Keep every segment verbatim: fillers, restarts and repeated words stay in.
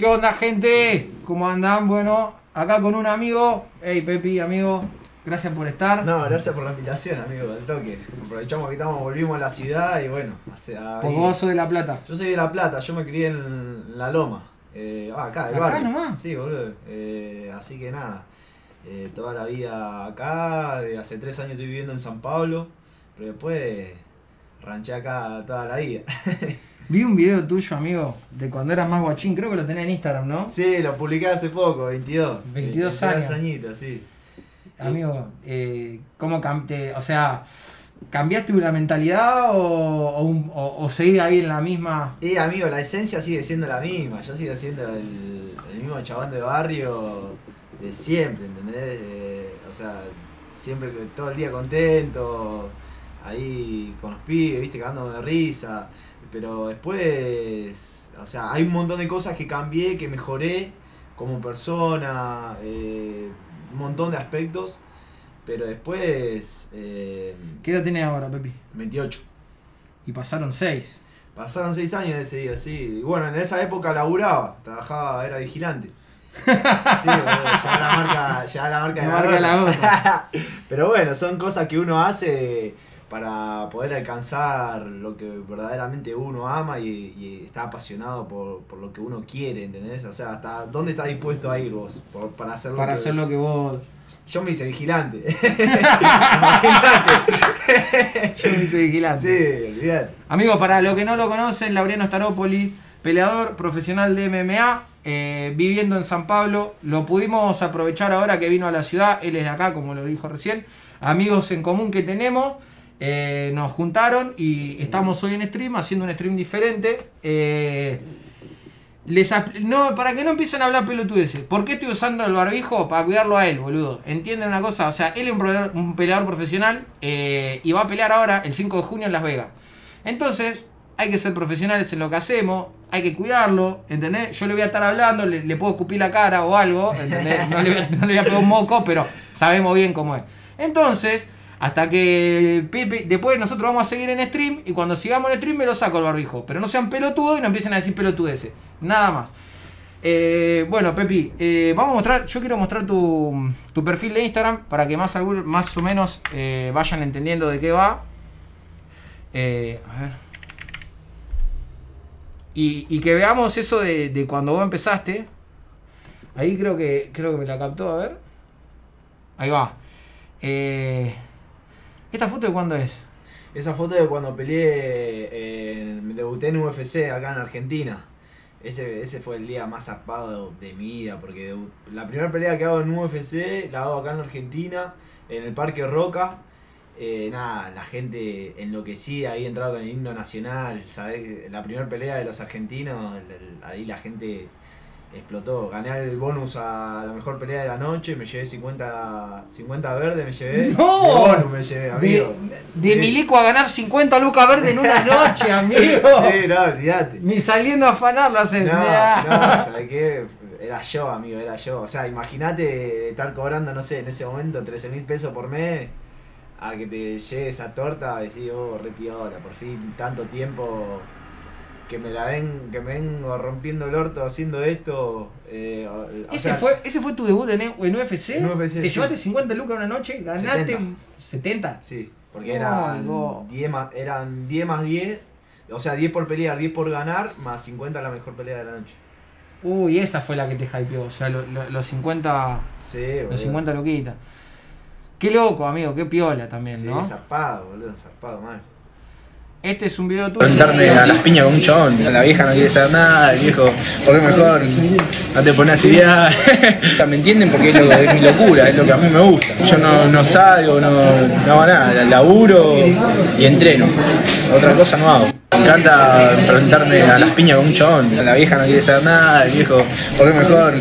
¿Qué onda, gente? ¿Cómo andan? Bueno, acá con un amigo. Hey, Pepi, amigo, gracias por estar. No, gracias por la invitación, amigo, del toque. Aprovechamos que estamos, volvimos a la ciudad y bueno. Hace, ahí... Porque vos sos de La Plata. Yo soy de La Plata, yo me crié en La Loma. Eh, ah, acá, del ¿Acá barrio. nomás? Sí, boludo. Eh, así que nada. Eh, toda la vida acá, de hace tres años estoy viviendo en San Pablo. Pero después ranché acá toda la vida. Vi un video tuyo, amigo, de cuando eras más guachín, creo que lo tenés en Instagram, ¿no? Sí, lo publiqué hace poco, veintidós. veintidós años. añitos, sí. Amigo, eh, ¿cómo cambiaste? O sea, ¿cambiaste una mentalidad o, o, un- o, o seguís ahí en la misma? Y amigo, la esencia sigue siendo la misma, yo sigo siendo el, el mismo chabón de barrio de siempre, ¿entendés? Eh, o sea, siempre que- todo el día contento, ahí con los pibes, viste, cagándome de risa, pero después, o sea, hay un montón de cosas que cambié, que mejoré como persona, eh, un montón de aspectos, pero después, eh, ¿Qué edad tenés ahora, Pepi? veintiocho. Y pasaron seis. Pasaron seis años de ese día, sí. Y bueno, en esa época laburaba, trabajaba, era vigilante. Sí, boludo, ya la marca, ya la marca de La la marca de la gorra. gorra. Pero bueno, son cosas que uno hace para poder alcanzar lo que verdaderamente uno ama y, y está apasionado por, por lo que uno quiere, ¿entendés? O sea, hasta dónde estás dispuesto a ir vos por, para hacer lo Para que... hacer lo que vos... Yo me hice vigilante. Imagínate. Yo me hice vigilante. Sí, olvidate. Amigos, para los que no lo conocen, Laureano Staropoli, peleador profesional de M M A, eh, viviendo en San Pablo. Lo pudimos aprovechar ahora que vino a la ciudad, él es de acá, como lo dijo recién. Amigos en común que tenemos, eh, nos juntaron y estamos hoy en stream, haciendo un stream diferente. Eh, les apl- no, para que no empiecen a hablar pelotudeces. ¿Por qué estoy usando el barbijo? Para cuidarlo a él, boludo. Entienden una cosa, o sea, él es un peleador, un peleador profesional eh, y va a pelear ahora el cinco de junio en Las Vegas. Entonces, hay que ser profesionales en lo que hacemos, hay que cuidarlo, ¿entendés? Yo le voy a estar hablando, le, le puedo escupir la cara o algo, ¿entendés? No le, voy a, no le voy a pegar un moco, pero sabemos bien cómo es. Entonces, hasta que Pepe, después nosotros vamos a seguir en stream y cuando sigamos en stream me lo saco el barbijo. Pero no sean pelotudos y no empiecen a decir pelotudeces. Nada más. Eh, bueno, Pepi, eh, vamos a mostrar, yo quiero mostrar tu, tu perfil de Instagram para que más, algún- más o menos eh, vayan entendiendo de qué va. Eh, a ver. Y, y que veamos eso de, de cuando vos empezaste. Ahí creo que creo que me la captó, a ver. Ahí va. Eh, ¿Esta foto de cuándo es? Esa foto de cuando peleé, en- me debuté en U F C acá en Argentina. Ese, ese fue el día más zarpado de mi vida, porque debu- la primera pelea que hago en U F C la hago acá en Argentina, en el Parque Roca. Eh, nada, la gente enloquecida, ahí entrado con el himno nacional, ¿sabés? La primera pelea de los argentinos, el- el- ahí la gente explotó. Gané el bonus a la mejor pelea de la noche, me llevé cincuenta, cincuenta verdes, me llevé. ¡No! De bonus me llevé, amigo. De, de Sí. Milico a ganar cincuenta lucas verdes en una noche, amigo. Sí, no, olvidate. Ni saliendo a afanarlo hace. No, no, ¿sabes qué? Era yo, amigo, era yo. O sea, imagínate estar cobrando, no sé, en ese momento trece mil pesos por mes, a que te llegue esa torta y decís, oh, re piola, por fin, tanto tiempo que me la ven, que me vengo rompiendo el orto haciendo esto. Eh, o- o ¿Ese, sea, fue, ¿Ese fue tu debut en, en U F C? En U F C, ¿Te sí. llevaste cincuenta lucas una noche? ¿Ganaste setenta. setenta? Sí, porque Oh, eran, no. diez más, eran diez más diez, o sea, diez por pelear, diez por ganar, más cincuenta la mejor pelea de la noche. Uy, esa fue la que te hypeó. O sea, lo- lo- los cincuenta. Sí, boludo. Los cincuenta luquitas. Qué loco, amigo, qué piola también, Sí, ¿no? zarpado, boludo, zarpado mal. Este es un video tuyo. Presentarme a las piñas con un chabón, la vieja no quiere saber nada, el viejo, ¿por qué mejor no te pones a estudiar? ¿Me entienden? Porque es, lo, es mi locura, es lo que a mí me gusta. Yo no, no salgo, no, no hago nada, laburo y entreno. Otra cosa no hago. Me encanta enfrentarme a las piñas con un chabón, la vieja no quiere saber nada, el viejo, ¿por qué mejor?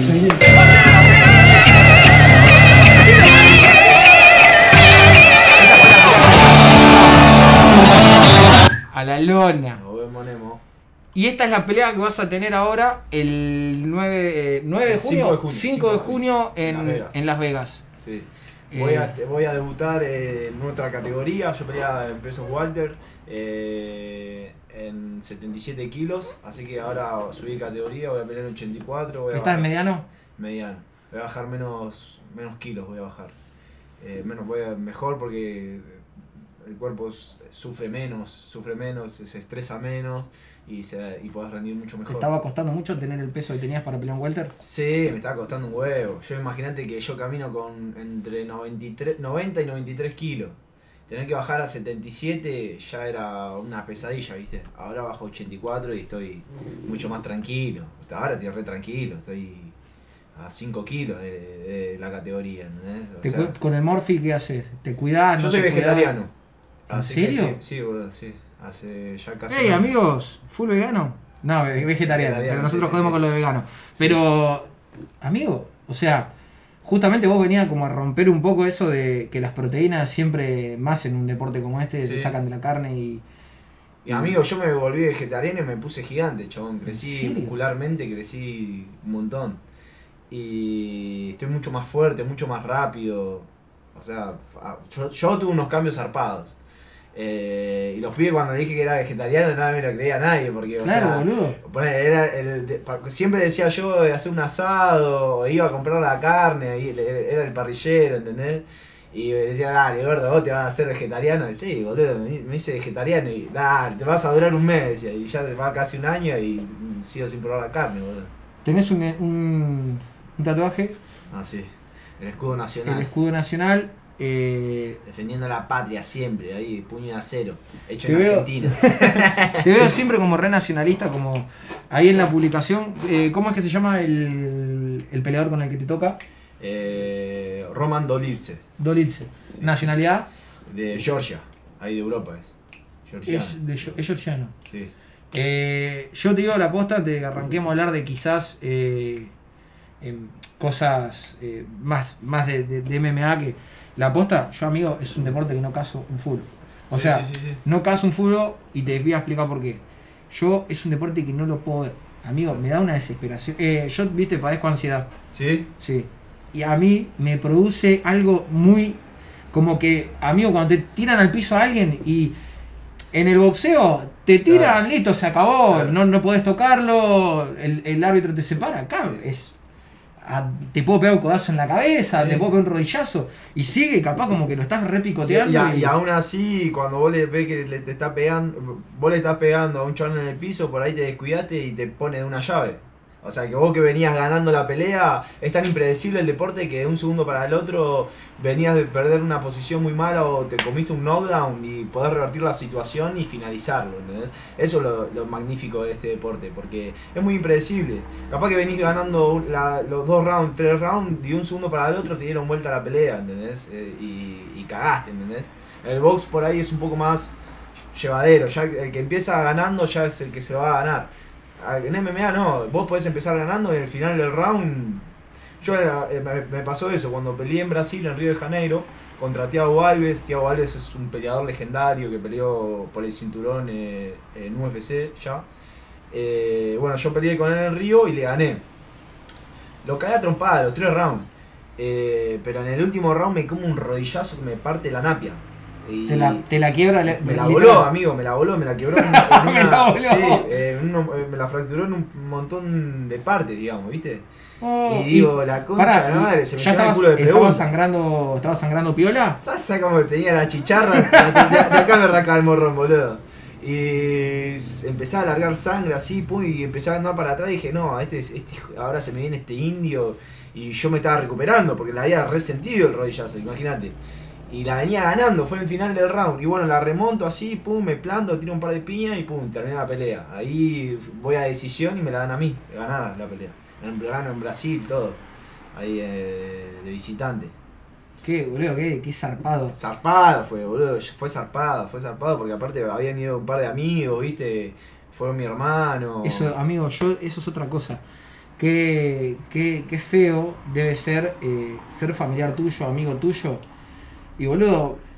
A la lona. Nos vemos, Nemo. Y esta es la pelea que vas a tener ahora el nueve, eh, nueve de junio. cinco de junio. cinco de junio en, Las Vegas. en Las Vegas. Sí. Voy, Eh, a, voy a debutar en otra categoría. Yo peleaba en pesos Walter eh, en setenta y siete kilos. Así que ahora subí de categoría. Voy a pelear en ochenta y cuatro. Voy a ¿Estás en bajar- mediano? mediano. Voy a bajar menos, menos kilos. Voy a bajar. Eh, menos, voy a, mejor porque el cuerpo s- sufre menos, sufre menos, se estresa menos y, se, y podés rendir mucho ¿Te mejor. estaba costando mucho tener el peso que tenías para pelear en welter? Sí, me estaba costando un huevo. Yo imagínate que yo camino con entre noventa y tres, noventa y noventa y tres kilos. Tener que bajar a setenta y siete ya era una pesadilla, ¿viste? Ahora bajo ochenta y cuatro y estoy mucho más tranquilo. Hasta ahora estoy re tranquilo, estoy a cinco kilos de, de la categoría, ¿entendés? O Te sea, cu- ¿Con el Morphy qué haces? ¿Te cuidás? yo no soy te cuidás? vegetariano. ¿En Así que serio? Sí, sí, boludo, sí. Hace ya casi. Hey un año. amigos, ¿full vegano? No, ve- vegetariano, Vegetariano, pero nosotros sí, sí, jodemos sí. con lo de vegano. Pero, amigo, o sea, justamente vos venías como a romper un poco eso de que las proteínas siempre, más en un deporte como este, Sí. te sacan de la carne y... Y amigo, yo me volví vegetariano y me puse gigante, chabón. Crecí serio? muscularmente, crecí un montón. Y estoy mucho más fuerte, mucho más rápido. O sea, a- yo, yo tuve unos cambios zarpados. Eh, y los pibes cuando dije que era vegetariano, nada me lo creía nadie. Porque, o Claro, sea, boludo. Ponele, era el de- pa- siempre decía yo de hacer un asado, iba a comprar la carne, ahí le- era el parrillero, ¿entendés? Y me decía, dale, gordo, vos te vas a hacer vegetariano. Y sí, boludo, me, me hice vegetariano y dale, te vas a durar un mes, decía. Y ya va casi un año y mm, sigo sin probar la carne, boludo. Tenés un, un, un tatuaje, Ah, sí, el escudo el nacional. escudo nacional. eh, Defendiendo la patria siempre, ahí, puño de acero, hecho Te en veo- Argentina. te veo siempre como re nacionalista, como ahí en la publicación. eh, ¿Cómo es que se llama el, el peleador con el que te toca? Eh, Roman Dolidze, Dolitze. Sí. Nacionalidad de Georgia, ahí de Europa es. Georgiano. es, de, es georgiano. Sí. Eh, yo te digo la posta antes de que arranquemos a hablar de quizás eh, em, cosas eh, más, más de, de- de M M A, que la posta, yo amigo, es un deporte que no caso un fútbol. O Sí, sea, sí, sí, sí. no caso un fútbol y te voy a explicar por qué. Yo es un deporte que no lo puedo ver. Amigo, me da una desesperación. Eh, yo, viste, padezco ansiedad. ¿Sí? Sí. Y a mí me produce algo muy... Como que, amigo, cuando te tiran al piso a alguien y en el boxeo te tiran, Claro. listo, se acabó, Claro. no, no podés tocarlo, el, el árbitro te separa. Acá Sí. es... a- te puedo pegar un codazo en la cabeza, Sí. te puedo pegar un rodillazo y sigue, capaz como que lo estás Y, repicoteando. y a- y- y aún así, cuando vos le ves que le, te está pegando, vos le estás pegando a un chabón en el piso, por ahí te descuidaste y te pone de una llave. O sea, que vos que venías ganando la pelea, es tan impredecible el deporte que de un segundo para el otro venías de perder una posición muy mala o te comiste un knockdown y podés revertir la situación y finalizarlo, ¿entendés? Eso es lo, lo magnífico de este deporte, porque es muy impredecible. Capaz que venís ganando un- la- los dos rounds, tres rounds, y de un segundo para el otro te dieron vuelta la pelea, ¿entendés? Eh, y, y cagaste, ¿entendés? El box por ahí es un poco más llevadero, ya el que empieza ganando ya es el que se va a ganar. En M M A no, vos podés empezar ganando y al final del round. Yo era- eh, me, me pasó eso cuando peleé en Brasil, en Río de Janeiro, contra Thiago Alves. Thiago Alves es un peleador legendario que peleó por el cinturón eh, en U F C ya. Eh, bueno, yo peleé con él en Río y le gané. Lo cagué a trompada los tres rounds. Eh, pero en el último round me como un rodillazo que me parte la napia. Y- te, la, te la quiebra. le- me la literal. voló, amigo, me la voló, me la quebró en, en una, Me la voló. sí, eh, en uno- eh, me la fracturó en un montón de partes, digamos, ¿viste? Oh, y digo, la concha pará, de la madre, se me ya lleva el estabas, culo de estaba pregunta. sangrando, estaba sangrando piola. ¿Sabes cómo tenía las chicharras? De, de- de acá me arrancaba el morrón, boludo. Y s- empecé a largar sangre así, pum, y empecé a andar para atrás y dije, no, este, es- este hijo- ahora se me viene este indio. Y yo me estaba recuperando porque la había resentido el rodillazo, imagínate. Y la venía ganando, fue en el final del round. Y bueno, la remonto así, pum, me planto, tiro un par de piñas y pum, terminé la pelea. Ahí voy a decisión y me la dan a mí, ganada la pelea. En, gano en Brasil, todo. Ahí eh, de visitante. Qué, boludo, qué, qué zarpado. Zarpado fue, boludo, fue zarpado, fue zarpado porque aparte habían ido un par de amigos, viste, fueron mi hermano. Eso, amigo, yo, eso es otra cosa. Qué, qué, qué feo debe ser eh, ser familiar tuyo, amigo tuyo. Y boludo,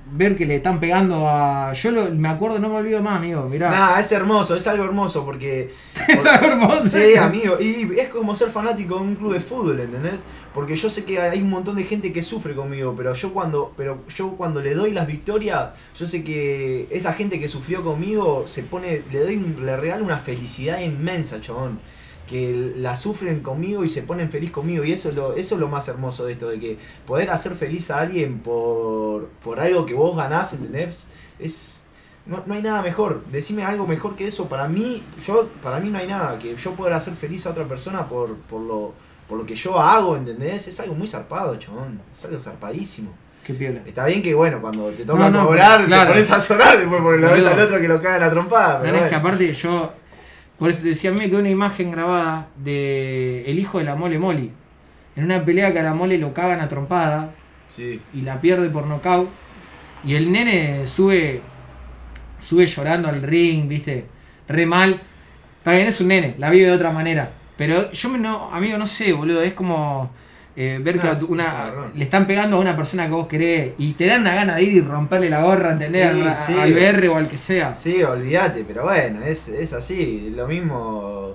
ver que le están pegando a... Yo lo, me acuerdo, no me olvido más, amigo, mirá. Nah, es hermoso, es algo hermoso porque... Es algo hermoso. Sí, amigo, y es como ser fanático de un club de fútbol, ¿entendés? Porque yo sé que hay un montón de gente que sufre conmigo, pero yo cuando pero yo cuando le doy las victorias, yo sé que esa gente que sufrió conmigo se pone, le doy, le regalo una felicidad inmensa, chabón. Que la sufren conmigo y se ponen feliz conmigo, y eso es lo, eso es lo más hermoso de esto, de que poder hacer feliz a alguien por, por algo que vos ganás, ¿entendés? Es, no, no hay nada mejor, decime algo mejor que eso. Para mí, yo, para mí no hay nada, que yo poder hacer feliz a otra persona por, por, lo, por lo que yo hago, ¿entendés? Es algo muy zarpado, chabón, es algo zarpadísimo. Qué piola. Está bien que bueno, cuando te toca no, no, cobrar, claro. te pones a llorar después porque lo ves Boludo. al otro que lo caga en la trompada. No, Pero no, es bueno. que aparte yo... Por eso te decía, a mí me quedó una imagen grabada de el hijo de la Mole Moli. En una pelea que a la Mole lo cagan a trompada Sí. y la pierde por nocaut. Y el nene sube sube llorando al ring, viste, re mal. Está bien, es un nene, la vive de otra manera. Pero yo, me no, amigo, no sé, boludo, es como eh, ver No, que a es- tu- es una, agarrón. le están pegando a una persona que vos querés y te dan una gana de ir y romperle la gorra, ¿entendés? Sí, Al- sí. al B R o al que sea. Sí, olvídate, pero bueno, es, es así. Lo mismo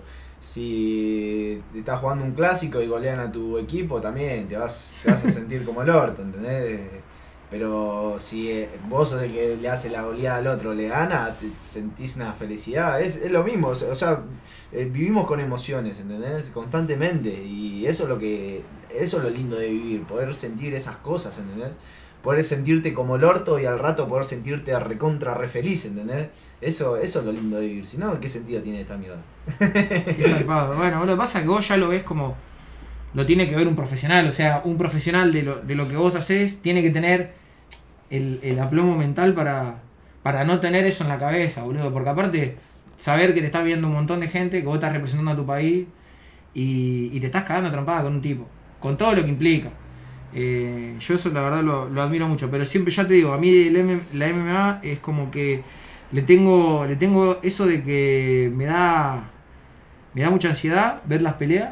si estás jugando un clásico y golean a tu equipo, también te vas, te vas a sentir como el orto, ¿entendés? Pero si eh, vos sos el que le hace la goleada al otro, le gana, te sentís una felicidad. Es, es lo mismo, o sea, o sea, eh, vivimos con emociones, ¿entendés? Constantemente. Y eso es lo que eso es lo lindo de vivir, poder sentir esas cosas, ¿entendés? Poder sentirte como el orto y al rato poder sentirte recontra re feliz, ¿entendés? Eso, eso es lo lindo de vivir. Si no, ¿qué sentido tiene esta mierda? Qué zarpado. Bueno, lo que pasa es que vos ya lo ves como lo tiene que ver un profesional. O sea, un profesional de lo, de lo que vos hacés tiene que tener el, el aplomo mental para, para no tener eso en la cabeza, boludo. Porque aparte, saber que te está viendo un montón de gente, que vos estás representando a tu país y, y te estás cagando a trompada con un tipo, con todo lo que implica. Eh, yo eso la verdad lo, lo admiro mucho, pero siempre ya te digo, a mí el M- la M M A es como que le tengo, le tengo eso de que me da, me da mucha ansiedad ver las peleas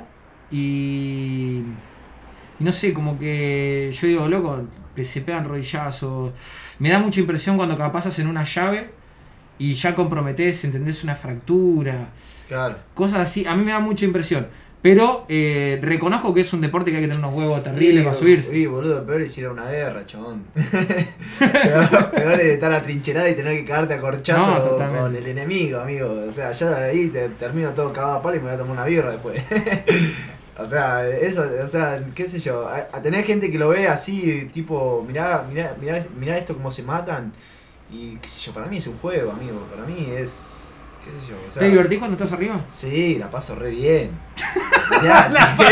y, y no sé, como que yo digo, loco, que se pegan rodillazos, me da mucha impresión cuando capaz hacen una llave y ya comprometés, entendés, una fractura, Claro. cosas así, a mí me da mucha impresión. Pero eh, reconozco que es un deporte que hay que tener unos huevos terribles para subirse. Sí, boludo, peor es ir a una guerra, chabón. peor, peor es estar atrincherado y tener que cagarte a No, corchazo totalmente. con el enemigo, amigo. O sea, ya de ahí te, termino todo cagado a palo y me voy a tomar una birra después. O sea, eso, o sea, qué sé yo, a, a tener gente que lo ve así, tipo, mirá, mirá, mirá, mirá esto cómo se matan, y qué sé yo, para mí es un juego, amigo, para mí es, qué sé yo, o sea, ¿Te divertís cuando estás arriba? sí, la paso re bien. Ya,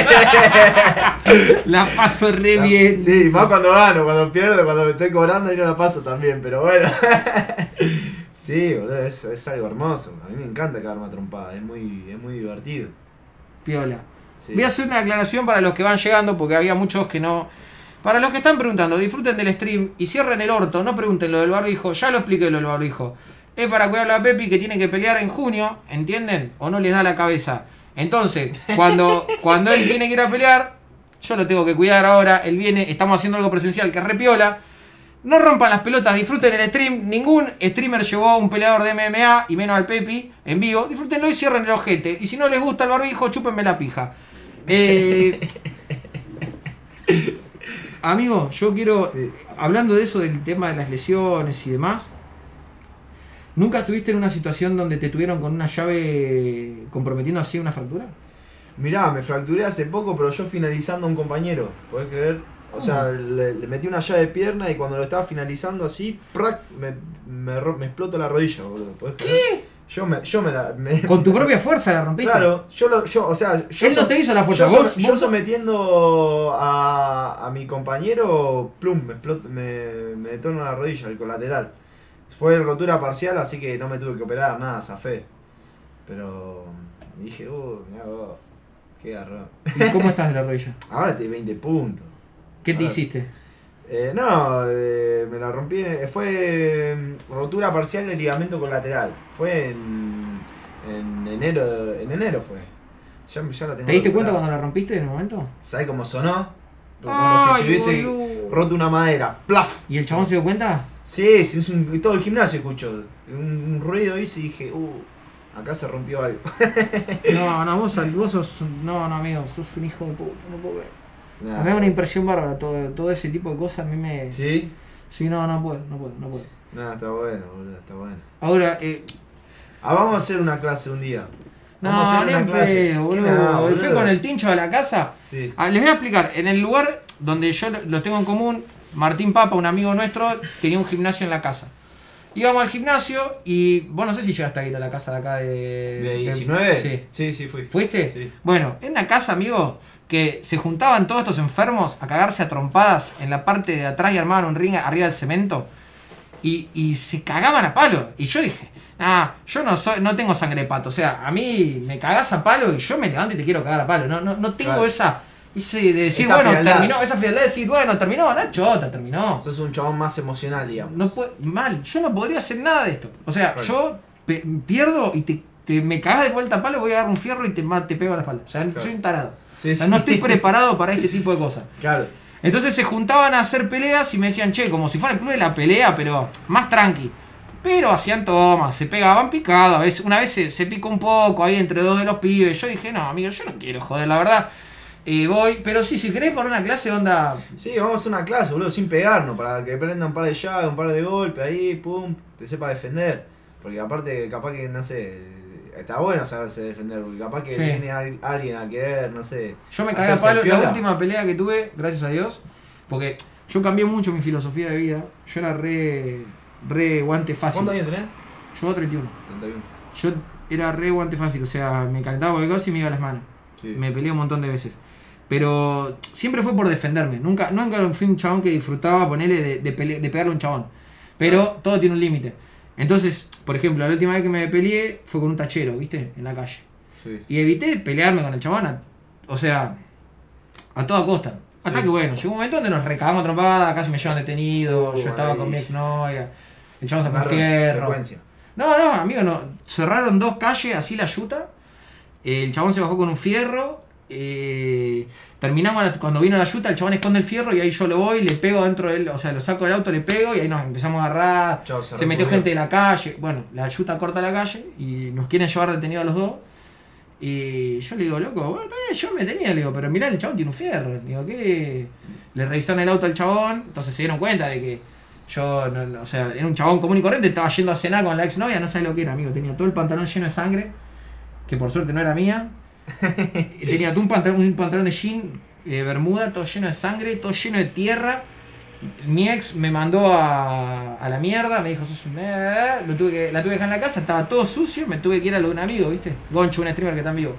La paso re bien. sí, más cuando gano, cuando pierdo, cuando me estoy cobrando y no la paso también, pero bueno. Sí, boludo, es, es algo hermoso, a mí me encanta cagarme a trompada, es muy, es muy divertido. Piola. Sí. Voy a hacer una aclaración para los que van llegando, porque había muchos que no... Para los que están preguntando, disfruten del stream y cierren el orto, no pregunten lo del barbijo, ya lo expliqué lo del barbijo. Es para cuidar a Pepi que tiene que pelear en junio, ¿entienden? O no les da la cabeza. Entonces, cuando, cuando él tiene que ir a pelear, yo lo tengo que cuidar ahora, él viene, estamos haciendo algo presencial que es re piola. No rompan las pelotas, disfruten el stream. Ningún streamer llevó a un peleador de M M A, y menos al Pepi, en vivo. Disfrútenlo y cierren el ojete. Y si no les gusta el barbijo, chúpenme la pija. Eh, amigo, yo quiero, Sí. hablando de eso, del tema de las lesiones y demás, ¿nunca estuviste en una situación donde te tuvieron con una llave comprometiendo así una fractura? Mirá, me fracturé hace poco, pero yo finalizando a un compañero, ¿podés creer? O sea, le, le metí una llave de pierna y cuando lo estaba finalizando así, ¡prac! me, me, ro- me explotó la rodilla, boludo. ¿Podés creer? ¿Qué? Yo me, yo me la... me- Con tu propia fuerza la rompiste. Claro, yo lo, yo, o sea, yo, Él no so- te hizo la fuerza, yo, vos- so- yo vos- sometiendo a, a mi compañero, plum, me explotó, me, me detonó la rodilla, el colateral. Fue rotura parcial, así que no me tuve que operar, nada, zafé. Pero dije, uh, mirá vos, qué garrón. ¿Y cómo estás de la rodilla? Ahora estoy veinte puntos. ¿Qué te Ah. hiciste? Eh, no, eh, me la rompí. eh, Fue mm, rotura parcial del ligamento colateral. Fue en, en enero. En enero fue. Ya, ya la tengo ¿Te diste recuperada. cuenta cuando la rompiste en el momento? ¿Sabes cómo sonó? Como Ay, si se hubiese boludo. roto una madera. ¡Plaf! ¿Y el chabón se dio cuenta? Sí, sí, es un- todo el gimnasio escuchó. Un, un ruido hice y dije, uh, acá se rompió algo. No, no, vos, vos sos. un- No, no, amigo, sos un hijo de puta, no puedo creer. Nah. A mí me da una impresión bárbara, todo, todo ese tipo de cosas a mí me. ¿Sí? Sí, no, no puedo, no puedo, no puedo. Nada, está bueno, boludo, está bueno. Ahora, eh. Ah, vamos a hacer una clase un día. Vamos a No, hacer ni una en clase. pedo, ¿Qué boludo. nada, Fui boludo? con el tincho a la casa. Sí. Ah, les voy a explicar, en el lugar donde yo lo- los tengo en común, Martín Papa, un amigo nuestro, tenía un gimnasio en la casa. Íbamos al gimnasio y vos no sé si llegaste a ir a la casa de acá de... ¿De diecinueve? Sí. Sí, sí, fui. ¿Fuiste? Sí. Bueno, en una casa, amigo, que se juntaban todos estos enfermos a cagarse a trompadas en la parte de atrás y armaban un ring arriba del cemento y, y se cagaban a palo. Y yo dije, ah, yo no soy, no tengo sangre de pato, o sea, a mí me cagás a palo y yo me levanto y te quiero cagar a palo. No, no, no tengo Claro. esa... Ese de decir, Esa bueno, frialdad. terminó, esa frialdad de decir, bueno, terminó, la chota, terminó. Sos un chabón más emocional, digamos. No puede, mal, yo no podría hacer nada de esto. O sea, Claro. yo pe- pierdo y te, te- me cagas de vuelta a palo, voy a agarrar un fierro y te, ma- te pego a la espalda. O sea, Claro. soy un tarado. Sí, O sea, sí. no estoy preparado para este tipo de cosas. Claro. Entonces se juntaban a hacer peleas y me decían, che, como si fuera el club de la pelea, pero más tranqui. Pero hacían tomas, se pegaban picado. A veces, una vez se, se picó un poco ahí entre dos de los pibes. Yo dije, no, amigo, yo no quiero joder, la verdad. Eh, voy, pero sí, si querés por una clase, onda. Sí, vamos a hacer una clase, boludo, sin pegarnos, para que prendan un par de llaves, un par de golpes ahí, pum, te sepa defender. Porque aparte, capaz que, no sé, está bueno saberse defender, porque capaz que Sí. viene al- alguien a querer, no sé. Yo me cagué a hacerse palo. el La piola. última pelea que tuve, gracias a Dios, porque yo cambié mucho mi filosofía de vida. Yo era re, re guante fácil. ¿Cuántos años tenés? Yo treinta y uno. treinta y uno. Yo era re guante fácil, o sea, me calentaba cualquier cosa y me iba a las manos. Sí. Me peleé un montón de veces. Pero siempre fue por defenderme. Nunca, nunca fui un chabón que disfrutaba ponerle de, de, pele- de pegarle a un chabón. Pero todo tiene un límite. Entonces, por ejemplo, la última vez que me peleé fue con un tachero, ¿viste? En la calle. Sí. Y evité pelearme con el chabón, a- o sea, a toda costa. Hasta Sí. que bueno, llegó un momento donde nos recagamos a trompada, casi me llevan detenido, Uh, yo estaba ahí. con mi exnovia, el chabón sacó un Agarra fierro. secuencia. No, no, amigo, no. Cerraron dos calles, así la yuta. El chabón se bajó con un fierro. eh, terminamos la- cuando vino la yuta, el chabón esconde el fierro y ahí yo lo voy, le pego dentro del, o sea, lo saco del auto, le pego y ahí nos empezamos a agarrar. Chao, se se metió recubrió. gente de la calle. Bueno, la yuta corta la calle y nos quieren llevar detenidos a los dos. Y yo le digo, loco, bueno, está bien, yo me tenía, le digo, pero mirá, el chabón tiene un fierro. Digo, ¿qué? Le revisaron el auto al chabón, entonces se dieron cuenta de que yo, no, no, o sea, era un chabón común y corriente, estaba yendo a cenar con la exnovia, no sabes lo que era, amigo. Tenía todo el pantalón lleno de sangre, que por suerte no era mía. Tenía todo un pantalón, un pantalón de jean, eh, bermuda, todo lleno de sangre, todo lleno de tierra. Mi ex me mandó a, a la mierda, me dijo, sos un... eh", lo tuve que, la tuve que dejar en la casa, estaba todo sucio, me tuve que ir a lo de un amigo, ¿viste? Goncho, un streamer que está en vivo.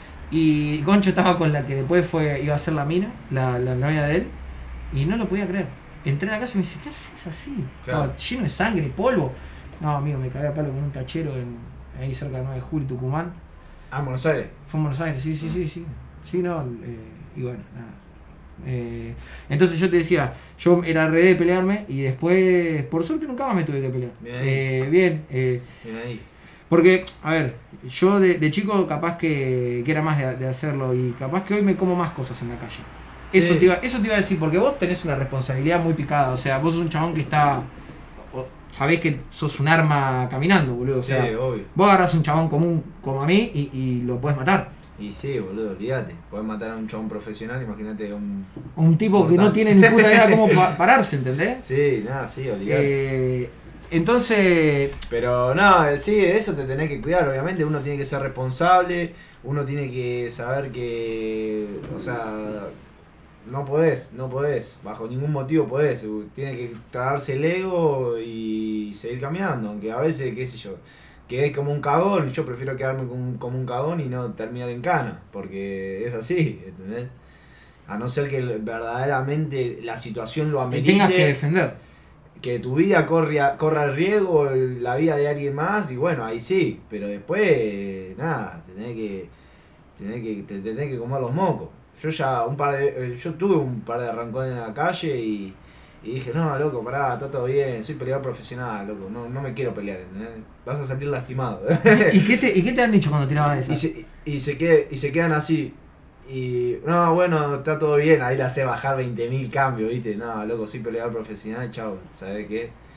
Y Goncho estaba con la que después fue iba a ser la mina, la, la novia de él, y no lo podía creer. Entré a la casa y me dice, ¿qué haces así? Claro. Estaba lleno de sangre, polvo. No, amigo, me cagué a palo con un tachero en, ahí cerca de nueve de julio, Tucumán. Ah, Buenos Aires. Fue en Buenos Aires, sí, sí, sí, sí. Sí, no, eh, y bueno, nada. Eh, entonces yo te decía, yo era re de pelearme y después, por suerte nunca más me tuve que pelear. Bien ahí. Eh, bien, eh, Bien ahí. porque, a ver, yo de, de chico capaz que, que era más de, de hacerlo y capaz que hoy me como más cosas en la calle. Eso, Sí. te iba, eso te iba a decir, porque vos tenés una responsabilidad muy picada, o sea, vos sos un chabón que está, o- sabés que sos un arma caminando, boludo. O Sí, sea, obvio. vos agarrás un chabón común como a mí y, y lo podés matar. Y sí, boludo, olvídate. Podés matar a un chabón profesional, imagínate a un. Un tipo que no Mortal. tiene ni puta idea cómo pa- pararse, ¿entendés? Sí, nada, sí, olvídate. Eh, entonces, Pero no, sí, de eso te tenés que cuidar, obviamente uno tiene que ser responsable, uno tiene que saber que, o sea, no podés, no podés, bajo ningún motivo podés, tiene que tragarse el ego y seguir caminando, aunque a veces, qué sé yo, que es como un cagón, y yo prefiero quedarme como un, como un cagón y no terminar en cana, porque es así, ¿entendés? A no ser que verdaderamente la situación lo te amerite, tengas que defender. que tu vida corra, corra el riesgo, el- la vida de alguien más, y bueno, ahí sí, pero después, nada, tenés que, tenés que, te, te tenés que comer los mocos. Yo ya un par de, eh, yo tuve un par de arrancones en la calle y, y dije, no, loco, pará, está todo bien, soy peleador profesional, loco, no, no me quiero pelear, ¿entendés? Vas a salir lastimado. ¿Y qué te, y qué te han dicho cuando tirabas y, esa? se, y, se qued- y se quedan así. Y no, bueno, está todo bien, ahí la hace bajar veinte mil cambios, ¿viste? No, loco, soy peleador profesional, chao, ¿sabés qué?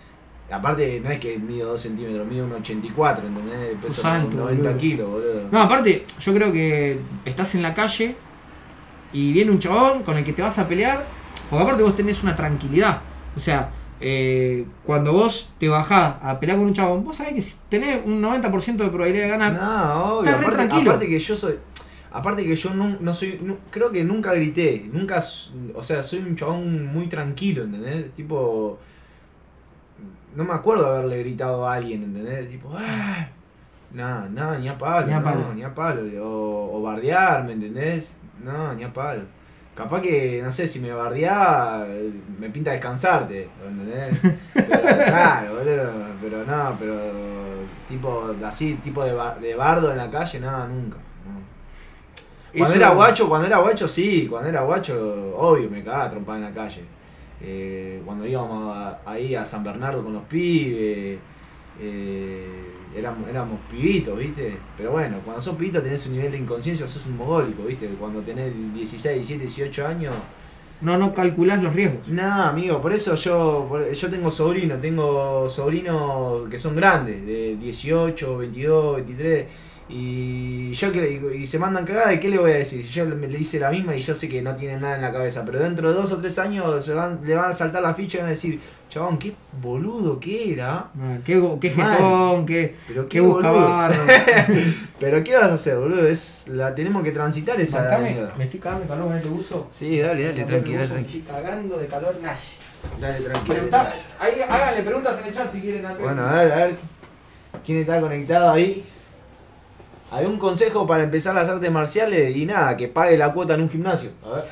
Aparte, no es que mido dos centímetros, mido un ochenta y cuatro, ¿entendés? Peso alto, noventa boludo. kilos, boludo. No, aparte, yo creo que estás en la calle y viene un chabón con el que te vas a pelear, porque aparte vos tenés una tranquilidad. O sea, eh, cuando vos te bajás a pelear con un chabón, vos sabés que tenés un noventa por ciento de probabilidad de ganar. No, obvio. Estás re Aparte, tranquilo. aparte que yo soy. Aparte que yo no, no soy. No, creo que nunca grité. Nunca. O sea, soy un chabón muy tranquilo, ¿entendés? Tipo. No me acuerdo de haberle gritado a alguien, ¿entendés? Tipo. ¡Ah! Nada, nada, ni a palo. Ni a no, palo. ni a palo. O, o bardear, ¿me entendés? No, ni a palo. Capaz que, no sé, si me bardea, me pinta descansarte, ¿entendés? Pero, claro, boludo. Pero no, pero. Tipo, así, tipo de, bar- de bardo en la calle, nada, nunca. No. Cuando Eso- era guacho, cuando era guacho sí, cuando era guacho, obvio, me cagaba a trompar en la calle. Eh, cuando íbamos a- ahí a San Bernardo con los pibes, eh, éramos, éramos pibitos, ¿viste? Pero bueno, cuando sos pibito tenés un nivel de inconsciencia, sos un mogólico, ¿viste? Cuando tenés dieciséis, diecisiete, dieciocho años, No, no calculás los riesgos. nada, amigo, por eso yo por- yo tengo sobrinos, tengo sobrinos que son grandes, de dieciocho, veintidós, veintitrés. Y yo que y se mandan cagadas, ¿y qué le voy a decir? Yo le, le hice la misma y yo sé que no tienen nada en la cabeza, pero dentro de dos o tres años se van, le van a saltar la ficha y van a decir, chabón, qué boludo que era. Ah, Qué, qué Mal. jetón, qué, Pero qué qué boludo. buscabarro. Pero qué vas a hacer, boludo, es la tenemos que transitar esa Bancame, mierda. me estoy cagando de calor con este buzo. Sí, dale, dale, tranqui, dale, Me tranqui. estoy cagando de calor nazi. Dale, tranqui. Preguntá- ahí, háganle preguntas en el chat si quieren. a- Bueno, a ver, a ver. ¿Quién está conectado ahí? Hay un consejo para empezar las artes marciales y nada, que pague la cuota en un gimnasio. A ver.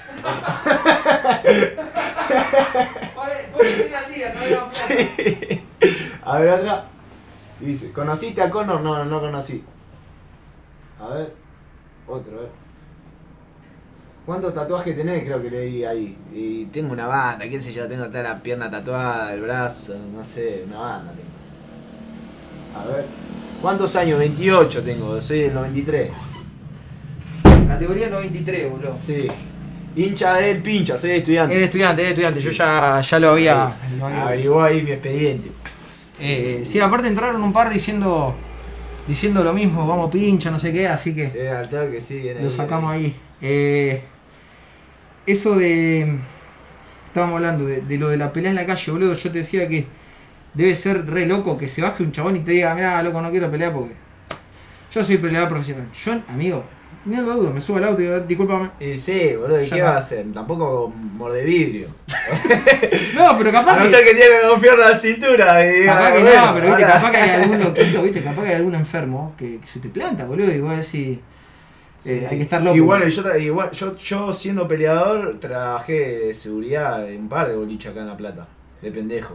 Fue- fue el día al día, no había Sí. A ver, otra. Dice, ¿conociste a Conor? No, no conocí. A ver. Otro, a ver. ¿Cuántos tatuajes tenés? Creo que leí ahí. Y tengo una banda, qué sé yo, tengo toda la pierna tatuada, el brazo, no sé, una banda tengo. A ver. ¿Cuántos años? veintiocho tengo, soy del noventa y tres. Categoría noventa y tres, boludo. Sí. Hincha del pincha, soy estudiante. Es de estudiante, es de estudiante. Yo ya, ya lo había. Lo había Averiguó ahí mi expediente. Eh, sí, aparte entraron un par diciendo diciendo lo mismo, vamos pincha, no sé qué, así que Era al toque, sí. Era lo sacamos ahí. Eh, eso de. Estábamos hablando de, de lo de la pelea en la calle, boludo. Yo te decía que debe ser re loco que se baje un chabón y te diga, mira, loco, no quiero pelear porque yo soy peleador profesional. Yo, amigo, no lo dudo, me subo al auto y digo, discúlpame. Y sí, boludo, ¿y Ya qué está. va a hacer? Tampoco morde vidrio. No, pero capaz A no que. ser que tiene dos piernas en la cintura y diga, Capaz que bueno, no, pero viste, ahora- capaz que hay algún loquito, viste, capaz que hay algún enfermo que, que se te planta, boludo, y vos decís, eh, Sí. hay que estar loco. Y bueno, y yo, tra- y bueno, yo, yo siendo peleador trabajé de seguridad en un par de boliches acá en La Plata, de pendejo.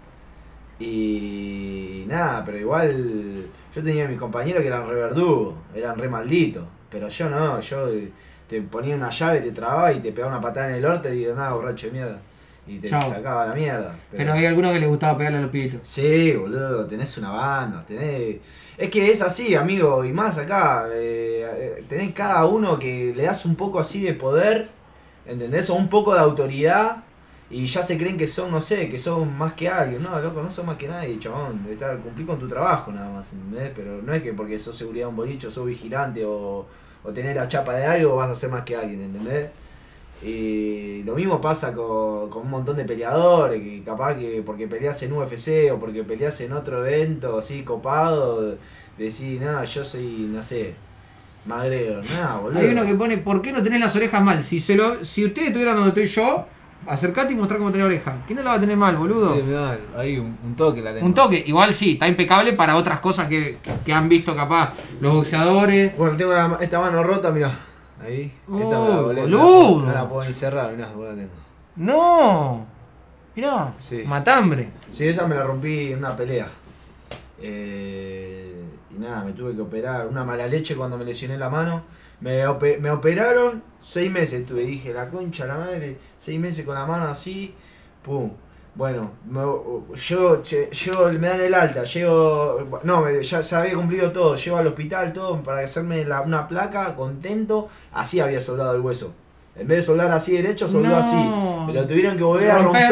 Y nada, pero igual yo tenía mis compañeros que eran re verdugos, eran re malditos, pero yo no, yo te ponía una llave, te trababa y te pegaba una patada en el orto y digo, nada, borracho de mierda. Y te Chao. sacaba la mierda. Pero había algunos que les gustaba pegarle a los pibitos. Sí, boludo, tenés una banda, tenés... Es que es así, amigo, y más acá, eh, eh, tenés cada uno que le das un poco así de poder, ¿entendés? O un poco de autoridad, y ya se creen que son, no sé, que son más que alguien. No, loco, no son más que nadie, chabón. Está, cumplí con tu trabajo nada más, ¿entendés? Pero no es que porque sos seguridad de un bolicho, sos vigilante o, o tener la chapa de algo vas a ser más que alguien, ¿entendés? Y lo mismo pasa con, con un montón de peleadores, que capaz que porque peleas en U F C o porque peleas en otro evento así copado, decís, no, yo soy, no sé, McGregor, nada, boludo. Hay uno que pone, ¿por qué no tenés las orejas mal? Si se lo, si ustedes estuvieran donde estoy yo, acercate y mostrá cómo tenés oreja. ¿Quién no la va a tener mal, boludo? Ahí un, un toque la tengo. Un toque, igual sí, está impecable para otras cosas que, que han visto capaz los boxeadores. Bueno, tengo la- esta mano rota, mirá. Ahí. Oh, Esta me la volé, boludo. No la puedo ni cerrar, mirá, boludo, la tengo. No, mirá, Sí. matambre. Sí, esa me la rompí en una pelea. Eh, y nada, me tuve que operar. Una mala leche cuando me lesioné la mano. Me, ope- me operaron seis meses. Tuve, dije, la concha, la madre. Seis meses con la mano así. Pum. Bueno, me- yo, che- yo me dan el alta. Llego. No, me- ya se había cumplido todo. Llego al hospital, todo para hacerme la- una placa, contento. Así había soldado el hueso. En vez de soldar así derecho, soldó No. así. Me lo tuvieron que volver a Romper. romper.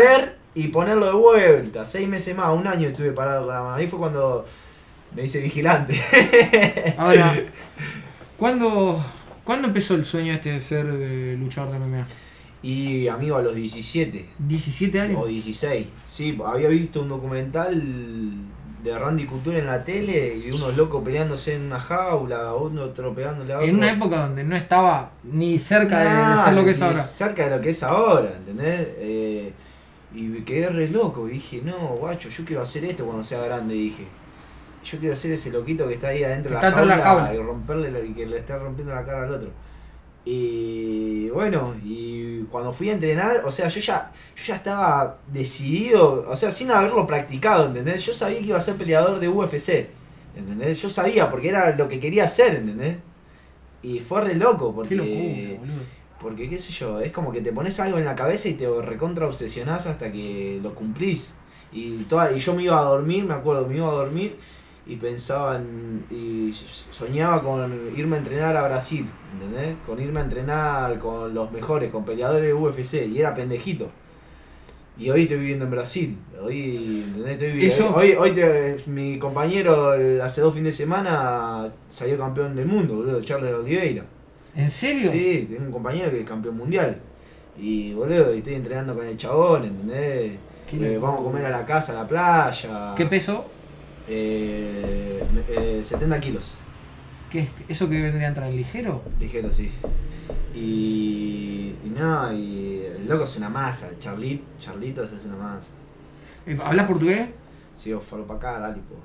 y ponerlo de vuelta. Seis meses más, un año estuve parado con la mano. Ahí fue cuando me hice vigilante. Ahora, ¿cuándo, ¿cuándo empezó el sueño este de ser eh, luchador de M M A? Y amigo, a los diecisiete. ¿diecisiete años? O dieciséis. Sí, había visto un documental de Randy Couture en la tele y unos locos peleándose en una jaula, otro pegándole a otro. En una época donde no estaba ni cerca de, Nah, de ser lo que es ni ahora. cerca de lo que es ahora, ¿entendés? Eh, y me quedé re loco y dije, no, guacho, yo quiero hacer esto cuando sea grande, dije. Yo quiero ser ese loquito que está ahí adentro de la, Está dentro de la jaula jaula. y romperle la- y que le esté rompiendo la cara al otro. Y bueno, y cuando fui a entrenar, o sea, yo ya, yo ya estaba decidido, o sea, sin haberlo practicado, ¿entendés? Yo sabía que iba a ser peleador de U F C, ¿entendés? Yo sabía, porque era lo que quería hacer, ¿entendés? Y fue re loco, porque... Qué locura, boludo. Porque qué sé yo, es como que te pones algo en la cabeza y te recontra obsesionás hasta que lo cumplís. Y, toda, y yo me iba a dormir, me acuerdo, me iba a dormir y pensaba en, y soñaba con irme a entrenar a Brasil, ¿entendés? Con irme a entrenar con los mejores, con peleadores de U F C, y era pendejito. Y hoy estoy viviendo en Brasil, hoy, ¿entendés? Estoy viviendo, Eso- hoy, hoy te- mi compañero el- hace dos fines de semana salió campeón del mundo, boludo, Charles Oliveira. ¿En serio? Sí, tengo un compañero que es campeón mundial. Y boludo, estoy entrenando con el chabón, ¿entendés? Qué Eh, locura. vamos a comer a la casa, a la playa. ¿Qué peso? Eh, eh, setenta kilos, ¿Qué es ¿Eso que vendría a entrar en ligero? ligero, sí. Y, y nada, y el loco es una masa, el Charlit, Charlitos es una masa. Eh, ¿Hablas portugués? Sí, o falo pa' acá, dale, po.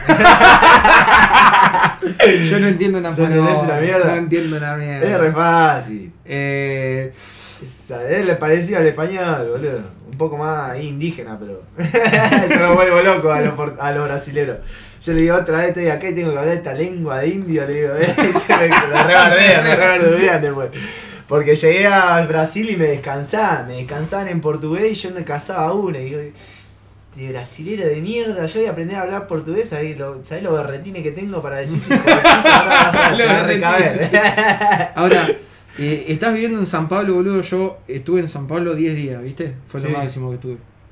Yo no entiendo una ¿No entendés una mierda? No entiendo una mierda. Es re fácil. Eh, Es, es le parecía al español, boludo. Un poco más ahí indígena, pero. Yo me vuelvo loco a los, por- a los brasileros. Yo le digo otra vez, estoy acá y tengo que hablar esta lengua de indio, le digo, eh, y se me la rebardean, me rebardean después. Porque llegué a Brasil y me descansaban, me descansaban en portugués y yo me casaba una. Y digo, de brasilero de mierda, yo voy a aprender a hablar portugués, ¿sabés lo, ¿sabés los berretines que tengo para decir? Hijo de puta, ahora vas a- Los te vas a recaber. ahora, eh, estás viviendo en San Pablo, boludo. Yo estuve en San Pablo diez días, ¿viste? Fue Sí. lo máximo que estuve.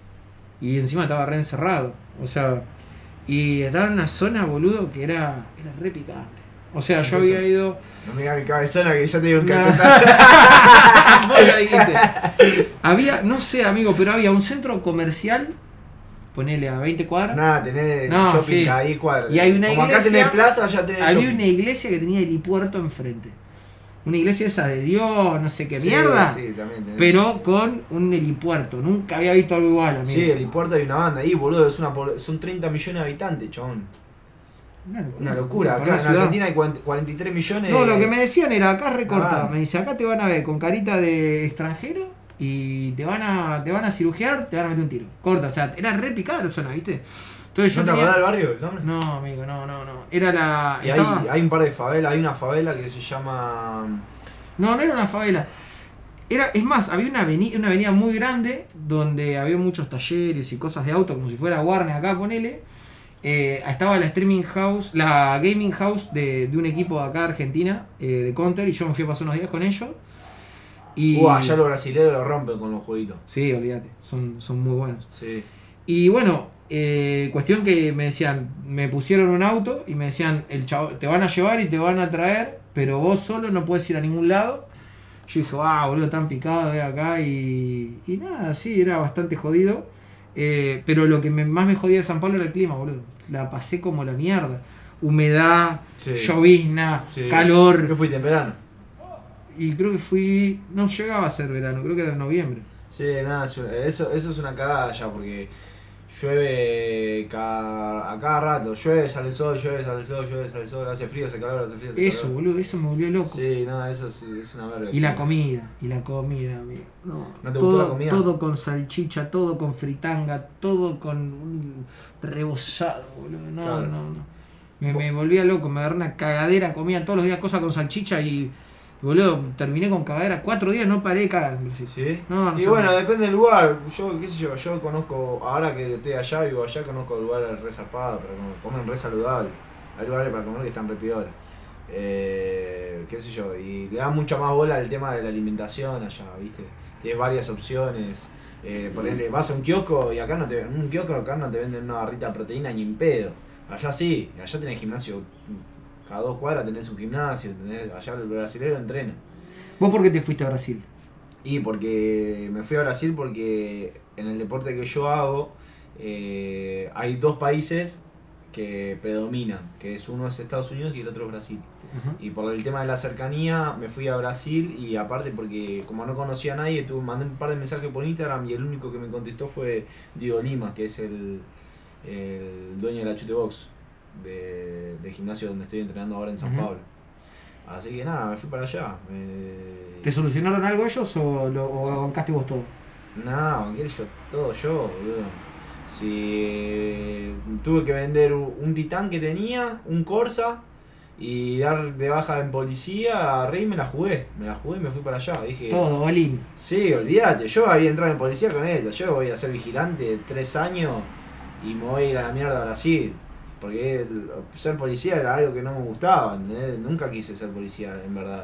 Y encima estaba re encerrado. O sea, y estaba en una zona, boludo, que era, era re picante. O sea, yo había ido. No me digas mi cabezona que ya te digo un No. cachetado. Vos lo dijiste. Había, no sé, amigo, pero había un centro comercial. Ponele a veinte cuadras. Nada, tenés No, shopping sí. ahí cuadros. Y hay una Como acá iglesia- tenés plaza, ya tenés Había shopping. una iglesia que tenía helipuerto enfrente. Una iglesia esa de Dios, no sé qué Sí, mierda. Sí, también tenés. Pero con un helipuerto. Nunca había visto algo igual, amigo. Sí, el helipuerto hay una banda ahí, boludo. Es una, pobl- son treinta millones de habitantes, chabón. Una locura. Una locura. Para Acá una en ciudad. Argentina hay cuarenta- cuarenta y tres millones. No, lo que me decían era acá recortado. Ah. Me dice, acá te van a ver con carita de extranjero y te van a te van a cirugiar, te van a meter un tiro. Corta, o sea, era re picada la zona, ¿viste? Entonces yo ¿No te tenía- acordás del barrio, el nombre? No, amigo, no, no, no. Era la. Y hay, estaba- hay un par de favelas. Hay una favela que se llama. No, no era una favela. Era, es más, había una avenida, una avenida muy grande donde había muchos talleres y cosas de auto, como si fuera Warner acá, ponele. Eh, estaba la streaming house, la gaming house de, de un equipo de acá de Argentina, eh, de Counter, y yo me fui a pasar unos días con ellos. Y... Uh, allá los brasileños lo rompen con los jueguitos. Sí, olvídate, son, son muy buenos. Sí. Y bueno, eh, cuestión que me decían, me pusieron un auto y me decían, el chavo, te van a llevar y te van a traer, pero vos solo no puedes ir a ningún lado. Yo dije, wow, boludo, tan picado de acá y, y nada, sí, era bastante jodido. Eh, pero lo que me- más me jodía de San Pablo era el clima, boludo. La pasé como la mierda. Humedad, Sí. llovizna, Sí. ¿Qué calor. fuiste en verano? Y creo que fui, no llegaba a ser verano, creo que era en noviembre. Sí, nada, eso, eso es una cagada ya porque llueve cada, a cada rato. Llueve, sale el sol, llueve, sale el sol, llueve, sale el sol, hace frío, hace calor, hace frío, hace Eso, calor. boludo, eso me volvió loco. Sí, nada, eso es, es una verga. Y la comida, y la comida, amigo. No, ¿No te todo, gustó la comida? todo con salchicha, todo con fritanga, todo con un rebozado, boludo. No, Claro. no, no. Me, me volvía loco, me agarré una cagadera, comía todos los días cosas con salchicha y, boludo, terminé con cagadera. Cuatro días no paré de cagar en Brasil. ¿Sí? No, no Y sé. bueno, depende del lugar. Yo, qué sé yo, yo conozco, ahora que estoy allá, vivo allá, conozco lugares re zarpados, pero como comen re saludable. Hay lugares para comer que están re piola. Eh, qué sé yo, y le da mucha más bola al tema de la alimentación allá, ¿viste? Tienes varias opciones. Eh, por ejemplo, vas a un kiosco y acá no te, en un kiosco acá no te venden una barrita de proteína ni en pedo. Allá sí, allá tenés gimnasio. Cada dos cuadras tenés un gimnasio, ¿entendés? Allá el brasileño entrena. ¿Vos por qué te fuiste a Brasil? Y porque me fui a Brasil porque en el deporte que yo hago eh, hay dos países que predominan, que es uno es Estados Unidos y el otro es Brasil. Uh-huh. Y por el tema de la cercanía me fui a Brasil y aparte porque como no conocía a nadie, tuve, mandé un par de mensajes por Instagram y el único que me contestó fue Diego Lima, que es el, el dueño de la Chute Box, de, de gimnasio donde estoy entrenando ahora en San uh-huh. Pablo. Así que nada, me fui para allá. Me... ¿Te solucionaron algo ellos o, lo, o bancaste vos todo? No, banqué yo todo yo, boludo. Si tuve que vender un Titán que tenía, un Corsa, y dar de baja en policía, a Rey me la jugué. Me la jugué y me fui para allá. Dije, todo, Olin. Sí, olvídate, yo había entrado en policía con ella. Yo voy a ser vigilante tres años y me voy a ir a la mierda a Brasil. Porque el, ser policía era algo que no me gustaba, ¿entendés? Nunca quise ser policía, en verdad.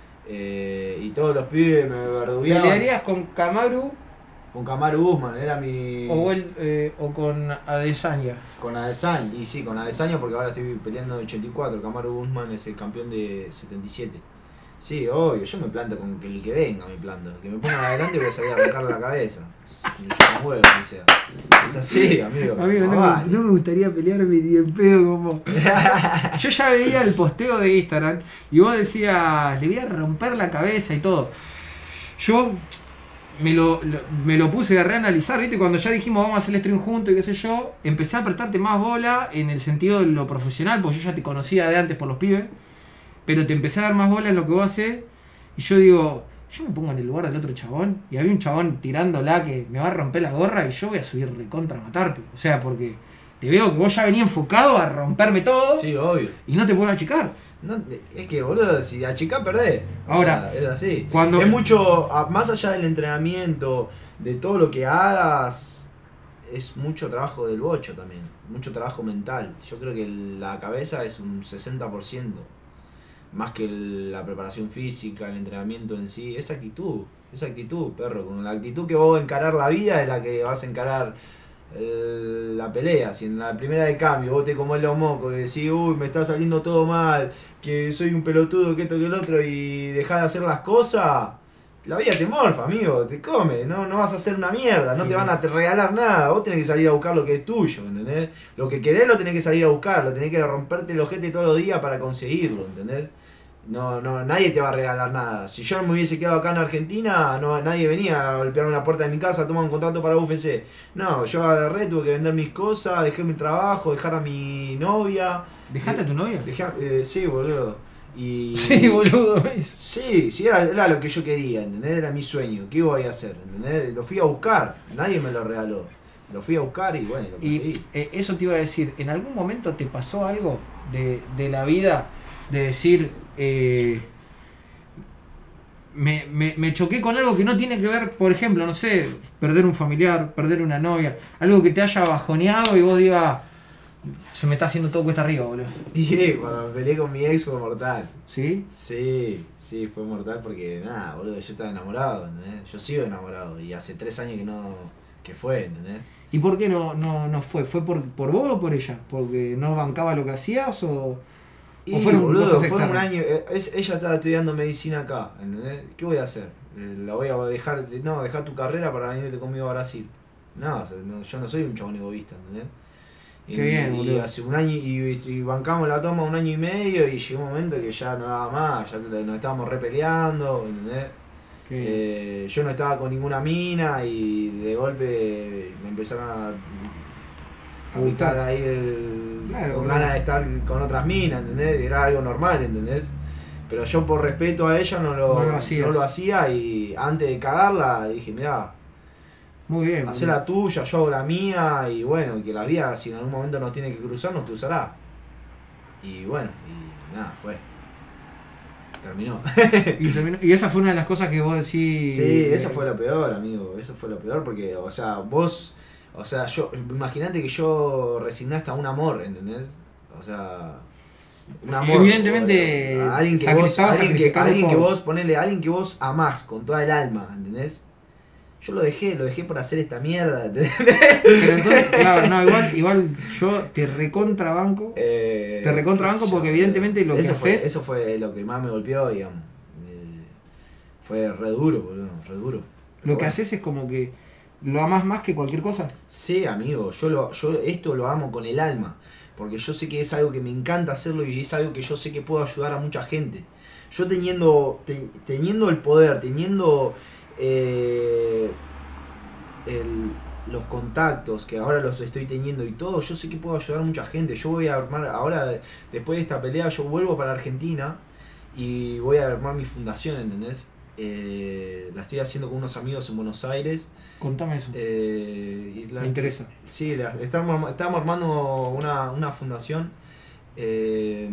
Eh, y todos los pibes me verdugueaban. ¿Pelearías con Kamaru? Con Kamaru Usman, era mi... O, el, eh, o con Adesanya. Con Adesanya, y sí, con Adesanya porque ahora estoy peleando en ochenta y cuatro. Kamaru Usman es el campeón de setenta y siete. Sí, obvio, yo me planto con el que venga, me planto. El que me ponga adelante voy a salir a arrancarle la cabeza. Me huevo, o sea. Es así, amigo. Amigo, no, vale. me, no me gustaría pelearme ni en pedo como. Yo ya veía el posteo de Instagram y vos decías, le voy a romper la cabeza y todo. Yo me lo, lo, me lo puse a reanalizar, ¿viste? Cuando ya dijimos vamos a hacer el stream juntos y qué sé yo, empecé a apretarte más bola en el sentido de lo profesional, porque yo ya te conocía de antes por los pibes, pero te empecé a dar más bola en lo que vos hacés y yo digo. Yo me pongo en el lugar del otro chabón y había un chabón tirándola que me va a romper la gorra y yo voy a subir recontra a matarte. O sea, porque te veo que vos ya venías enfocado a romperme todo. Sí, obvio. Y no te puedo achicar. No, es que, boludo, si achicás perdés. Ahora, o sea, es así. Cuando... Es mucho, más allá del entrenamiento, de todo lo que hagas, es mucho trabajo del bocho también. Mucho trabajo mental. Yo creo que la cabeza es un sesenta por ciento. Más que el, la preparación física, el entrenamiento en sí, esa actitud, esa actitud, perro, con la actitud que vos vas a encarar la vida es la que vas a encarar eh, la pelea. Si en la primera de cambio vos te comés los mocos y decís, uy, me está saliendo todo mal, que soy un pelotudo, que esto, que el otro, y dejás de hacer las cosas, la vida te morfa, amigo, te come, no, no vas a hacer una mierda, no te van a regalar nada, vos tenés que salir a buscar lo que es tuyo, ¿entendés? Lo que querés lo tenés que salir a buscar, lo tenés que romperte el ojete todos los días para conseguirlo, ¿entendés? No, no, nadie te va a regalar nada. Si yo me hubiese quedado acá en Argentina, no, nadie venía a golpearme la puerta de mi casa, toma un contrato para U F C. No, yo agarré, tuve que vender mis cosas, dejé mi trabajo, dejar a mi novia. ¿Dejaste a tu novia? Dejé, eh, sí, boludo. Y, sí, boludo. Sí, sí, era, era lo que yo quería, ¿entendés? Era mi sueño. ¿Qué voy a hacer? ¿Entendés? Lo fui a buscar, nadie me lo regaló. Lo fui a buscar y bueno, lo conseguí. Y eh, eso te iba a decir, ¿en algún momento te pasó algo de, de la vida de decir, eh, me, me, me choqué con algo que no tiene que ver, por ejemplo, no sé, perder un familiar, perder una novia, algo que te haya bajoneado y vos digas, se me está haciendo todo cuesta arriba, boludo? Y cuando me peleé con mi ex fue mortal. ¿Sí? Sí, sí, fue mortal porque nada, boludo, yo estaba enamorado, ¿entendés? Yo sigo enamorado y hace tres años que no, que fue, ¿entendés? ¿Y por qué no, no, no fue? ¿Fue por, por vos o por ella? ¿Porque no bancaba lo que hacías o...? Y, ¿O fueron boludo, cosas fue externas? un año, es, ella estaba estudiando medicina acá, ¿entendés? ¿Qué voy a hacer? ¿La voy a dejar, no, dejar tu carrera para venirte conmigo a Brasil? No, o sea, no, yo no soy un chabón egoísta, ¿entendés? Y, Qué bien, y boludo. hace un año, y, y bancamos la toma un año y medio y llegó un momento que ya no daba más, ya nos estábamos repeleando, ¿entendés? Eh, yo no estaba con ninguna mina y de golpe me empezaron a, a gustar ahí el, claro, con claro. ganas de estar con otras minas, ¿entendés? Era algo normal, ¿entendés? Pero yo por respeto a ella no lo, No lo no hacías. lo hacía y antes de cagarla dije, mirá, muy bien, hacé la tuya, yo hago la mía y bueno, que la vida si en algún momento nos tiene que cruzar, nos cruzará. Y bueno, y nada, fue. Terminó. y, terminó. Y esa fue una de las cosas que vos decís. Sí, eso fue lo peor, amigo. Eso fue lo peor porque, o sea, vos, o sea, yo, imagínate que yo resigné hasta un amor, ¿entendés? O sea, un amor. Evidentemente, a alguien que sacri- vos, estaba alguien que, sacrificando alguien que todo. vos, ponele, alguien que vos amás con toda el alma, ¿entendés? Yo lo dejé, lo dejé por hacer esta mierda, ¿entendés? Pero entonces, claro, no, igual, igual yo te recontrabanco. Eh, Te recontrabanco qué sé yo, porque evidentemente lo que eso fue, haces- Eso fue lo que más me golpeó, digamos. Eh, fue re duro, boludo, re duro. Pero Lo que bueno. haces es como que lo amás más que cualquier cosa. Sí, amigo, yo, lo, yo esto lo amo con el alma, porque yo sé que es algo que me encanta hacerlo y es algo que yo sé que puedo ayudar a mucha gente. Yo teniendo, te- teniendo el poder, teniendo eh, el- los contactos que ahora los estoy teniendo y todo, yo sé que puedo ayudar a mucha gente. Yo voy a armar, ahora después de esta pelea, yo vuelvo para Argentina y voy a armar mi fundación, ¿entendés? Eh, la estoy haciendo con unos amigos en Buenos Aires. Contame eso. Eh, y la- Me interesa. Sí, la- estamos, arma- estamos armando una, una fundación. Eh,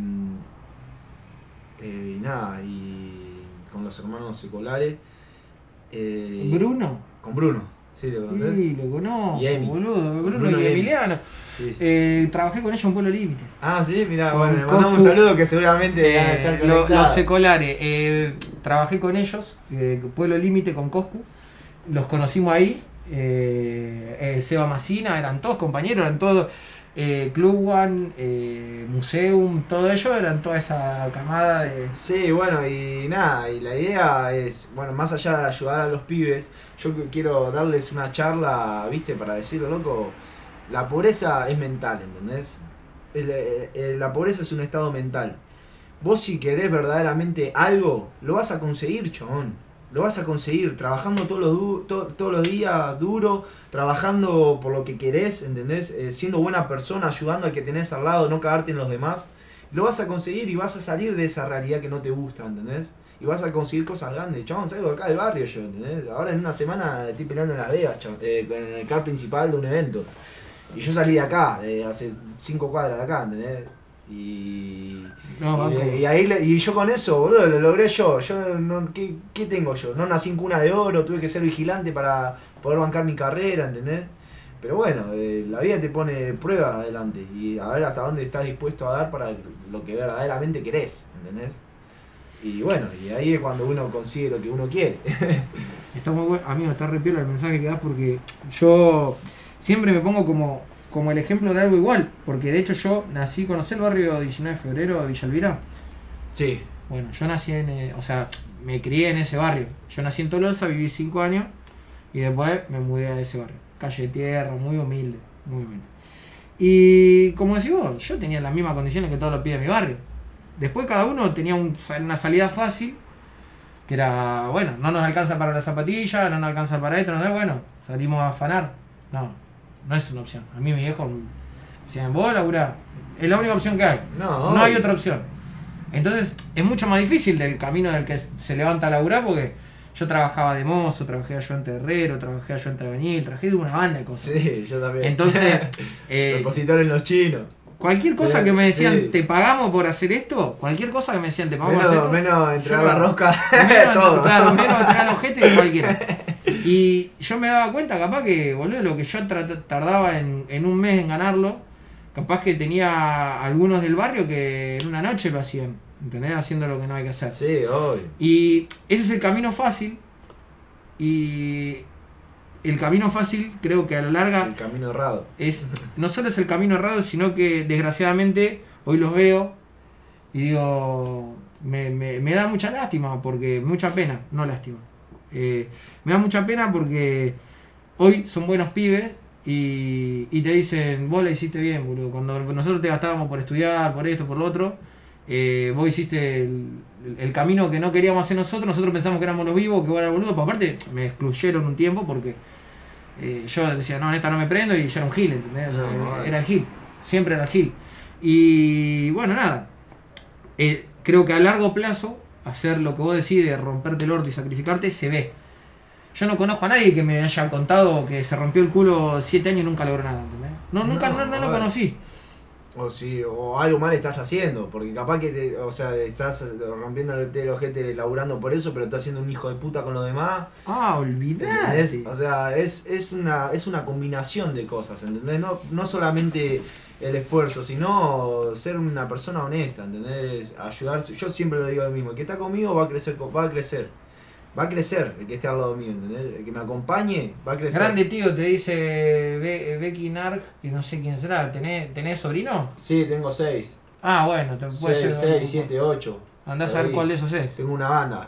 eh, y nada, y con los hermanos seculares. Eh, Bruno. Con Bruno, ¿sí lo conoces? Sí, lo conozco, Y Emi. boludo. Bruno, Bruno y y Emi. Emiliano. Sí. Eh, trabajé con ellos en Pueblo Límite. Ah, sí, mirá, Con bueno, le mandamos un Coscu. saludo que seguramente van a estar Eh, lo- conectados. los secolares. Eh, trabajé con ellos, eh, Pueblo Límite con Coscu. Los conocimos ahí. Eh, eh, Seba Macina, eran todos compañeros, eran todos. Eh, Club One, eh, Museum, todo ello eran toda esa camada de. Sí, bueno, y nada, y la idea es, bueno, más allá de ayudar a los pibes, yo qu- quiero darles una charla, viste, para decirlo, loco, la pobreza es mental, ¿entendés? El- el- el- la pobreza es un estado mental. Vos si querés verdaderamente algo, lo vas a conseguir, chabón. Lo vas a conseguir trabajando todos los, du- to- todos los días duro, trabajando por lo que querés, ¿entendés? Eh, siendo buena persona, ayudando al que tenés al lado, no cagarte en los demás. Lo vas a conseguir y vas a salir de esa realidad que no te gusta, ¿entendés? Y vas a conseguir cosas grandes. Chabón, salgo de acá del barrio yo, ¿entendés? Ahora en una semana estoy peleando en Las Vegas, chabón, eh, en el car principal de un evento. Y yo salí de acá, de hace cinco cuadras de acá, ¿entendés? Y, No, y, banco. y ahí le- y yo con eso, boludo, lo logré yo. Yo no, ¿qué, ¿Qué tengo yo? No nací en cuna de oro, tuve que ser vigilante para poder bancar mi carrera, ¿entendés? Pero bueno, eh, la vida te pone pruebas adelante y a ver hasta dónde estás dispuesto a dar para lo que verdaderamente querés, ¿entendés? Y bueno, y ahí es cuando uno consigue lo que uno quiere. Está muy bueno, amigo, está re piola el mensaje que das porque yo siempre me pongo como, como el ejemplo de algo igual, porque de hecho yo nací, ¿conocés el barrio diecinueve de febrero de Villa Elvira? Sí, Bueno, yo nací en, eh, o sea, me crié en ese barrio. Yo nací en Tolosa, viví cinco años y después me mudé a ese barrio. Calle de tierra, muy humilde, muy humilde. Y como decís vos, yo tenía las mismas condiciones que todos los pibes de mi barrio. Después cada uno tenía un- una salida fácil, que era, bueno, no nos alcanza para la zapatilla, no nos alcanza para esto, no sé, bueno, salimos a afanar. No, no es una opción. A mí mi viejo me decían, vos laburá, es la única opción que hay. No, No hay obvio. otra opción. Entonces es mucho más difícil del camino del que se levanta a laburar porque yo trabajaba de mozo, trabajé ayudante de herrero, trabajé ayudante de albañil, trabajé de una banda de cosas. sí, yo también. Entonces, eh, Repositores en los chinos. cualquier cosa que me decían, Sí. te pagamos por hacer esto, cualquier cosa que me decían, te pagamos por hacer Menos, esto. menos entregar yo- la rosca, menos, todo. Claro, menos entregar los ojete que cualquiera. Y yo me daba cuenta, capaz que, boludo, lo que yo tra- tardaba en, en un mes en ganarlo, capaz que tenía algunos del barrio que en una noche lo hacían, ¿entendés? Haciendo lo que no hay que hacer. Sí, obvio. Y ese es el camino fácil. Y el camino fácil creo que a la larga El camino errado. es no solo es el camino errado, sino que desgraciadamente hoy los veo y digo, me, me, me da mucha lástima, porque mucha pena, no lástima. Eh, me da mucha pena porque hoy son buenos pibes y, y te dicen, vos la hiciste bien, boludo. Cuando nosotros te gastábamos por estudiar, por esto, por lo otro, eh, vos hiciste el, el camino que no queríamos hacer nosotros, nosotros pensamos que éramos los vivos, que vos eras boludo, pero aparte me excluyeron un tiempo porque eh, yo decía, no, en esta no me prendo y yo era un gil, ¿entendés? O sea, No, vale. era el gil, siempre era el gil. Y bueno, nada, eh, creo que a largo plazo hacer lo que vos decís de romperte el orto y sacrificarte se ve. Yo no conozco a nadie que me haya contado que se rompió el culo siete años y nunca logró nada, ¿entendés? No, nunca, no, No, no lo vale. conocí. O si, o algo mal estás haciendo, porque capaz que te, o sea, estás rompiendo el ojete laburando por eso, pero estás siendo un hijo de puta con los demás. Ah, olvidate. ¿Entendés? O sea, es, es una es una combinación de cosas, ¿entendés? No, no solamente el esfuerzo, sino ser una persona honesta, ¿entendés? Ayudarse. Yo siempre lo digo lo mismo, el que está conmigo va a crecer, va a crecer. Va a crecer el que esté al lado mío, ¿entendés? El que me acompañe va a crecer. Grande tío, te dice Be Becky Narg, que no sé quién será. ¿Tenés, ¿tenés sobrino? Sí, tengo seis. Ah, bueno, te puede seis, ser. seis, siete, ocho. Andás a ver cuál de esos es. Tengo una banda.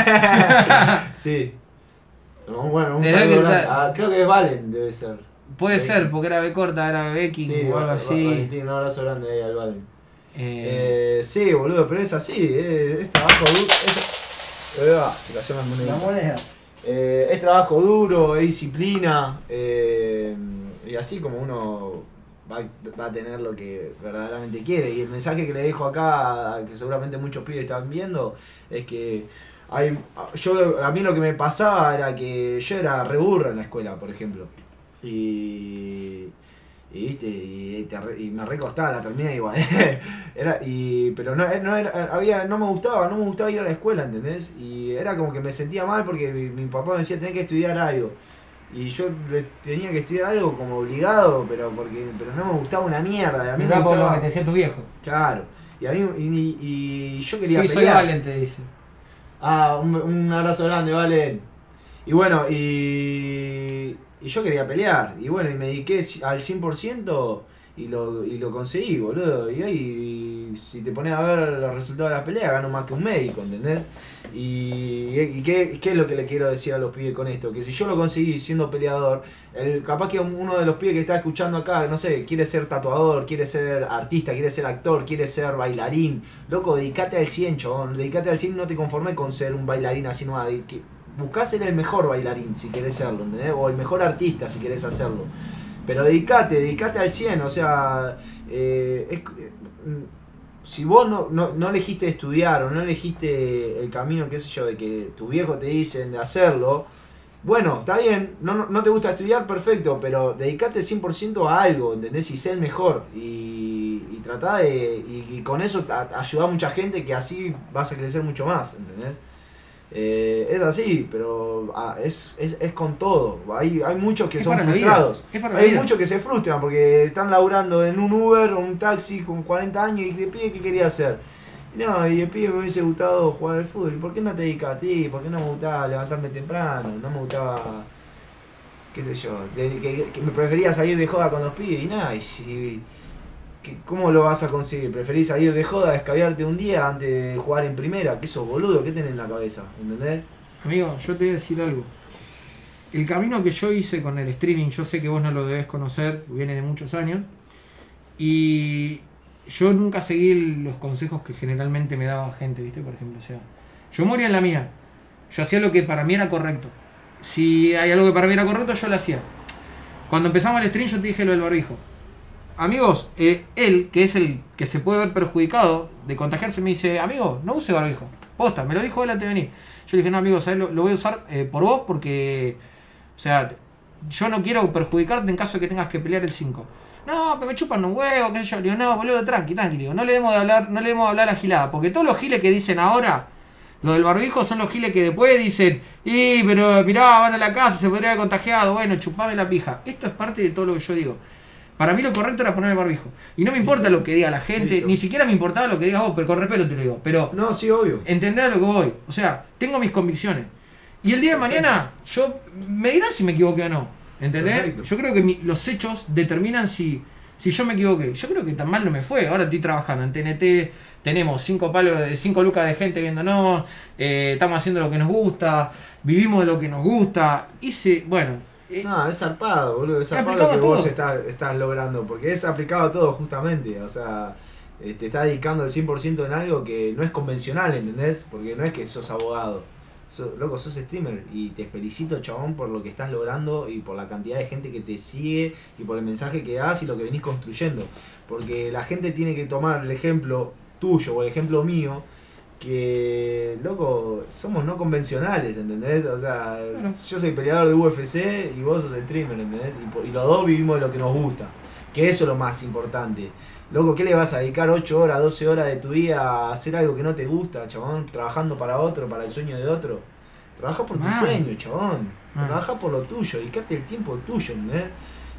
Sí. Bueno, un Desde saludo que grande. está- Ah, creo que es Valen, debe ser. Puede Becky. ser, porque era B corta, era Becky Sí, o algo Va- así. Valentín, un abrazo grande ahí al Valen. Eh, Eh, sí, boludo, pero es así, es, es trabajo duro. Es, eh, ah, se cayó la moneda. La moneda. Eh, es trabajo duro, es disciplina, eh, y así como uno va, va a tener lo que verdaderamente quiere. Y el mensaje que le dejo acá, que seguramente muchos pibes están viendo, es que hay, yo, a mí lo que me pasaba era que yo era re burro en la escuela, por ejemplo. Y... Y, viste, y, te re- y me recostaba, la terminé igual. era, y, pero no, no, era, había, no me gustaba, no me gustaba ir a la escuela, ¿entendés? Y era como que me sentía mal porque mi, mi papá me decía tenés que estudiar algo. Y yo le- tenía que estudiar algo como obligado, pero porque pero no me gustaba una mierda. Y a mí me mirá por lo gustaba, que te decía tu viejo. claro. Y a mí y, y yo quería Sí, soy pelear. Valen, te dice. Ah, un, un abrazo grande, Valen. Y bueno, y, y yo quería pelear. Y bueno, y me dediqué al cien por ciento y lo, y lo conseguí, boludo. Y ahí, si te pones a ver los resultados de las peleas, gano más que un médico, ¿entendés? Y, y qué, qué es lo que le quiero decir a los pibes con esto, que si yo lo conseguí siendo peleador, el, capaz que uno de los pibes que está escuchando acá, no sé, quiere ser tatuador, quiere ser artista, quiere ser actor, quiere ser bailarín, loco, dedicate al cien, chabón, dedicate al cien, no te conformes con ser un bailarín así nomás, de- que- buscá ser el mejor bailarín si querés serlo, ¿entendés? O el mejor artista si querés hacerlo. Pero dedicate, dedicate al cien, o sea, eh, es- eh, si vos no, no, no elegiste estudiar o no elegiste el camino, qué sé yo, de que tu viejo te dicen de hacerlo, bueno, está bien, no, no, no te gusta estudiar, perfecto, pero dedicate cien por ciento a algo, ¿entendés? Y sé el mejor. Y, y tratá de. Y, y con eso a- ayudá a mucha gente que así vas a crecer mucho más, ¿entendés? Eh, es así, pero ah, es, es, es con todo. Hay, hay muchos que Es son para la vida, frustrados. es para la Hay vida. muchos que se frustran porque están laburando en un Uber o un taxi con cuarenta años y de pibe, ¿qué quería hacer? Y no, y de pibe me hubiese gustado jugar al fútbol. ¿Y por qué no te dedicas a ti? ¿Por qué no me gustaba levantarme temprano? No me gustaba, qué sé yo, de- que, que me prefería salir de joda con los pibes y nada. Y si, que- ¿cómo lo vas a conseguir? ¿Preferís salir de joda, descabiarte un día antes de jugar en primera? ¿Qué sos, boludo? ¿Qué tenés en la cabeza? ¿Entendés? Amigo, yo te voy a decir algo. El camino que yo hice con el streaming, yo sé que vos no lo debes conocer, viene de muchos años. Y yo nunca seguí los consejos que generalmente me daba gente, ¿viste? Por ejemplo, o sea, yo moría en la mía. Yo hacía lo que para mí era correcto. Si hay algo que para mí era correcto, yo lo hacía. Cuando empezamos el stream, yo te dije lo del barbijo. Amigos, eh, él, que es el que se puede ver perjudicado de contagiarse, me dice, amigo, no use barbijo. Posta, me lo dijo él antes de venir. Yo le dije, no, amigo, ¿sabes? Lo, lo voy a usar eh, por vos porque, o sea, yo no quiero perjudicarte en caso de que tengas que pelear el cinco. No, pero me chupan un huevo, qué sé yo. Le digo, no, boludo, tranqui, tranqui. Digo, no le demos de hablar, no le demos de hablar a la gilada. Porque todos los giles que dicen ahora, lo del barbijo, son los giles que después dicen, y pero mirá, van a la casa, se podría haber contagiado, bueno, chupame la pija. Esto es parte de todo lo que yo digo. Para mí lo correcto era poner el barbijo. Y no me importa lo que diga la gente, Listo. ni siquiera me importaba lo que digas vos, pero con respeto te lo digo. Pero No, sí, obvio. entender a lo que voy. O sea, tengo mis convicciones. Y el día de mañana, yo me dirán si me equivoqué o no. ¿Entendés? Perfecto. Yo creo que mi- los hechos determinan si, si yo me equivoqué. Yo creo que tan mal no me fue. Ahora estoy trabajando en T N T, tenemos cinco palos, de cinco lucas de gente viéndonos, eh, estamos haciendo lo que nos gusta, vivimos de lo que nos gusta. Hice, bueno, eh, No, es zarpado, boludo. Es Es zarpado aplicado lo que a vos todo. estás, estás logrando. Porque es aplicado a todo, justamente. O sea, eh, te estás dedicando el cien por ciento en algo que no es convencional, ¿entendés? Porque no es que sos abogado. So- loco, sos streamer. Y te felicito, chabón, por lo que estás logrando y por la cantidad de gente que te sigue y por el mensaje que das y lo que venís construyendo. Porque la gente tiene que tomar el ejemplo tuyo o el ejemplo mío. Que, loco, somos no convencionales, ¿entendés? O sea, Claro. yo soy peleador de U F C y vos sos streamer, ¿entendés? Y, por- y los dos vivimos de lo que nos gusta. Que eso es lo más importante. Loco, ¿qué le vas a dedicar ocho horas, doce horas de tu vida a hacer algo que no te gusta, chabón? Trabajando para otro, para el sueño de otro. Trabaja por tu Mal. sueño, chabón. Mal. Trabaja por lo tuyo, dedicate el tiempo tuyo, ¿entendés?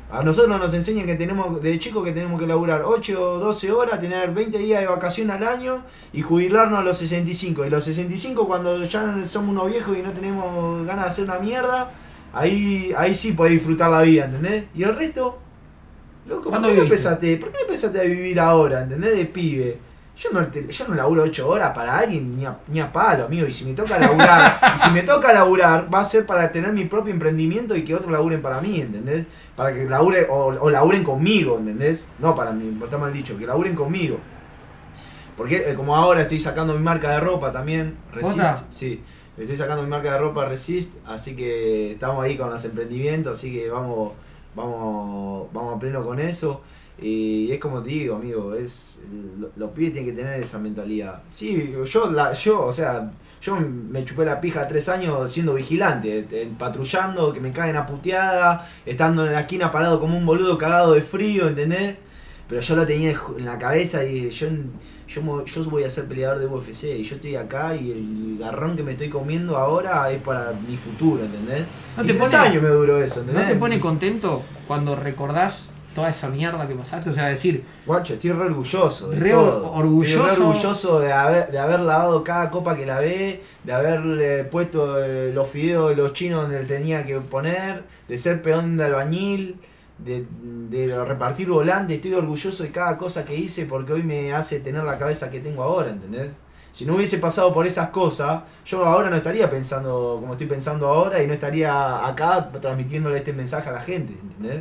A nosotros nos enseñan que tenemos, de chicos, que tenemos que laburar ocho o doce horas, tener veinte días de vacación al año y jubilarnos a los sesenta y cinco. Y los sesenta y cinco, cuando ya somos unos viejos y no tenemos ganas de hacer una mierda, ahí, ahí sí podés disfrutar la vida, ¿entendés? Y el resto, loco, ¿por qué, no empezaste, ¿por qué no empezaste a vivir ahora, ¿entendés? De pibe. Yo no, yo no laburo ocho horas para alguien ni a, ni a palo, amigo. Y si me toca laburar, y si me toca laburar, va a ser para tener mi propio emprendimiento y que otros laburen para mí, ¿entendés? Para que labure, o, o laburen conmigo, ¿entendés? No para mí, está mal dicho, que laburen conmigo. Porque eh, como ahora estoy sacando mi marca de ropa también, Resist, ¿Otra? Sí, estoy sacando mi marca de ropa Resist, así que estamos ahí con los emprendimientos, así que vamos, vamos, vamos a pleno con eso. Y es como te digo, amigo, es los pibes tienen que tener esa mentalidad. Sí, yo, la, yo o sea, yo me chupé la pija tres años siendo vigilante, patrullando, que me caen a puteada, estando en la esquina parado como un boludo cagado de frío, ¿entendés? Pero yo lo tenía en la cabeza y yo, yo, yo voy a ser peleador de U F C y yo estoy acá y el garrón que me estoy comiendo ahora es para mi futuro, ¿entendés? ¿No y te tres pone, años me duró eso, ¿entendés? ¿No te pone contento cuando recordás toda esa mierda que pasaste? O sea, decir... Guacho, estoy re orgulloso. Re todo. orgulloso. Estoy re orgulloso de haber, de haber lavado cada copa que lavé, de haberle puesto eh, los fideos de los chinos donde tenía que poner, de ser peón de albañil, de, de repartir volante. Estoy orgulloso de cada cosa que hice porque hoy me hace tener la cabeza que tengo ahora, ¿entendés? Si no hubiese pasado por esas cosas, yo ahora no estaría pensando como estoy pensando ahora y no estaría acá transmitiéndole este mensaje a la gente, ¿entendés?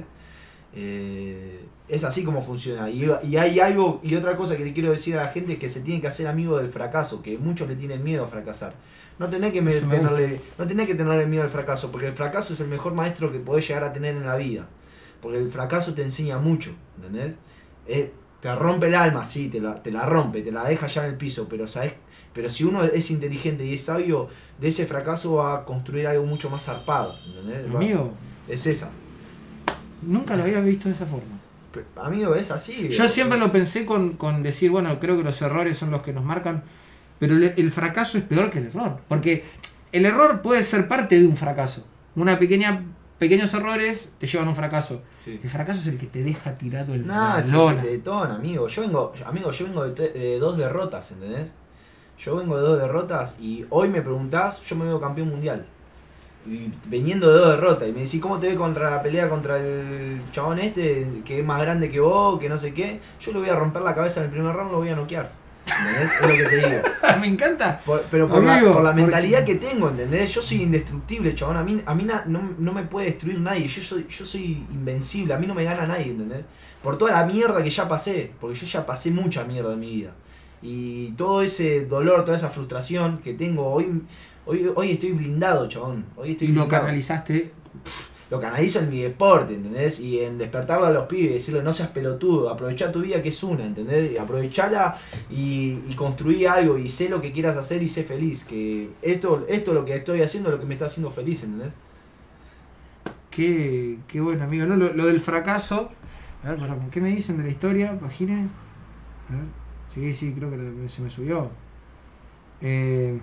Eh, es así como funciona. Y, y hay algo, y otra cosa que le quiero decir a la gente es que se tiene que hacer amigo del fracaso, que muchos le tienen miedo a fracasar. No tenés que, me, tenerle, no tenés que tenerle miedo al fracaso, porque el fracaso es el mejor maestro que podés llegar a tener en la vida. Porque el fracaso te enseña mucho, ¿entendés? Eh, te rompe el alma, sí, te la, te la rompe, te la deja ya en el piso, pero sabés, pero si uno es inteligente y es sabio, de ese fracaso va a construir algo mucho más zarpado, ¿entendés? Amigo, es esa. Nunca lo había visto de esa forma. Amigo, es así. Yo siempre lo pensé con, con decir, bueno, creo que los errores son los que nos marcan, pero el, el fracaso es peor que el error. Porque el error puede ser parte de un fracaso. Una pequeña, pequeños errores te llevan a un fracaso. Sí. El fracaso es el que te deja tirado el nah, es el que te detona, amigo. Yo vengo, amigo, yo vengo de, de dos derrotas, ¿entendés? Yo vengo de dos derrotas y hoy me preguntás, yo me veo campeón mundial. Y veniendo de dos derrotas y me decís cómo te ves contra la pelea contra el chabón este que es más grande que vos, que no sé qué, yo le voy a romper la cabeza en el primer round, lo voy a noquear, ¿entendés? Es lo que te digo. Me encanta. Por, pero por Amigo, la, por la mentalidad porque... que tengo, ¿entendés? Yo soy indestructible, chabón, a mí, a mí na, no, no me puede destruir nadie, yo soy, yo soy invencible, a mí no me gana nadie, ¿entendés? Por toda la mierda que ya pasé, porque yo ya pasé mucha mierda en mi vida. Y todo ese dolor, toda esa frustración que tengo hoy... Hoy, hoy estoy blindado, chabón. Hoy estoy y lo blindado. canalizaste. Lo canalizo en mi deporte, ¿entendés? Y en despertarlo a los pibes, decirle no seas pelotudo, aprovechá tu vida que es una, ¿entendés? Y aprovechala y, y construí algo y sé lo que quieras hacer y sé feliz. Que esto, esto lo que estoy haciendo es lo que me está haciendo feliz, ¿entendés? Qué, qué bueno, amigo. ¿No? Lo, lo del fracaso. A ver, perdón, ¿qué me dicen de la historia? Página. A ver. Sí, sí, creo que se me subió. Eh.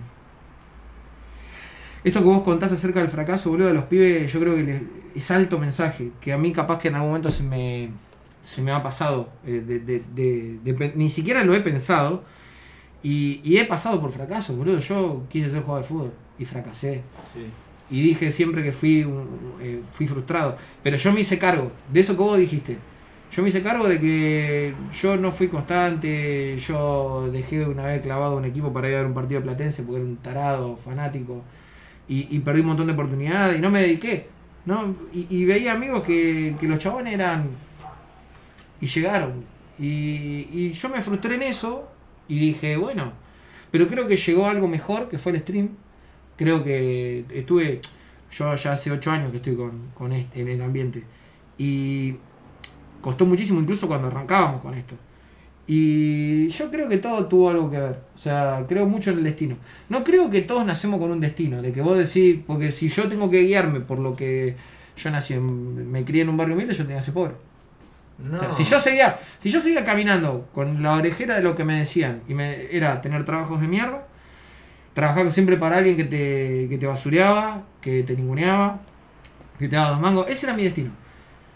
Esto que vos contás acerca del fracaso, boludo, de los pibes, yo creo que les, es alto mensaje, que a mí capaz que en algún momento se me, se me ha pasado, eh, de, de, de, de, de, ni siquiera lo he pensado, y, y he pasado por fracaso, boludo. Yo quise ser jugador de fútbol y fracasé. Sí. Y dije siempre que fui, eh, fui frustrado, pero yo me hice cargo de eso que vos dijiste. Yo me hice cargo de que yo no fui constante, yo dejé una vez clavado un equipo para ir a ver un partido platense porque era un tarado, fanático. Y, y perdí un montón de oportunidades y no me dediqué, ¿no? Y, y veía amigos que, que los chabones eran y llegaron y, y yo me frustré en eso y dije, bueno, pero creo que llegó algo mejor que fue el stream. Creo que estuve, yo ya hace ocho años que estoy con, con este, en el ambiente y costó muchísimo incluso cuando arrancábamos con esto. Y yo creo que todo tuvo algo que ver. O sea, creo mucho en el destino. No creo que todos nacemos con un destino. De que vos decís, porque si yo tengo que guiarme por lo que yo nací, en, me crié en un barrio humilde, yo tenía que ser pobre. No. O sea, si yo seguía, si yo seguía caminando con la orejera de lo que me decían, y me era tener trabajos de mierda, trabajar siempre para alguien que te, que te basureaba, que te ninguneaba, que te daba dos mangos, ese era mi destino.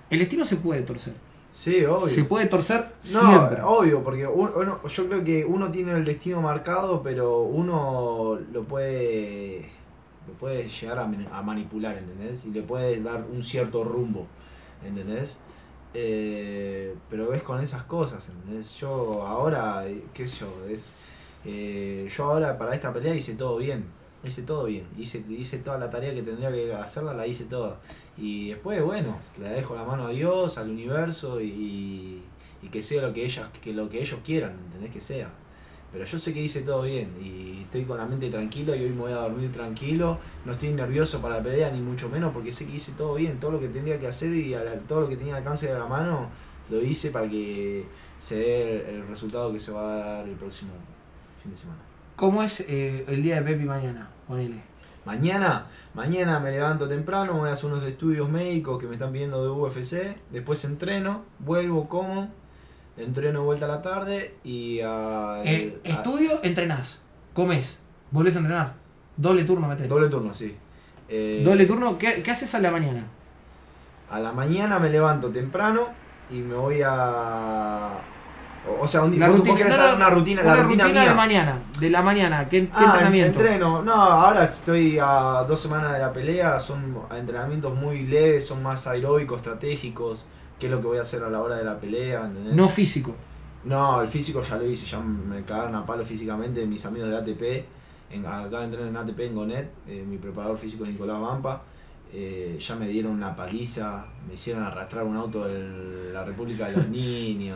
El destino se puede torcer. Sí, obvio. Se puede torcer No, siempre. obvio, porque uno, uno- yo creo que uno tiene el destino marcado, pero uno lo puede lo puede llegar a, men- a manipular, ¿entendés? Y le puede dar un cierto rumbo, ¿entendés? Eh, pero es con esas cosas, ¿entendés? Yo ahora, eh, qué sé yo, es eh, yo ahora para esta pelea hice todo bien, hice todo bien, hice, hice toda la tarea que tendría que hacerla, la hice toda. Y después, bueno, le dejo la mano a Dios, al universo y, y que sea lo que ellas, que lo que ellos quieran, ¿entendés? Que sea. Pero yo sé que hice todo bien y estoy con la mente tranquila y hoy me voy a dormir tranquilo. No estoy nervioso para la pelea, ni mucho menos, porque sé que hice todo bien. Todo lo que tendría que hacer y a la- todo lo que tenía al alcance de la mano, lo hice para que se dé el resultado que se va a dar el próximo fin de semana. ¿Cómo es eh, el día de Pepi mañana? Ponele. Mañana, mañana me levanto temprano, voy a hacer unos estudios médicos que me están pidiendo de U F C, después entreno, vuelvo, como, entreno de vuelta a la tarde y a, Eh, a- estudio, entrenás, comes, volvés a entrenar. Doble turno metés. doble turno, sí. Eh, Doble turno, ¿qué, qué haces a la mañana? A la mañana me levanto temprano y me voy a... O, o sea, un día, La vos- vos rutina, querés no, saber no, una rutina, una la rutina, rutina mía. de mañana, de la mañana, ¿qué, qué Ah, entrenamiento? entreno. No, ahora estoy a dos semanas de la pelea, son entrenamientos muy leves, son más aeróbicos, estratégicos, que es lo que voy a hacer a la hora de la pelea, ¿entendés? No físico. No, el físico ya lo hice, ya me cagaron a palo físicamente mis amigos de A T P, en, acá entreno en A T P en Gonet, eh, mi preparador físico es Nicolás Vampa, eh, ya me dieron una paliza, me hicieron arrastrar un auto de la República de los Niños.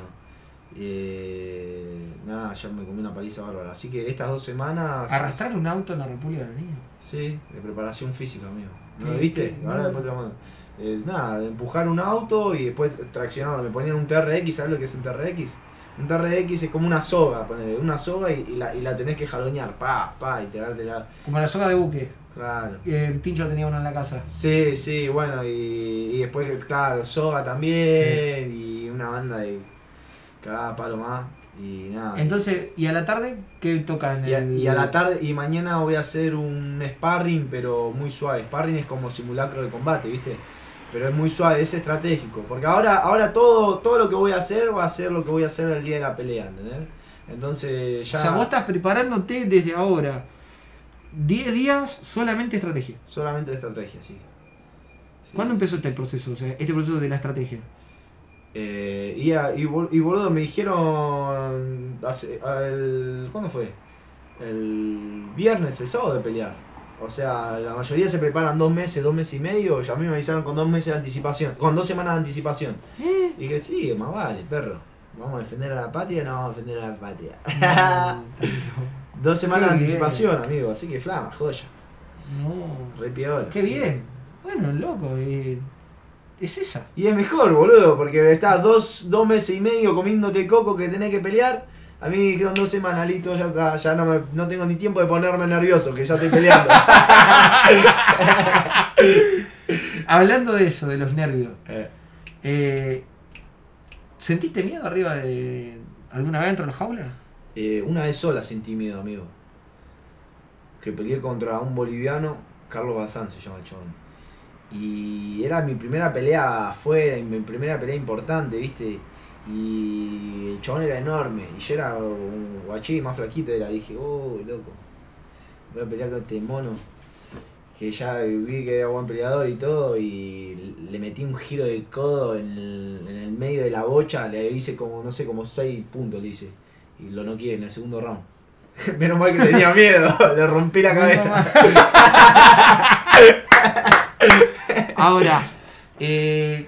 Eh, nada, ya me comí una paliza bárbara. Así que estas dos semanas. ¿Arrastrar un auto en la República de los Niños? Sí, de preparación física, amigo. ¿No lo ¿Qué- viste? qué? Ahora No. después te lo mando. Eh, nada, de empujar un auto y después traccionarlo. Me ponían un T R X, ¿sabes lo que es un T R X? Un T R X es como una soga, ponele, una soga y, y la, y la tenés que jalonear, pa, pa, y tirártela. Como la soga de buque. Claro. Eh, Tincho tenía uno en la casa. Sí, sí, bueno, y, y después, claro, soga también, y una banda de cada palo más, y nada. Entonces, ¿y a la tarde qué toca en Y a, el...? y a la tarde, y mañana voy a hacer un sparring, pero muy suave. Sparring es como simulacro de combate, ¿viste? Pero es muy suave, es estratégico. Porque ahora, ahora todo, todo lo que voy a hacer va a ser lo que voy a hacer el día de la pelea, ¿entendés? Entonces ya... O sea, vos estás preparándote desde ahora. diez días solamente estrategia. Solamente estrategia, sí. Sí. ¿Cuándo empezó este proceso? O sea, este proceso de la estrategia. Eh, y, a- y, bol- y boludo, me dijeron... Hace, el, ¿Cuándo fue? El viernes, el sábado de pelear. O sea, la mayoría se preparan dos meses, dos meses y medio. Y a mí me avisaron con dos meses de anticipación. Con dos semanas de anticipación. Y dije, sí, más vale, perro. ¿Vamos a defender a la patria o no vamos a defender a la patria? Dos semanas de Qué bien. anticipación, amigo. Así que flama, joya. No. Re piola. Qué sí. bien. Bueno, loco. eh, es esa. Y es mejor, boludo, porque estás dos, dos meses y medio comiéndote el coco que tenés que pelear. A mí me dijeron dos semanas, listo, ya está, ya no, me, no tengo ni tiempo de ponerme nervioso, que ya estoy peleando. Hablando de eso, de los nervios. Eh, eh, ¿Sentiste miedo arriba de alguna vez dentro de la jaula? eh, una vez sola sentí miedo, amigo. Que peleé contra un boliviano, Carlos Bazán se llama el chabón. Y era mi primera pelea afuera, y mi primera pelea importante, ¿viste? Y el chabón era enorme, y yo era un guachín más flaquito, era, dije, oh, loco, voy a pelear con este mono, que ya vi que era buen peleador y todo, y le metí un giro de codo en el, en el medio de la bocha, le hice como, no sé, como seis puntos le hice, y lo noqueé en el segundo round. Menos mal que tenía miedo, le rompí la cabeza. Ahora, eh,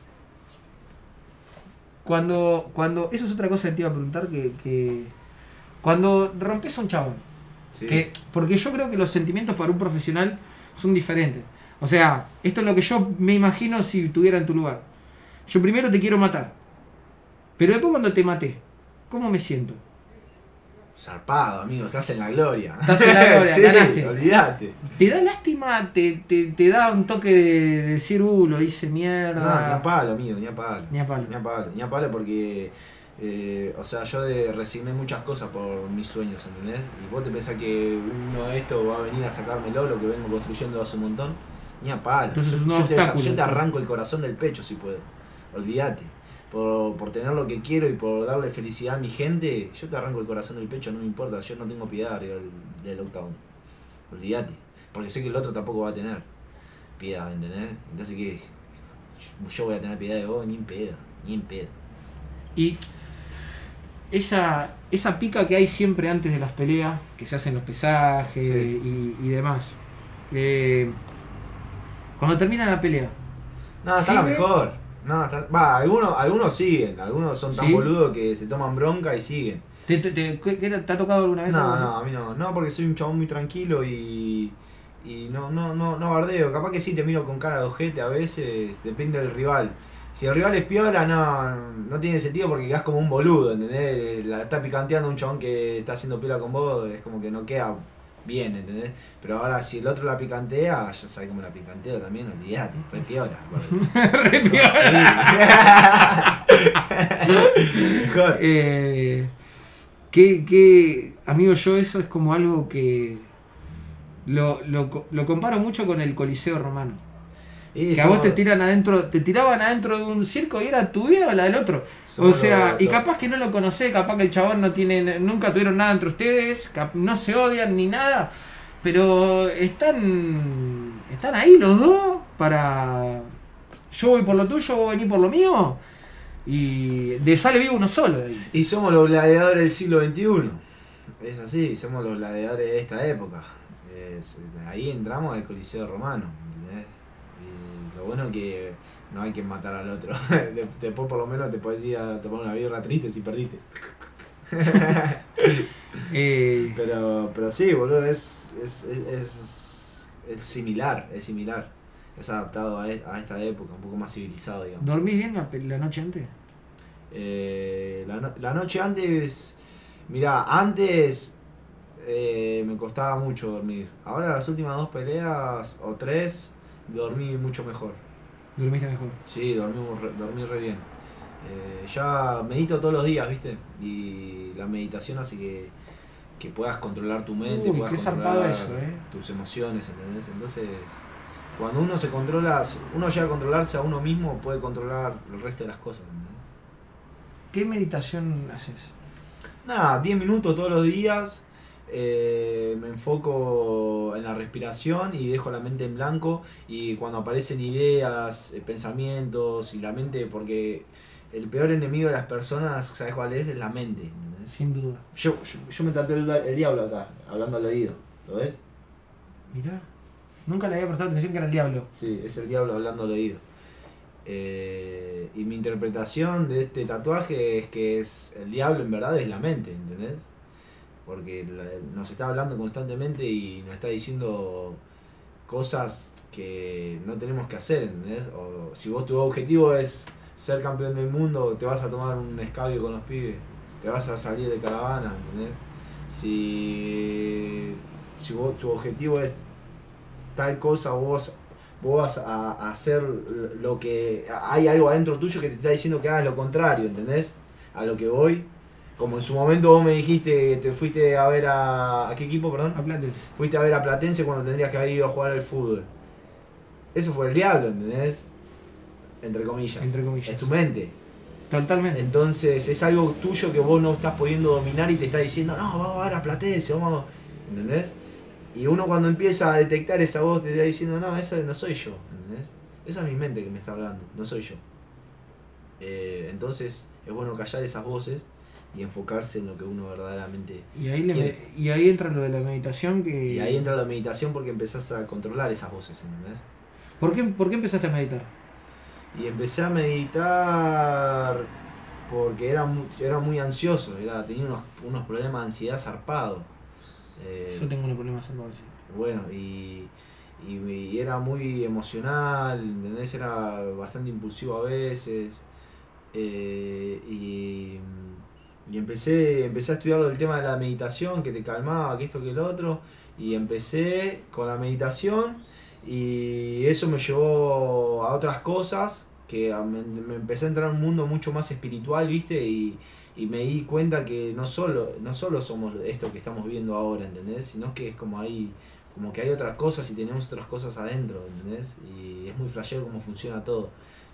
cuando, cuando, eso es otra cosa que te iba a preguntar, que, que cuando rompes a un chabón, Sí. que, porque yo creo que los sentimientos para un profesional son diferentes. O sea, esto es lo que yo me imagino si estuviera en tu lugar. Yo primero te quiero matar, pero después cuando te maté, ¿cómo me siento? Zarpado, amigo, estás en la gloria. Estás en la gloria, Sí, ganaste. olvídate. ¿Te da lástima? ¿Te, te, te da un toque de, de decir, uh, lo hice No, mierda? ni a palo, amigo, ni a palo. Ni a palo. Ni a palo, ni a palo porque, eh, o sea, yo de, resigné muchas cosas por mis sueños, ¿entendés? Y vos te pensás que uno de estos va a venir a sacármelo, lo que vengo construyendo hace un montón. Ni a palo. Entonces es un yo, te, obstáculo. yo te arranco el corazón del pecho si puedo. olvídate. Por, por tener lo que quiero y por darle felicidad a mi gente, yo te arranco el corazón del pecho, no me importa, yo no tengo piedad arriba del, del octavo. Olvídate, porque sé que el otro tampoco va a tener piedad, ¿entendés? Entonces que yo voy a tener piedad de vos, ni en pedo, ni en pedo. Y esa, esa pica que hay siempre antes de las peleas, que se hacen los pesajes Sí. y, y demás. Eh, cuando termina la pelea, No, está la ¿sigue? mejor. No, está, va, algunos, algunos siguen, algunos son tan ¿Sí? boludos que se toman bronca y siguen. ¿Te, te, te- qué- qué- te ha tocado alguna vez? No, algo no, así? a mí no, no, porque soy un chabón muy tranquilo y, y no, no, no, no bardeo. Capaz que sí te miro con cara de ojete a veces, depende del rival. Si el rival es piola, no, no tiene sentido porque quedás como un boludo, ¿entendés? La está picanteando un chabón que está haciendo piola con vos, es como que no queda bien, ¿entendés? Pero ahora si el otro la picantea, ya sabés cómo la picanteo también, olvidate, re piola. Re piola. Sí. Mejor. Eh, que, que, amigo, yo eso es como algo que lo, lo, co- lo comparo mucho con el Coliseo Romano. Y Que a vos somos- te tiran adentro, te tiraban adentro de un circo y era tu vida o la del otro. O somos sea, los- y los- capaz que no lo conocés, capaz que el chabón no tiene, nunca tuvieron nada entre ustedes, cap- no se odian ni nada, pero están, están ahí los dos para yo voy por lo tuyo, vos venís por lo mío, y de sale vivo uno solo de ahí. Y somos los gladiadores del siglo veintiuno. Es así, somos los gladiadores de esta época. Es- ahí entramos al Coliseo Romano. ¿Entendés? Y lo bueno es que no hay que matar al otro. De- Después por lo menos te puedes ir a tomar una birra triste si perdiste. Eh, Pero, pero sí, boludo, es, es, es, es, es similar, es similar. Es adaptado a, e- a esta época, un poco más civilizado, digamos. ¿Dormís bien la, la noche antes? Eh, la, no- la noche antes, mirá, antes eh, me costaba mucho dormir. Ahora las últimas dos peleas o tres dormí mucho mejor. ¿Dormiste mejor? Sí, dormí, re- dormí re bien. Eh, ya medito todos los días, ¿viste? Y la meditación hace que, que puedas controlar tu mente, Uy, puedas qué zarpado controlar eso, eh. tus emociones, ¿entendés? Entonces, cuando uno se controla, uno llega a controlarse a uno mismo, puede controlar el resto de las cosas, ¿entendés? ¿Qué meditación haces? Nada, diez minutos todos los días, eh, me enfoco en la respiración y dejo la mente en blanco y cuando aparecen ideas, eh, pensamientos y la mente, porque el peor enemigo de las personas, ¿sabes cuál es? Es la mente, ¿entendés? Sin duda. Yo, yo, yo me traté el, el diablo acá, hablando al oído, ¿lo ves? Mirá, nunca le había prestado atención que era el diablo. Sí, es el diablo hablando al oído. Eh, y mi interpretación de este tatuaje es que es el diablo en verdad es la mente, ¿entendés? Porque la- nos está hablando constantemente y nos está diciendo cosas que no tenemos que hacer, ¿entendés? O si vos tu objetivo es ser campeón del mundo, te vas a tomar un escabio con los pibes, te vas a salir de caravana, ¿entendés? Si, si vos, tu objetivo es tal cosa, vos vos vas a, a hacer lo que... Hay algo adentro tuyo que te está diciendo que hagas lo contrario, ¿entendés? A lo que voy. Como en su momento vos me dijiste que te fuiste a ver a... ¿A qué equipo, perdón? A Platense. Fuiste a ver a Platense cuando tendrías que haber ido a jugar al fútbol. Eso fue el diablo, ¿entendés? Entre comillas. Entre comillas. Es tu mente. Totalmente. Entonces es algo tuyo que vos no estás pudiendo dominar y te está diciendo, no, vamos a ver a Platense, vamos... ¿Entendés? Y uno cuando empieza a detectar esa voz te está diciendo, no, eso no soy yo, ¿entendés? Eso es mi mente que me está hablando, no soy yo. Eh, entonces es bueno callar esas voces y enfocarse en lo que uno verdaderamente Y ahí, le quiere. me- y ahí entra lo de la meditación que... Y ahí entra la meditación porque empezás a controlar esas voces, ¿entendés? ¿Por qué, ¿Por qué empezaste a meditar? Y empecé a meditar porque era muy, era muy ansioso, era, tenía unos, unos problemas de ansiedad zarpados. Eh, Yo tengo unos problemas en bolsillo. Bueno, y, y, y era muy emocional, ¿entendés? Era bastante impulsivo a veces. eh, y, y empecé, empecé a estudiar el tema de la meditación, que te calmaba, que esto, que el otro. Y empecé con la meditación y eso me llevó a otras cosas, que a- me, me empecé a entrar en un mundo mucho más espiritual, ¿viste? Y, y me di cuenta que no solo, no solo somos esto que estamos viendo ahora, ¿entendés? Sino que es como hay, como que hay otras cosas y tenemos otras cosas adentro, ¿entendés? Y es muy flashero cómo funciona todo.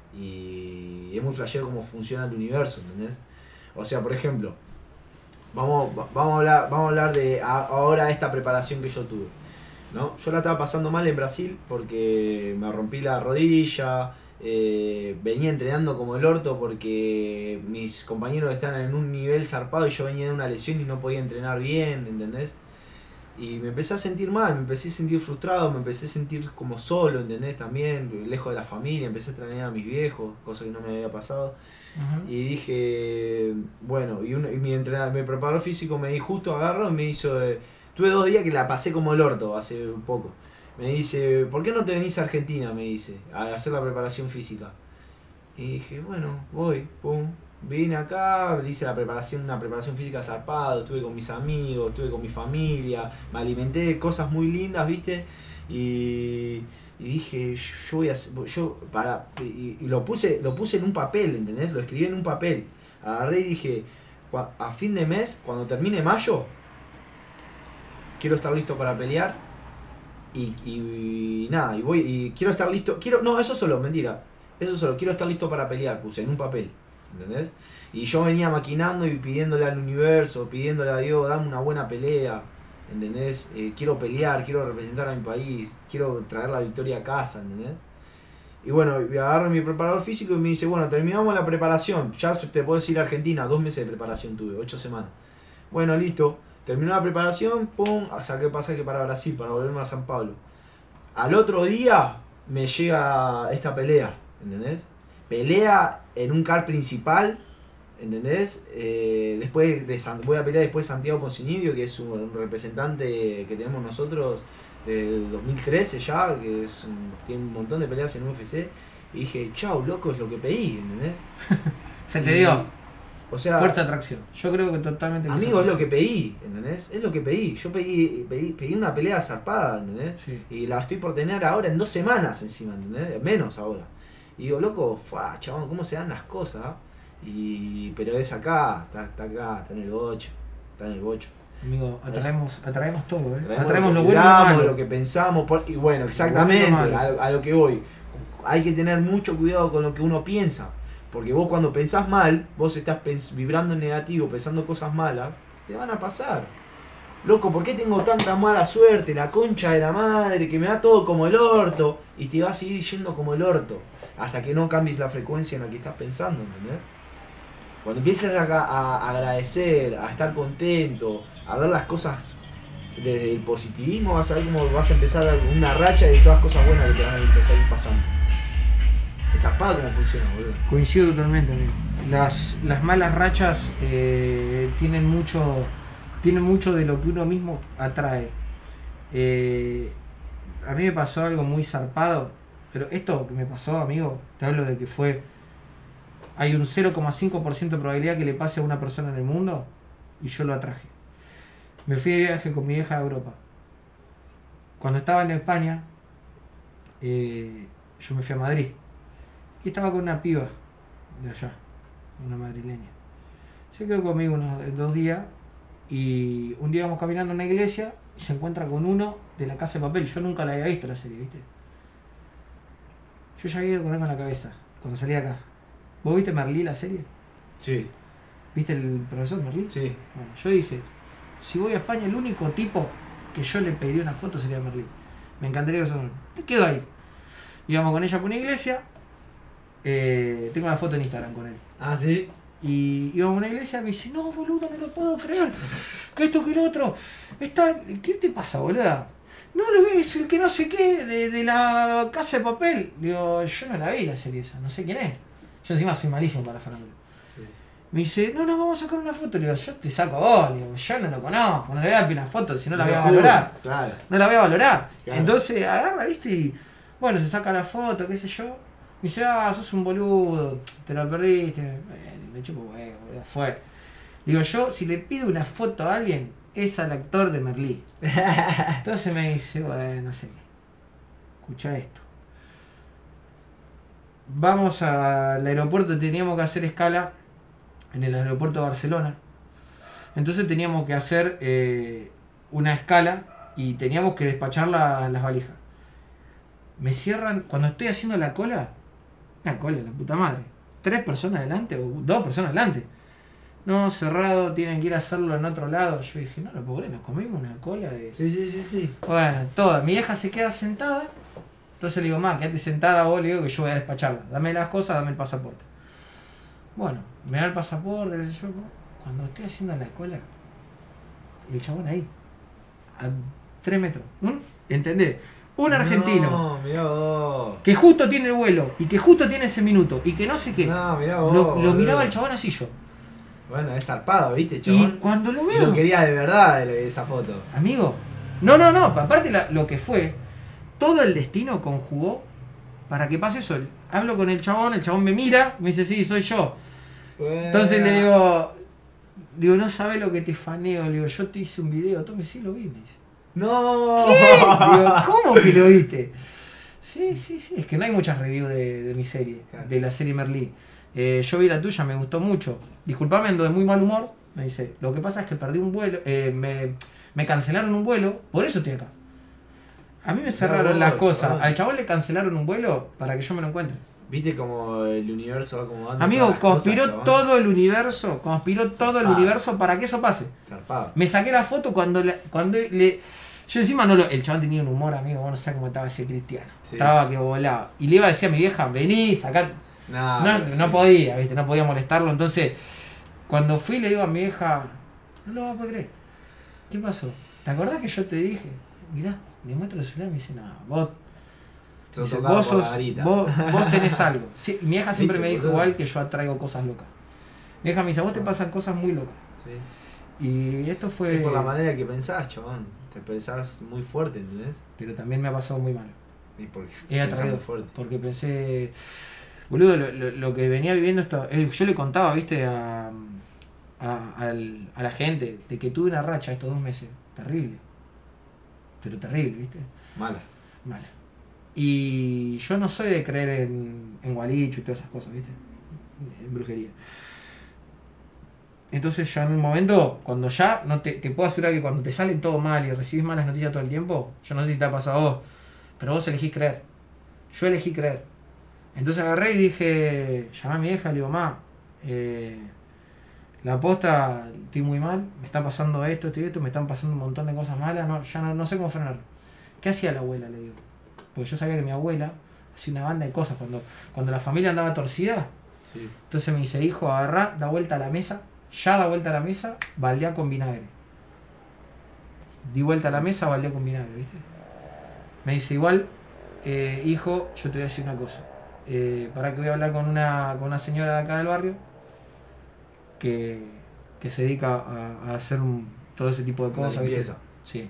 Y es muy flashero cómo funciona el universo, ¿entendés? O sea, por ejemplo, vamos, vamos, a, hablar, vamos a hablar de a, ahora esta preparación que yo tuve, ¿no? Yo la estaba pasando mal en Brasil porque me rompí la rodilla, eh, venía entrenando como el orto porque mis compañeros están en un nivel zarpado y yo venía de una lesión y no podía entrenar bien, ¿entendés? Y me empecé a sentir mal, me empecé a sentir frustrado, me empecé a sentir como solo, ¿entendés? También, lejos de la familia, empecé a extrañar a mis viejos, cosa que no me había pasado. Uh-huh. Y dije, bueno, y, un, y mi entrenador, mi preparador físico me dijo, justo agarró y me hizo, eh, tuve dos días que la pasé como el orto hace un poco. Me dice, ¿por qué no te venís a Argentina? Me dice, a hacer la preparación física. Y dije, bueno, voy, pum. Vine acá, hice la preparación, una preparación física zarpada, estuve con mis amigos, estuve con mi familia, me alimenté de cosas muy lindas, ¿viste? Y, y dije, yo voy a hacer, yo para y, y lo puse, lo puse en un papel, ¿entendés? Lo escribí en un papel. Agarré y dije, a fin de mes, cuando termine mayo, quiero estar listo para pelear. Y, y, y nada, y voy, y quiero estar listo, quiero, no, eso solo, mentira. Eso solo, quiero estar listo para pelear, puse en un papel. ¿Entendés? Y yo venía maquinando y pidiéndole al universo, pidiéndole a Dios, dame una buena pelea, ¿entendés? Eh, quiero pelear, quiero representar a mi país, quiero traer la victoria a casa, ¿entendés? Y bueno, agarro mi preparador físico y me dice, bueno, terminamos la preparación, ya te puedo decir Argentina, dos meses de preparación tuve, ocho semanas. Bueno, listo, terminó la preparación, pum, saqué pasaje para Brasil, para volverme a San Pablo. Al otro día me llega esta pelea, ¿entendés? Pelea en un car principal, ¿entendés? Eh, después de San, voy a pelear después Santiago Poncinibio, que es un, un representante que tenemos nosotros del dos mil trece ya, que es un, tiene un montón de peleas en U F C. Y dije, chau, loco, es lo que pedí, ¿entendés? Se te dio. O sea, fuerza de atracción. Yo creo que totalmente. Amigo, es lo que pedí, ¿entendés? Es lo que pedí. Yo pedí, pedí, pedí una pelea zarpada, ¿entendés? Sí. Y la estoy por tener ahora en dos semanas encima, ¿entendés? Menos ahora. Y digo, loco, fuá, chabón, ¿cómo se dan las cosas? Y pero es acá, está, está acá, está en el bocho, está en el bocho. Amigo, atraemos, atraemos todo, ¿eh? Atraemos, atraemos lo, lo que bueno y lo malo. Lo que pensamos, por, y bueno, exactamente, lo bueno a, a lo que voy. Hay que tener mucho cuidado con lo que uno piensa. Porque vos cuando pensás mal, vos estás pens vibrando en negativo, pensando cosas malas, te van a pasar. Loco, ¿por qué tengo tanta mala suerte? La concha de la madre, que me da todo como el orto. Y te va a seguir yendo como el orto. Hasta que no cambies la frecuencia en la que estás pensando, ¿entendés? Cuando empieces a, a, a agradecer, a estar contento, a ver las cosas desde el positivismo, vas a ver cómo vas a empezar una racha de todas las cosas buenas que te van a empezar a ir pasando. Es zarpado cómo funciona, boludo. Coincido totalmente, amigo. Las, las malas rachas eh, tienen mucho tienen mucho de lo que uno mismo atrae. Eh, a mí me pasó algo muy zarpado, pero esto que me pasó, amigo, te hablo de que fue... Hay un cero coma cinco por ciento de probabilidad que le pase a una persona en el mundo y yo lo atraje. Me fui de viaje con mi vieja a Europa. Cuando estaba en España, eh, yo me fui a Madrid. Y estaba con una piba de allá, una madrileña. Se quedó conmigo unos dos días y un día vamos caminando en una iglesia y se encuentra con uno de La Casa de Papel. Yo nunca la había visto la serie, ¿viste? Yo ya había ido con él con la cabeza cuando salí acá. ¿Vos viste Merlí la serie? Sí. ¿Viste el profesor Merlí? Sí. Bueno, yo dije, si voy a España, el único tipo que yo le pediría una foto sería Merlí. Me encantaría que me quedo ahí. Íbamos con ella por una iglesia. Eh, tengo la foto en Instagram con él. Ah, sí. Y íbamos a una iglesia y me dice, no, boludo, no lo puedo creer. Que esto, que lo otro. Está... ¿Qué te pasa, boluda? No lo ves, el que no sé qué, de, de La Casa de Papel. Digo, yo no la vi la serie esa, no sé quién es. Yo encima soy malísimo para farándula. Sí. Me dice, no, no, vamos a sacar una foto. Le digo, yo te saco vos. Le digo, yo no lo conozco, no le voy a dar una foto, si no la voy a valorar. Claro. No la voy a valorar. Claro. Entonces agarra, viste, y bueno, se saca la foto, qué sé yo. Me dice, ah, sos un boludo, te lo perdiste. Bueno, me chupo huevo, boludo, fue. Digo, yo, si le pido una foto a alguien, es al actor de Merlí. Entonces me dice, bueno, no sé qué. Escucha esto. Vamos al aeropuerto, teníamos que hacer escala en el aeropuerto de Barcelona. Entonces teníamos que hacer eh, una escala y teníamos que despachar la, las valijas. Me cierran, cuando estoy haciendo la cola, Una cola, la puta madre. ¿Tres personas adelante o dos personas adelante? No, cerrado, tienen que ir a hacerlo en otro lado. Yo dije, no lo puedo creer, nos comimos una cola de... Sí, sí, sí, sí. Bueno, toda. Mi vieja se queda sentada. Entonces le digo, ma, quédate sentada vos, le digo que yo voy a despacharla. Dame las cosas, dame el pasaporte. Bueno, me da el pasaporte, qué sé yo. Cuando estoy haciendo la cola, el chabón ahí, a tres metros. ¿Mm? ¿Entendés? Un argentino. No, mirá vos. Que justo tiene el vuelo y que justo tiene ese minuto y que no sé qué. No, mirá vos. Lo, lo miraba boludo. el chabón así yo. Bueno, es zarpado, ¿viste, Y chabón? cuando lo Lo veo, quería de verdad de esa foto. amigo, no, no, no, aparte la- lo que fue, todo el destino conjugó para que pase eso. Hablo con el chabón, el chabón me mira, me dice, sí, soy yo. Entonces le digo, digo, no sabes lo que te faneo, le digo, yo te hice un video, tome, sí lo vi, me dice. ¡No! Digo, ¿cómo que lo viste? Sí, sí, sí, es que no hay muchas reviews de, de mi serie, Claro. de la serie Merlí. Eh, yo vi la tuya, me gustó mucho. Disculpame, ando de muy mal humor, me dice. Lo que pasa es que perdí un vuelo, eh, me, me cancelaron un vuelo, por eso estoy acá. A mí me cerraron vos, las cosas. chabón. Al chabón le cancelaron un vuelo para que yo me lo encuentre. ¿Viste como el universo va acomodando? Amigo, todas las cosas, conspiró chabón? todo el universo, conspiró todo el Zarpado. universo para que eso pase. Zarpado. Me saqué la foto cuando, la- cuando le... Yo encima no lo... El chabón tenía un humor, amigo, vos no sabés cómo estaba ese cristiano. Sí. Estaba que volaba. Y le iba a decir a mi vieja, vení, sacá... No, No, pero no sí. podía, ¿viste? No podía molestarlo. Entonces, cuando fui le digo a mi vieja, no lo vas a poder creer. ¿Qué pasó? ¿Te acordás que yo te dije? Mirá, le muestro el celular y me dice, no, vos, Sos dice, tocado vos, por la sos, garita. vos, vos tenés algo. Sí, mi vieja siempre Viste, me dijo boludo. igual que yo atraigo cosas locas. Mi vieja me dice, a vos te pasan cosas muy locas. Sí. Y esto fue... Es por la manera que pensás, chabón. Te pensás muy fuerte, ¿entendés? Pero también me ha pasado muy mal. Y porque He pensás atraído, muy fuerte. porque pensé... Boludo, lo, lo- lo que venía viviendo esto... eh, yo le contaba, viste, a, a, al- a la gente de que tuve una racha estos dos meses. Terrible. Pero terrible, viste. Mala. Mala. Y yo no soy de creer en, en gualicho y todas esas cosas, viste. En brujería. Entonces ya en un momento, cuando ya, no te, te puedo asegurar que cuando te sale todo mal y recibís malas noticias todo el tiempo, yo no sé si te ha pasado a vos, pero vos elegís creer. Yo elegí creer. Entonces agarré y dije, llamé a mi vieja, le digo, ma, eh, la posta, estoy muy mal, me está pasando esto, esto y esto, me están pasando un montón de cosas malas, no, ya no, no sé cómo frenarlo. ¿Qué hacía la abuela? Le digo. Porque yo sabía que mi abuela hacía una banda de cosas cuando, cuando la familia andaba torcida. Sí. Entonces me dice, hijo, agarrá, da vuelta a la mesa, ya da vuelta a la mesa, baldea con vinagre. Di vuelta a la mesa, baldea con vinagre, ¿viste? Me dice, igual, eh, hijo, yo te voy a decir una cosa. Eh, para que voy a hablar con una, con una señora de acá del barrio que, que se dedica a, a hacer un- todo ese tipo de La cosas, ¿viste? limpieza. Sí.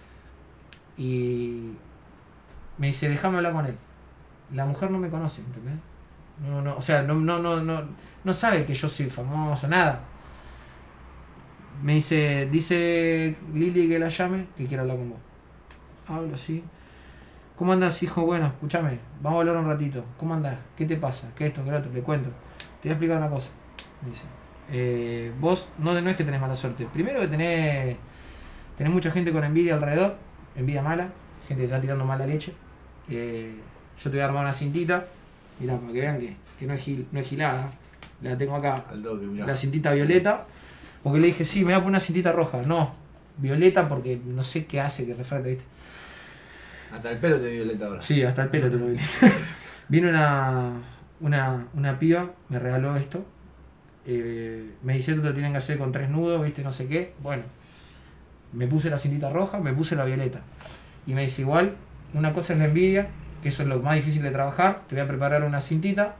Y me dice, déjame hablar con él. La mujer no me conoce, ¿entendés? No, no, o sea, no, no, no, no, no sabe que yo soy famoso, nada. Me dice, dice Lili que la llame, que quiere hablar con vos. Hablo así. ¿Cómo andás, hijo? Bueno, escúchame, vamos a hablar un ratito. ¿Cómo andás? ¿Qué te pasa? ¿Qué esto? ¿Qué lo otro? Le cuento. Te voy a explicar una cosa. Me dice, eh, vos no, no es que tenés mala suerte. Primero que tenés, tenés mucha gente con envidia alrededor, envidia mala, gente que está tirando mala leche. Eh, yo te voy a armar una cintita, mirá, para que vean que, que no, es gil, no es gilada. La tengo acá, Al toque, mirá. la cintita violeta, porque le dije, sí, me voy a poner una cintita roja. No, violeta porque no sé qué hace que refracte, ¿viste? Hasta el pelo te violeta ahora. Sí, hasta el pelo tengo violeta. Vino una, una, una piba, me regaló esto. Eh, me dice que lo tienen que hacer con tres nudos, ¿viste? No sé qué. Bueno, me puse la cintita roja, me puse la violeta. Y me dice, igual, una cosa es la envidia, que eso es lo más difícil de trabajar. Te voy a preparar una cintita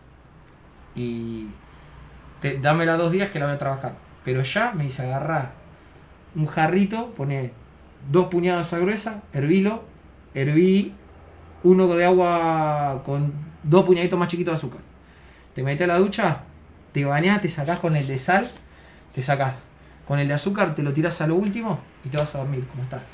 y te, dámela dos días que la voy a trabajar. Pero ya me dice, agarrá un jarrito, pone dos puñadas de sal gruesa, hervilo, herví uno de agua con dos puñaditos más chiquitos de azúcar. Te metes a la ducha, te bañás, te sacás con el de sal, te sacás con el de azúcar, te lo tirás a lo último y te vas a dormir, como estás.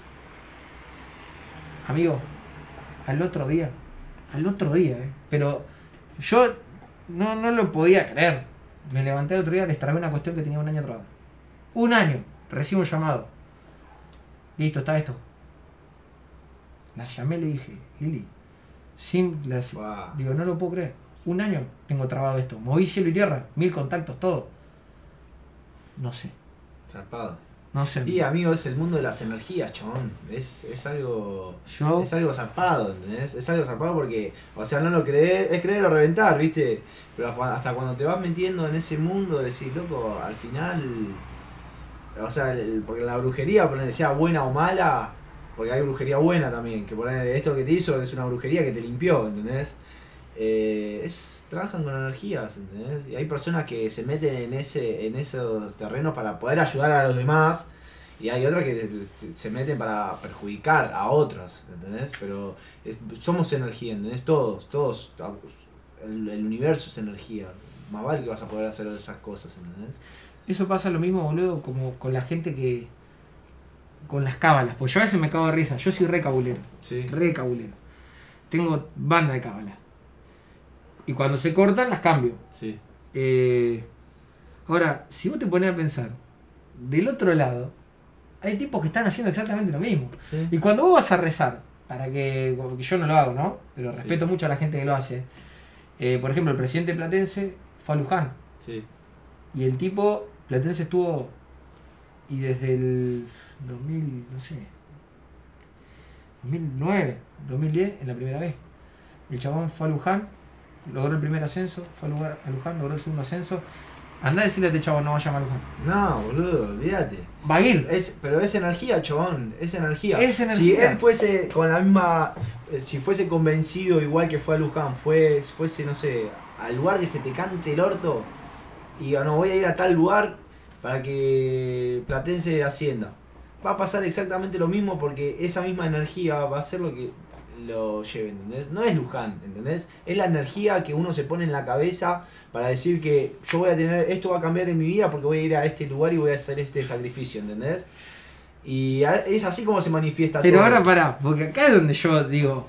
Amigo, al otro día, al otro día, eh. Pero yo no, no lo podía creer. Me levanté el otro día, les traje una cuestión que tenía un año trabada. Un año, recibo un llamado. Listo, está esto. La llamé y le dije, Lili, sin las... Wow. Digo, no lo puedo creer. un año tengo trabado esto. Moví cielo y tierra, mil contactos, todo. No sé. Zarpado. No sé. Y amigo, es el mundo de las energías, chabón. Es, es algo. Yo. Es algo zarpado, ¿entendés? Es algo zarpado porque, o sea, no lo crees, es creer o reventar, ¿viste? Pero hasta cuando te vas metiendo en ese mundo, decís, loco, al final. O sea, el, porque la brujería, poner sea buena o mala, porque hay brujería buena también, que poner esto que te hizo es una brujería que te limpió, ¿entendés? Eh, es, trabajan con energías, ¿entendés? Y hay personas que se meten en ese en esos terrenos para poder ayudar a los demás, y hay otras que se meten para perjudicar a otros, ¿entendés? Pero es, somos energía, ¿entendés? Todos, todos, el, el universo es energía, más vale que vas a poder hacer esas cosas, ¿entendés? Eso pasa lo mismo, boludo, como con la gente que... con las cábalas, pues yo a veces me cago de risa, yo soy re cabulero, Sí. re cabulero. Tengo banda de cábala. Y cuando se cortan, las cambio. Sí. Eh, ahora, si vos te pones a pensar, del otro lado, hay tipos que están haciendo exactamente lo mismo. Sí. Y cuando vos vas a rezar, para que, porque yo no lo hago, ¿no? Pero respeto Sí. mucho a la gente que lo hace. Eh, por ejemplo, el presidente platense fue a Luján. Sí. Y el tipo, platense estuvo, y desde el dos mil, no sé, dos mil nueve, dos mil diez, en la primera vez. El chabón fue a Luján, logró el primer ascenso, fue a, lugar, a Luján, logró el segundo ascenso. Andá a decirle a este chabón, no vaya a Luján. No, boludo, olvídate. Va a ir. Es, pero es energía, chabón, es energía. Es Si energía. él fuese con la misma, eh, si fuese convencido igual que fue a Luján, fue, fuese, no sé, al lugar que se te cante el orto, y diga, no, voy a ir a tal lugar para que Platense ascienda. Va a pasar exactamente lo mismo porque esa misma energía va a ser lo que lo lleve, ¿entendés? No es Luján, ¿entendés? Es la energía que uno se pone en la cabeza para decir que yo voy a tener, esto va a cambiar en mi vida porque voy a ir a este lugar y voy a hacer este sacrificio, ¿entendés? Y es así como se manifiesta Pero todo. ahora pará, porque acá es donde yo digo,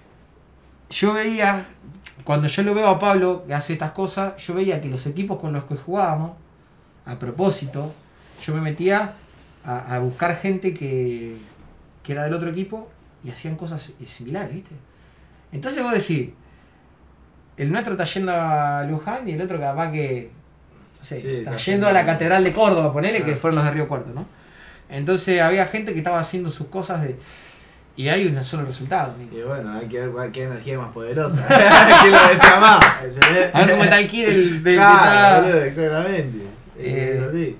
yo veía, cuando yo lo veo a Pablo que hace estas cosas, yo veía que los equipos con los que jugábamos, a propósito, yo me metía a, a buscar gente que, que era del otro equipo y hacían cosas similares, ¿viste? Entonces vos decís, el nuestro está yendo a Luján y el otro capaz que, no sé, Sí, está está yendo a la Catedral de Córdoba, ponele, Ah. que fueron los de Río Cuarto, ¿no? Entonces había gente que estaba haciendo sus cosas de... Y hay un solo resultado, amigo. Y bueno, hay que ver cuál- qué energía es más poderosa. ¿Quién lo desea más? ¿Entendés? A ver cómo está el ki del... del Claro, que está- boludo, exactamente. Eh, es así.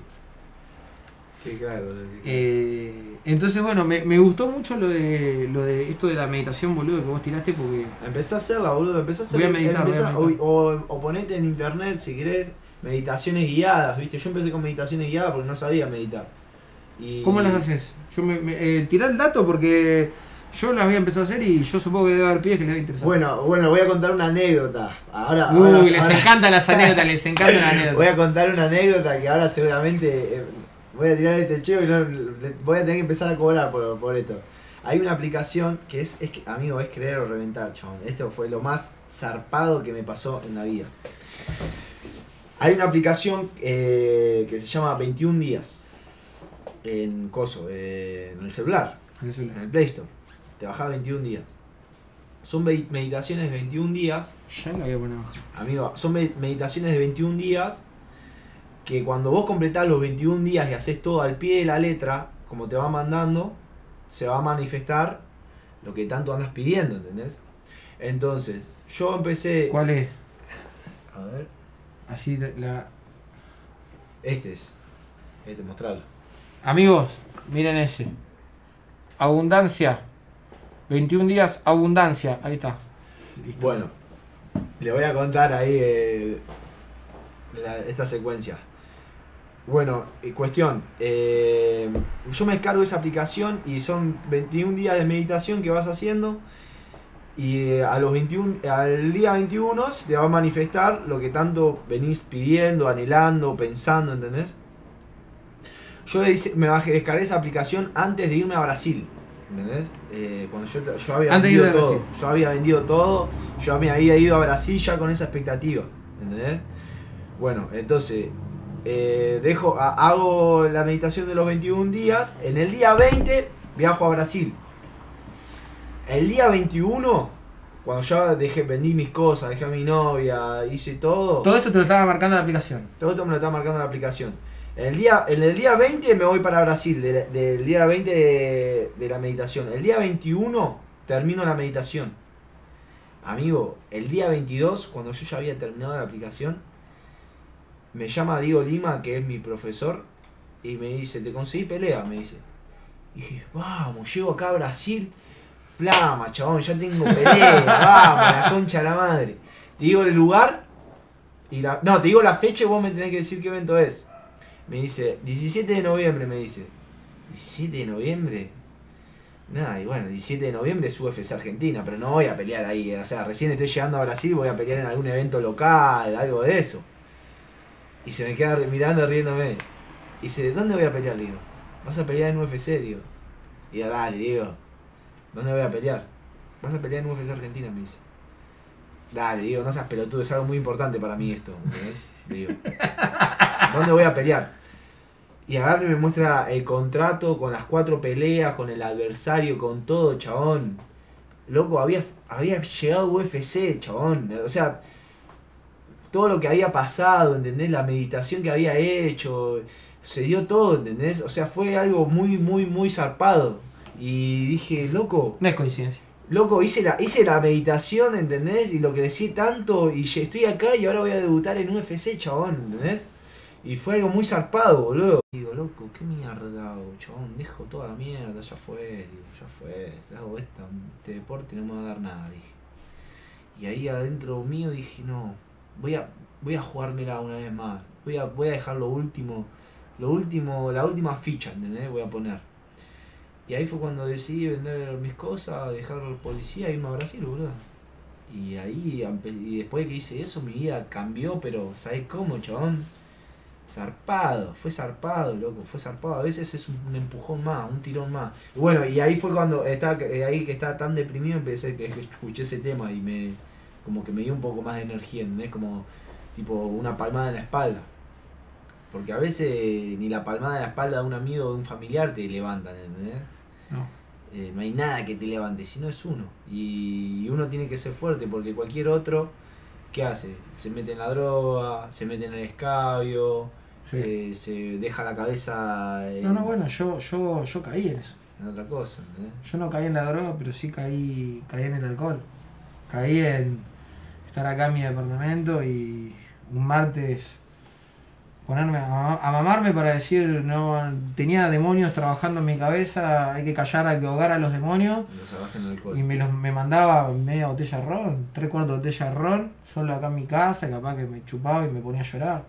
Qué claro, boludo. qué claro. Eh, entonces, bueno, me, me gustó mucho lo de lo de esto de la meditación, boludo, que vos tiraste porque... Empezá a hacerla, boludo. Empezá a Voy hacerla. a meditar, voy a empezá- meditar. O, o, o ponete en internet si querés meditaciones guiadas, ¿viste? Yo empecé con meditaciones guiadas porque no sabía meditar. Y... ¿Cómo las haces? Yo me, me eh, tirá el dato porque yo las voy a empezar a hacer y yo supongo que debe haber pies que les va a interesar. Bueno, bueno, voy a contar una anécdota. Ahora, Uy, ahora- les ahora- encantan las anécdotas, les encantan las Voy anécdotas. a contar una anécdota que ahora seguramente eh, voy a tirar este cheo y no, le- voy a tener que empezar a cobrar por, por esto. Hay una aplicación que es, es que, amigo, es creer o reventar, chabón. Esto fue lo más zarpado que me pasó en la vida. Hay una aplicación eh, que se llama veintiún días en Coso, eh, en el celular, en el Play Store. Te bajás veintiún días. Son ve- meditaciones de veintiún días. Ya la voy a poner. Amigo, son me- meditaciones de veintiún días que cuando vos completás los veintiún días y haces todo al pie de la letra, como te va mandando, se va a manifestar lo que tanto andas pidiendo, ¿entendés? Entonces, yo empecé... ¿Cuál es? A ver, Así la- la... este es. Este, mostralo. Amigos, miren ese. Abundancia. veintiún días, abundancia. Ahí está. Listo. Bueno, le voy a contar ahí eh, la- esta secuencia. Bueno, eh, cuestión. eh, yo me descargo esa aplicación y son veintiún días de meditación que vas haciendo. Y eh, a los veintiún, al día veintiuno se te va a manifestar lo que tanto venís pidiendo, anhelando, pensando, ¿entendés? Yo le hice- me bajé, descargué esa aplicación antes de irme a Brasil. ¿Entendés? Eh, cuando yo, yo había Antes de vendido irte a todo. Brasil. Yo había vendido todo. Yo me había ido a Brasil ya con esa expectativa. ¿Entendés? Bueno, entonces. eh, dejo, ha- hago la meditación de los veintiún días. En el día veinte viajo a Brasil. El día veintiuno, cuando ya dejé, vendí mis cosas, dejé a mi novia, hice todo. Todo esto te lo estaba marcando la aplicación. Todo esto me lo está marcando la aplicación. En el día, en el día veinte me voy para Brasil, de- del día veinte de, de la meditación. El día veintiuno termino la meditación. Amigo, el día veintidós, cuando yo ya había terminado la aplicación, me llama Diego Lima, que es mi profesor, y me dice, ¿te conseguí pelea? Me dice. Y dije, vamos, llego acá a Brasil, flama, chabón, ya tengo pelea, vamos, la concha de la madre. Te digo el lugar, y la, no, te digo la fecha y vos me tenés que decir qué evento es. Me dice, diecisiete de noviembre, me dice. ¿diecisiete de noviembre? Nada, y bueno, diecisiete de noviembre es U F C Argentina, pero no voy a pelear ahí. O sea, recién estoy llegando a Brasil, voy a pelear en algún evento local, algo de eso. Y se me queda mirando, riéndome. Y dice, ¿dónde voy a pelear? Le digo, vas a pelear en U F C, digo. Y digo, dale, digo, ¿dónde voy a pelear? Vas a pelear en U F C Argentina, me dice. Dale, digo, no seas pelotudo, es algo muy importante para mí esto, ¿entendés? Le digo, ¿dónde voy a pelear? Y agarra y me muestra el contrato con las cuatro peleas, con el adversario, con todo, chabón. Loco, había, había llegado a U F C, chabón. O sea, todo lo que había pasado, ¿entendés? La meditación que había hecho, se dio todo, ¿entendés? O sea, fue algo muy, muy, muy zarpado. Y dije, loco, No es coincidencia. loco, hice la, hice la meditación, ¿entendés? Y lo que decía tanto, y ya estoy acá y ahora voy a debutar en U F C, chabón, ¿entendés? Y fue algo muy zarpado, boludo. Digo, loco, qué mierda hago, chabón, dejo toda la mierda, ya fue, digo, ya fue, hago esta, este deporte no me va a dar nada, dije. Y ahí adentro mío dije, no, voy a, voy a jugármela una vez más, voy a, voy a dejar lo último, lo último, la última ficha, ¿entendés? Voy a poner. Y ahí fue cuando decidí vender mis cosas, dejar al policía e irme a Brasil, boludo. Y ahí, y después que hice eso, mi vida cambió, pero ¿sabés cómo, chabón? Zarpado, fue zarpado, loco, fue zarpado. A veces es un empujón más, un tirón más. Y bueno, y ahí fue cuando estaba, ahí que estaba tan deprimido, empecé que escuché ese tema y me como que me dio un poco más de energía, ¿entendés? Como tipo una palmada en la espalda. Porque a veces ni la palmada en la espalda de un amigo o de un familiar te levantan, ¿entendés? No. Eh, no hay nada que te levante, si no es uno. Y uno tiene que ser fuerte, porque cualquier otro, ¿qué hace? Se mete en la droga, se mete en el escabio, Sí. eh, se deja la cabeza en, No, no, bueno, yo, yo, yo caí en eso. en otra cosa, ¿entendés? Yo no caí en la droga, pero sí caí, caí en el alcohol. Caí en estar acá en mi departamento y un martes ponerme a, a mamarme para decir, no, tenía demonios trabajando en mi cabeza, hay que callar, hay que ahogar a los demonios. Lo salvaste en el alcohol. Y me, los, me mandaba media botella de ron, tres cuartos de botella de ron, solo acá en mi casa, capaz que me chupaba y me ponía a llorar.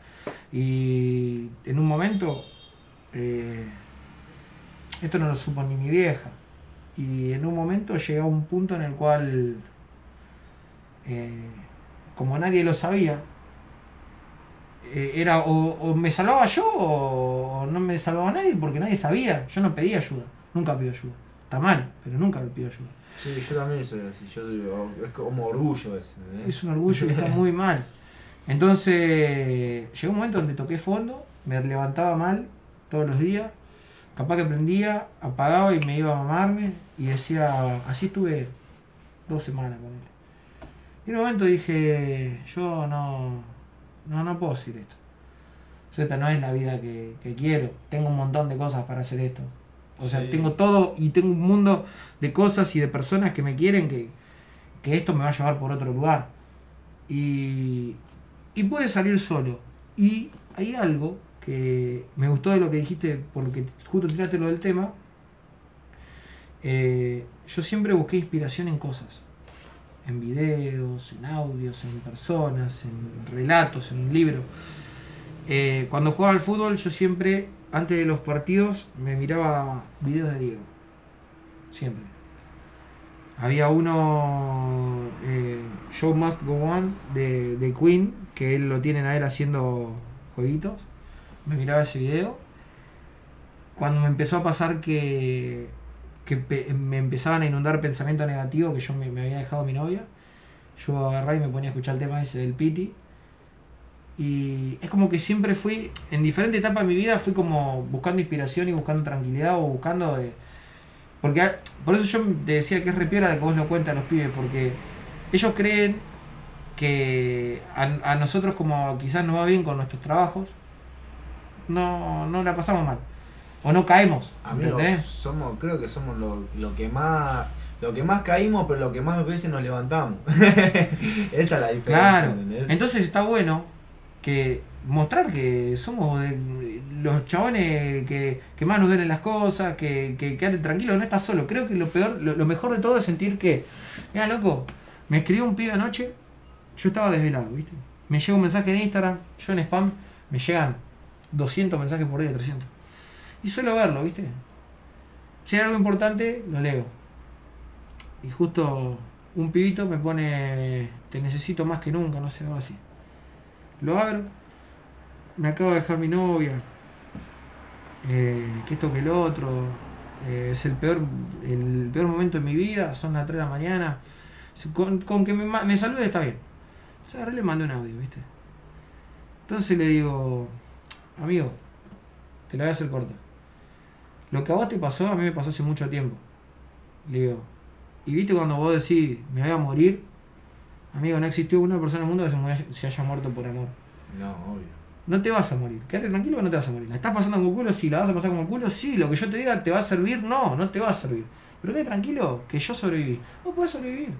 Y en un momento, eh, esto no lo supo ni mi vieja, y en un momento llegué a un punto en el cual, eh, como nadie lo sabía, eh, era o, o me salvaba yo o no me salvaba nadie porque nadie sabía. Yo no pedía ayuda, nunca pido ayuda. Está mal, pero nunca le pido ayuda. Sí, yo también soy así, yo digo, es como orgullo ese, ¿entendés? Es un orgullo que está muy mal. Entonces, llegó un momento donde toqué fondo, me levantaba mal todos los días, capaz que prendía, apagaba y me iba a mamarme y decía, así estuve dos semanas con él. Y en un momento dije, yo no, no, no puedo hacer esto. O sea, esta no es la vida que, que quiero, tengo un montón de cosas para hacer esto. O sea, Sí. tengo todo y tengo un mundo de cosas y de personas que me quieren que, que esto me va a llevar por otro lugar. Y, y pude salir solo. Y hay algo que me gustó de lo que dijiste, porque justo tiraste lo del tema. Eh, yo siempre busqué inspiración en cosas. En videos, en audios, en personas, en relatos, en libros. Eh, cuando jugaba al fútbol yo siempre, antes de los partidos, me miraba videos de Diego. Siempre. Había uno, eh, Show Must Go On, de, de Queen, que él lo tienen a él haciendo jueguitos. Me miraba ese video. Cuando me empezó a pasar que, que pe- me empezaban a inundar pensamientos negativos, que yo me, me había dejado mi novia, yo agarré y me ponía a escuchar el tema ese del Piti. Y es como que siempre fui, en diferentes etapas de mi vida, fui como buscando inspiración y buscando tranquilidad o buscando de... Porque por eso yo te decía que es re piola de que vos lo cuentas a los pibes, porque ellos creen que a, a nosotros, como quizás nos va bien con nuestros trabajos, no, no la pasamos mal. O no caemos. Amigos, ¿entendés? somos, creo que somos lo, lo que más lo que más caímos, pero lo que más veces nos levantamos. Esa es la diferencia. Claro. ¿Entendés? Entonces está bueno que mostrar que somos de- los chabones que, que más nos duelen las cosas, que, que quédate tranquilo, no estás solo. Creo que lo peor, lo, lo mejor de todo es sentir que, mira loco, me escribió un pibe anoche, yo estaba desvelado, ¿viste? Me llega un mensaje de Instagram, yo en spam me llegan doscientos mensajes por día, trescientos. Y suelo verlo, ¿viste? Si hay algo importante, lo leo. Y justo un pibito me pone, te necesito más que nunca, no sé, algo así. Lo abro, me acabo de dejar mi novia, eh, que esto que el otro, eh, es el peor, el peor momento de mi vida, son las tres de la mañana. Con, con que me, ma- me salude está bien. O sea, ahora le mandé un audio, ¿viste? Entonces le digo, amigo, te la voy a hacer corta. Lo que a vos te pasó, a mí me pasó hace mucho tiempo. Le digo, y viste cuando vos decís, me voy a morir, amigo, no existió una persona en el mundo que se, mu- se haya muerto por amor. No, obvio. No te vas a morir. Quédate tranquilo que no te vas a morir. ¿La estás pasando como el culo? Sí. ¿La vas a pasar como el culo? Sí. ¿Lo que yo te diga te va a servir? No, no te va a servir. Pero quédate tranquilo que yo sobreviví. Vos podés sobrevivir.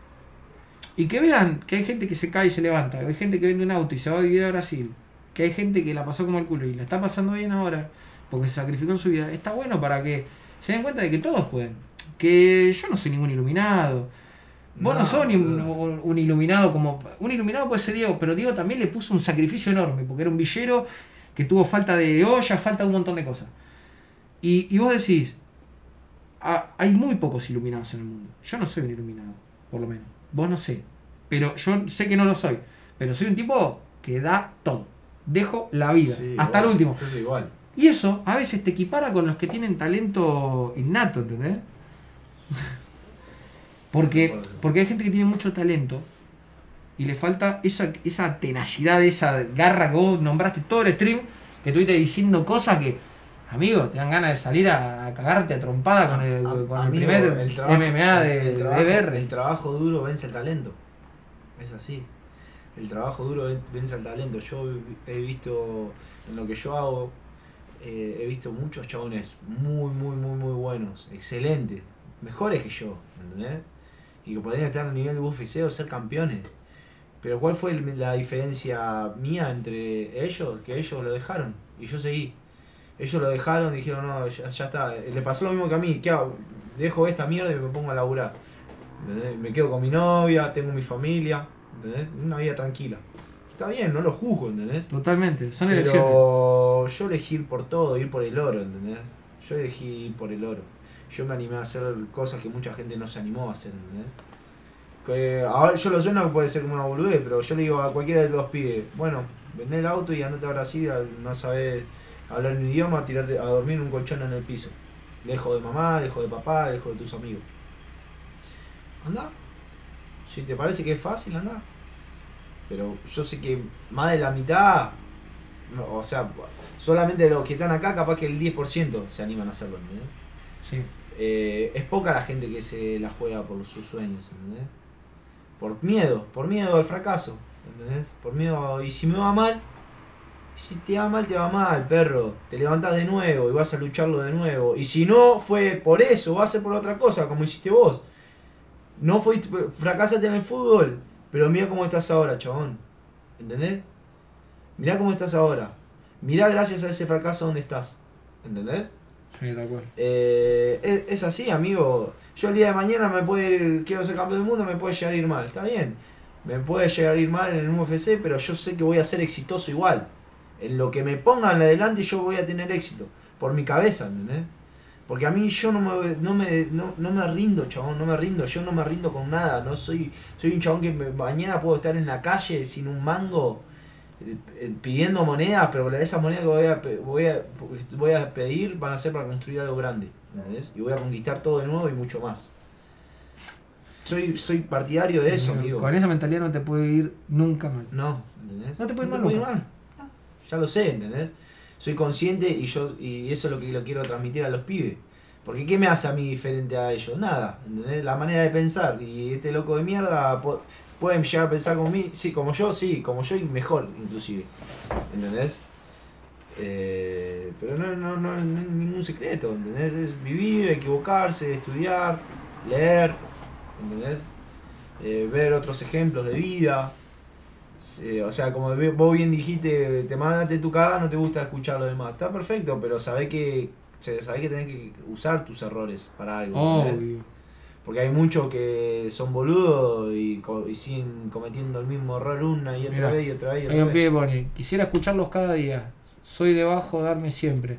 Y que vean que hay gente que se cae y se levanta. Que hay gente que vende un auto y se va a vivir a Brasil. Que hay gente que la pasó como el culo y la está pasando bien ahora porque se sacrificó en su vida. Está bueno para que se den cuenta de que todos pueden. Que yo no soy ningún iluminado. Vos no, No, sos ni un, no. un- un iluminado como... Un iluminado puede ser Diego, pero Diego también le puso un sacrificio enorme, porque era un villero que tuvo falta de olla, falta de un montón de cosas. Y, y vos decís, "Ah, hay muy pocos iluminados en el mundo. Yo no soy un iluminado, por lo menos. Vos no sé. Pero yo sé que no lo soy. Pero soy un tipo que da todo. Dejo la vida, Sí, hasta igual, el último. Yo soy igual. Y eso a veces te equipara con los que tienen talento innato, ¿entendés? Porque, porque hay gente que tiene mucho talento y le falta esa, esa tenacidad, esa garra que vos nombraste todo el stream, que estuviste diciendo cosas que, amigo, te dan ganas de salir a, a cagarte a trompada con el, A- con amigo, el primer el trabajo- M M A de, el de trabajo, E B R. El trabajo duro vence el talento. Es así. El trabajo duro ven- vence el talento. Yo he visto, en lo que yo hago, eh, he visto muchos chabones muy, muy, muy, muy buenos, excelentes, mejores que yo, ¿entendés? Y que podrían estar al nivel de U F C o ser campeones. Pero ¿cuál fue el- la diferencia mía entre ellos? Que ellos lo dejaron y yo seguí. Ellos lo dejaron y dijeron, no, ya, ya está. Le pasó lo mismo que a mí. ¿Qué hago? Dejo esta mierda y me pongo a laburar. ¿Entendés? Me quedo con mi novia, tengo mi familia. ¿Entendés? Una vida tranquila. Está bien, no lo juzgo, ¿entendés? Totalmente, son elecciones. Pero yo elegí ir por todo, ir por el oro, ¿entendés? Yo elegí ir por el oro. Yo me animé a hacer cosas que mucha gente no se animó a hacer, ¿entendés? Que ahora yo lo sueno que puede ser como una boludez, pero yo le digo a cualquiera de los pibes, bueno, vendé el auto y andate a Brasil, no sabés hablar un idioma, tirarte a dormir en un colchón en el piso. Lejos de mamá, lejos de papá, lejos de tus amigos. Anda. Si te parece que es fácil, anda. Pero yo sé que más de la mitad, no, o sea, solamente de los que están acá, capaz que el diez por ciento se animan a hacerlo, ¿entendés? Sí. Eh, es poca la gente que se la juega por sus sueños, ¿entendés? Por miedo, por miedo al fracaso, ¿entendés? Por miedo, y si me va mal, si te va mal, te va mal, perro. Te levantás de nuevo y vas a lucharlo de nuevo. Y si no fue por eso, va a ser por otra cosa, como hiciste vos. No fuiste, fracasaste en el fútbol, pero mira cómo estás ahora, chabón. ¿Entendés? Mirá cómo estás ahora. Mirá gracias a ese fracaso dónde estás. ¿Entendés? Sí, de acuerdo. Eh, es, es así, amigo. Yo el día de mañana me puede ir, quiero ser campeón del mundo, me puede llegar a ir mal. Está bien. Me puede llegar a ir mal en el U F C, pero yo sé que voy a ser exitoso igual. En lo que me pongan adelante yo voy a tener éxito. Por mi cabeza, ¿entendés? Porque a mí yo no me, no me, no, no me rindo, chabón, no me rindo. Yo no me rindo con nada. No soy, soy un chabón que me- mañana puedo estar en la calle sin un mango eh, eh, pidiendo monedas, pero esas monedas que voy a, pe- voy, a, voy a pedir van a ser para construir algo grande, ¿entendés? Y voy a conquistar todo de nuevo y mucho más. Soy, soy partidario de eso, amigo. Con esa mentalidad no te puede ir nunca mal. No, ¿entendés? No te puede ir mal puede nunca. mal. No, ya lo sé, ¿entendés? Soy consciente y yo y eso es lo que lo quiero transmitir a los pibes. Porque ¿qué me hace a mí diferente a ellos? Nada, ¿entendés? La manera de pensar. Y este loco de mierda po- pueden llegar a pensar como mí, sí, como yo, sí, como yo y mejor inclusive. ¿Entendés? Eh, pero no, no, no, no es ningún secreto, ¿entendés? Es vivir, equivocarse, estudiar, leer, ¿entendés? Eh, ver otros ejemplos de vida. Eh, o sea, como vos bien dijiste, te mandaste tu cagada, no te gusta escuchar lo demás. Está perfecto, pero sabés que, sabés que tenés que usar tus errores para algo. ¿entendés? Obvio. Porque hay muchos que son boludos y, co- y siguen cometiendo el mismo error una y otra Mirá, vez y otra vez y Hay otra un vez. pibe que pone, quisiera escucharlos cada día. Soy debajo, darme siempre.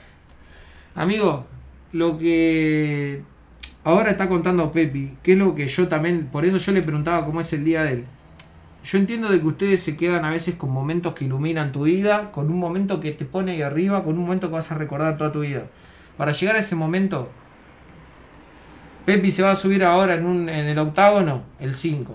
Amigo, lo que ahora está contando Pepi, que es lo que yo también, por eso yo le preguntaba cómo es el día de él. Yo entiendo de que ustedes se quedan a veces con momentos que iluminan tu vida, con un momento que te pone ahí arriba, con un momento que vas a recordar toda tu vida. Para llegar a ese momento, Pepi se va a subir ahora en, un, en el octágono, el cinco.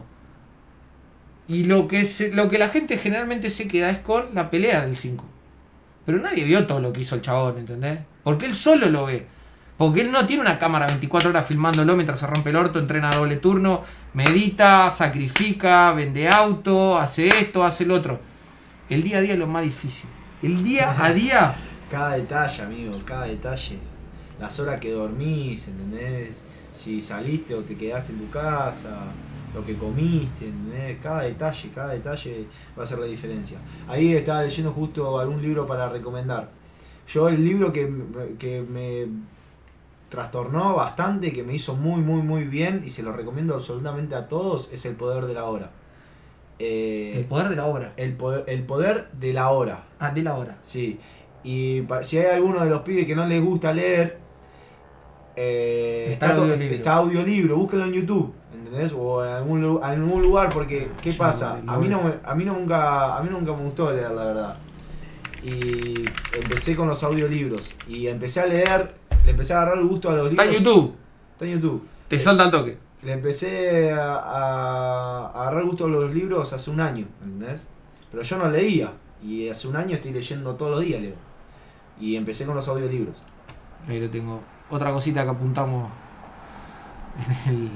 Y lo que, se, lo que la gente generalmente se queda es con la pelea del cinco. Pero nadie vio todo lo que hizo el chabón, ¿entendés? Porque él solo lo ve. Porque él no tiene una cámara veinticuatro horas filmándolo mientras se rompe el orto, entrena a doble turno, medita, sacrifica, vende auto, hace esto, hace el otro. El día a día es lo más difícil. El día a día... Cada detalle, amigo, cada detalle. Las horas que dormís, ¿entendés? Si saliste o te quedaste en tu casa, lo que comiste, ¿entendés? Cada detalle, cada detalle va a hacer la diferencia. Ahí estaba leyendo justo algún libro para recomendar. Yo el libro que, que me trastornó bastante, que me hizo muy, muy, muy bien y se lo recomiendo absolutamente a todos, es El Poder de la Hora. Eh, El poder de la obra. el, poder, el Poder de la Hora. Ah, de la hora. Sí. Y pa- si hay alguno de los pibes que no les gusta leer, eh, Está está, to- audiolibro. está audiolibro, búsquenlo en YouTube, ¿entendés? O en algún, lu- en algún lugar, porque ¿qué Ya, pasa? vale, A mí, no me, a, mí no nunca, a mí nunca me gustó leer, la verdad. Y empecé con los audiolibros. Y empecé a leer, le empecé a agarrar el gusto a los Está libros. en YouTube. Está en YouTube. Te salta al toque. Le empecé a, a- a agarrar gusto a los libros hace un año, ¿entendés? Pero yo no leía. Y hace un año estoy leyendo todos los días, leo. Y empecé con los audiolibros. Ahí lo tengo. Otra cosita que apuntamos en el...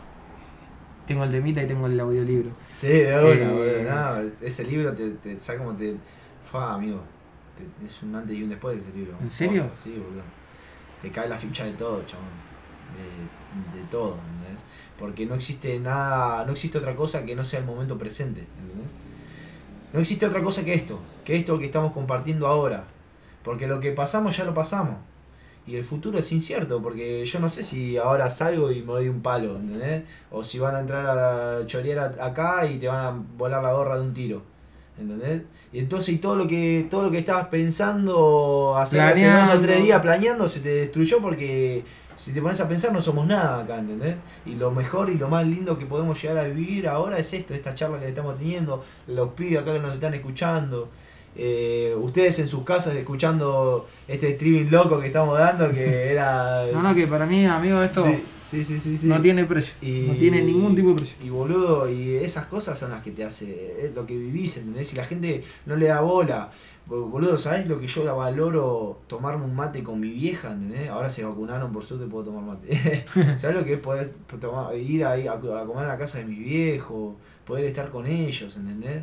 Tengo el temita y tengo el audiolibro. Sí, de una, Eh, boludo. No, ese libro te, te sabe como te. Fa, amigo. Te- es un antes y un después de ese libro. ¿En serio? Posta, sí, boludo. Te cae la ficha de todo, chabón. De, de todo, ¿entendés? Porque no existe nada. No existe otra cosa que no sea el momento presente, ¿entendés? No existe otra cosa que esto. Que esto que estamos compartiendo ahora. Porque lo que pasamos ya lo pasamos. Y el futuro es incierto, porque yo no sé si ahora salgo y me doy un palo, ¿entendés? O si van a entrar a chorear a- acá y te van a volar la gorra de un tiro, ¿entendés? Y entonces y todo lo que todo lo que estabas pensando hacer hace dos o Planeando. tres días planeando se te destruyó porque si te pones a pensar no somos nada acá, ¿entendés? Y lo mejor y lo más lindo que podemos llegar a vivir ahora es esto, esta charla que estamos teniendo, los pibes acá que nos están escuchando. Eh, ustedes en sus casas escuchando este streaming loco que estamos dando que era No, no, que para mí, amigo, esto sí, sí, sí, sí, sí. no tiene precio. Y- No tiene ningún tipo de precio. y boludo, y esas cosas son las que te hace es lo que vivís, ¿entendés? Si la gente no le da bola, boludo, ¿sabés lo que yo la valoro? Tomarme un mate con mi vieja, ¿entendés? Ahora se vacunaron, por suerte puedo tomar mate. ¿Sabés lo que es poder tomar, ir ahí a, a comer a la casa de mi viejo, poder estar con ellos, ¿entendés?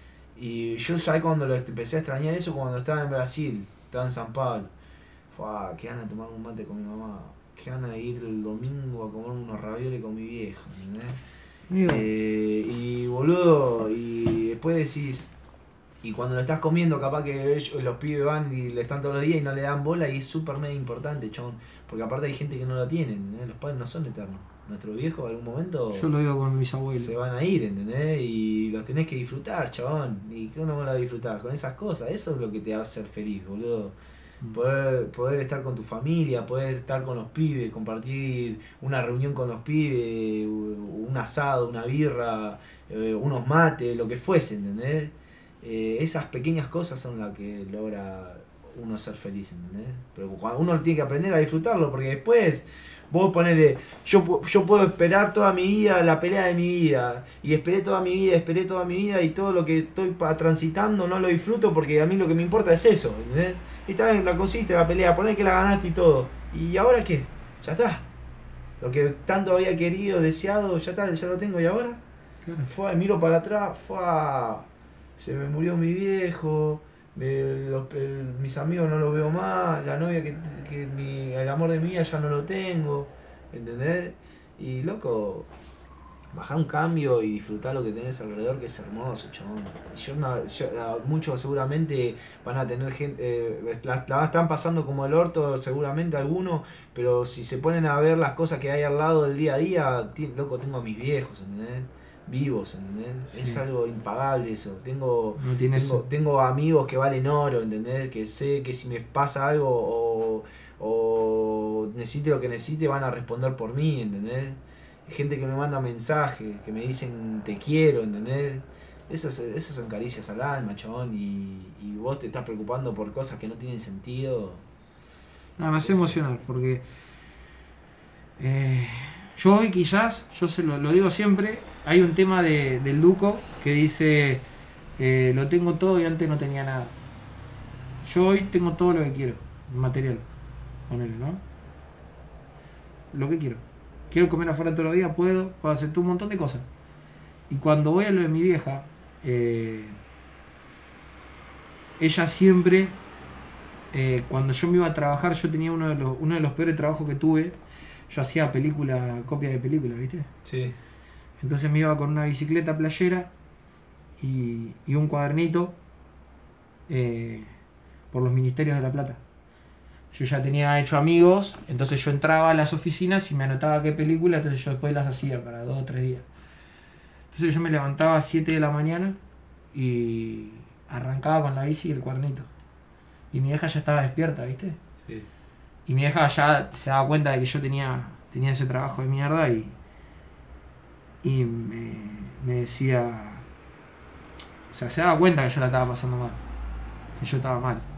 Y yo, ¿sabés cuando lo empecé a extrañar eso? Cuando estaba en Brasil, estaba en San Pablo. Fua, qué ganas de tomar un mate con mi mamá. Qué ganas de ir el domingo a comer unos ravioles con mi vieja, ¿entendés? Amigo, Eh, y boludo, y después decís, y cuando lo estás comiendo, capaz que ellos- los pibes van y le están todos los días y no le dan bola, y es súper mega importante, chabón. Porque aparte hay gente que no lo tiene, ¿entendés? Los padres no son eternos. Nuestros viejos en algún momento yo lo digo con mis abuelos. se van a ir, ¿entendés? Y los tenés que disfrutar, chabón. ¿Y qué no van a disfrutar? Con esas cosas, eso es lo que te va a hacer feliz, boludo. Mm. Poder, poder estar con tu familia, poder estar con los pibes, compartir una reunión con los pibes, un asado, una birra, eh, unos mates, lo que fuese, ¿entendés? Eh, esas pequeñas cosas son las que logra uno ser feliz, ¿entendés? Pero cuando uno tiene que aprender a disfrutarlo, porque después vos ponele, yo, pu- yo puedo esperar toda mi vida la pelea de mi vida, y esperé toda mi vida, esperé toda mi vida, y todo lo que estoy pa- transitando no lo disfruto porque a mí lo que me importa es eso, ¿entendés? Y está bien, la consiste la pelea, ponele que la ganaste y todo. ¿Y ahora qué? ya está. Lo que tanto había querido, deseado, ya está, ya lo tengo y ahora. Claro. Fue, miro para atrás, fue, se me murió mi viejo, me- los- el- mis amigos no los veo más, la novia que, que mi, el amor de mi vida ya no lo tengo, ¿entendés? Y loco, bajar un cambio y disfrutar lo que tenés alrededor, que es hermoso, chabón. Yo, no- yo- a- muchos seguramente van a tener gente, eh, la, la están pasando como el orto, seguramente algunos, pero si se ponen a ver las cosas que hay al lado del día a día, ti- loco, tengo a mis viejos, ¿entendés? Vivos, ¿entendés? Sí. Es algo impagable eso. Tengo, No tiene tengo, eso. tengo amigos que valen oro, ¿entendés? Que sé que si me pasa algo o, o necesite lo que necesite, van a responder por mí, ¿entendés? Gente que me manda mensajes, que me dicen te quiero, ¿entendés? Esas, esas son caricias al alma, chabón, y, y vos te estás preocupando por cosas que no tienen sentido. Nada, me hace emocionar porque eh, yo hoy quizás, yo se lo, lo digo siempre, hay un tema de, del Duco que dice eh, lo tengo todo y antes no tenía nada. Yo hoy tengo todo lo que quiero, material, ponele, ¿no? Lo que quiero. Quiero comer afuera todos los días, puedo, puedo hacer todo un montón de cosas. Y cuando voy a lo de mi vieja, eh, ella siempre, eh, cuando yo me iba a trabajar, yo tenía uno de los, uno de los peores trabajos que tuve. Yo hacía película, copia de películas, ¿viste? Sí. Entonces me iba con una bicicleta playera y, y un cuadernito eh, por los ministerios de La Plata. Yo ya tenía hecho amigos, entonces yo entraba a las oficinas y me anotaba qué película, entonces yo después las hacía para dos o tres días. Entonces yo me levantaba a siete de la mañana y arrancaba con la bici y el cuadernito. Y mi vieja ya estaba despierta, ¿viste? Sí. Y mi vieja ya se daba cuenta de que yo tenía, tenía ese trabajo de mierda y, y me, me decía... O sea, se daba cuenta que yo la estaba pasando mal, que yo estaba mal.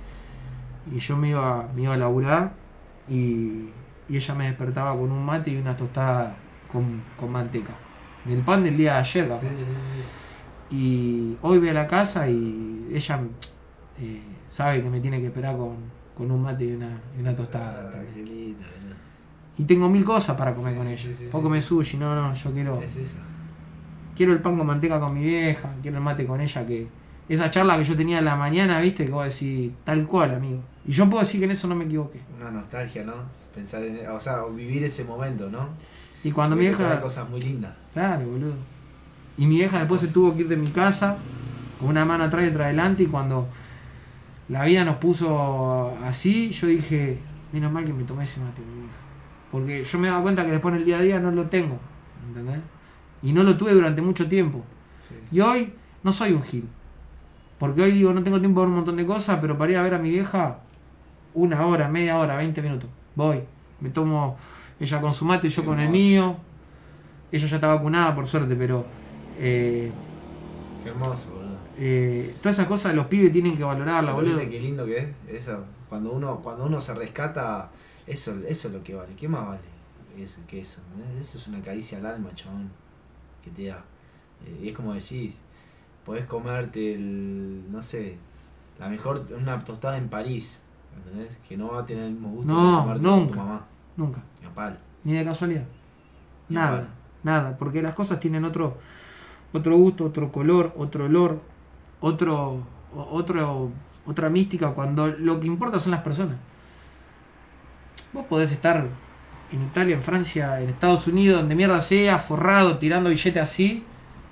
Y yo me iba, me iba a laburar y, y ella me despertaba con un mate y una tostada con, con manteca. Del pan del día de ayer, capaz. Sí, sí, Y hoy voy a la casa y ella eh, sabe que me tiene que esperar con, con un mate y una, y una sí. tostada. Ah, ¿entendés? qué lindo, ¿no? Y tengo mil cosas para comer Sí, con sí, ella. sí, sí, Puedo sí. comer sushi, no, no, yo quiero, Es esa. quiero el pan con manteca con mi vieja, quiero el mate con ella, que esa charla que yo tenía en la mañana, viste, que vos decís, tal cual, amigo. Y yo puedo decir que en eso no me equivoqué. Una nostalgia, ¿no? Pensar en, o sea, vivir ese momento, ¿no? Y cuando mi Porque te trae vieja... cosas muy lindas. Claro, boludo. Y mi vieja después se tuvo que ir de mi casa, con una mano atrás y otra adelante, y cuando la vida nos puso así, yo dije, menos mal que me tomé ese mate, mi vieja. Porque yo me daba cuenta que después en el día a día no lo tengo, ¿entendés? Y no lo tuve durante mucho tiempo. Sí. Y hoy no soy un gil. Porque hoy digo, no tengo tiempo para un montón de cosas, pero para ir a ver a mi vieja, una hora, media hora, veinte minutos. Voy, me tomo ella con su mate y yo Qué con el hermoso. mío. Ella ya está vacunada, por suerte, pero eh, Qué hermoso, boludo. eh, todas esas cosas los pibes tienen que valorarlas, Pero boludo. viste qué lindo que es eso. Cuando uno, cuando uno se rescata, eso, eso es lo que vale. ¿Qué más vale eso, que eso? ¿No? Eso es una caricia al alma, chabón. Que te da. Eh, y es como decís, podés comerte el, no sé, la mejor, una tostada en París, ¿entendés? Que no va a tener el mismo gusto No, que comerte nunca. con tu mamá. Nunca, Ni a palo. ni de casualidad. Ni Nada, igual. nada, porque las cosas tienen otro, otro gusto, otro color, otro olor, otro, o- otro, otra mística, cuando lo que importa son las personas. Vos podés estar en Italia, en Francia, en Estados Unidos, donde mierda sea, forrado, tirando billetes así,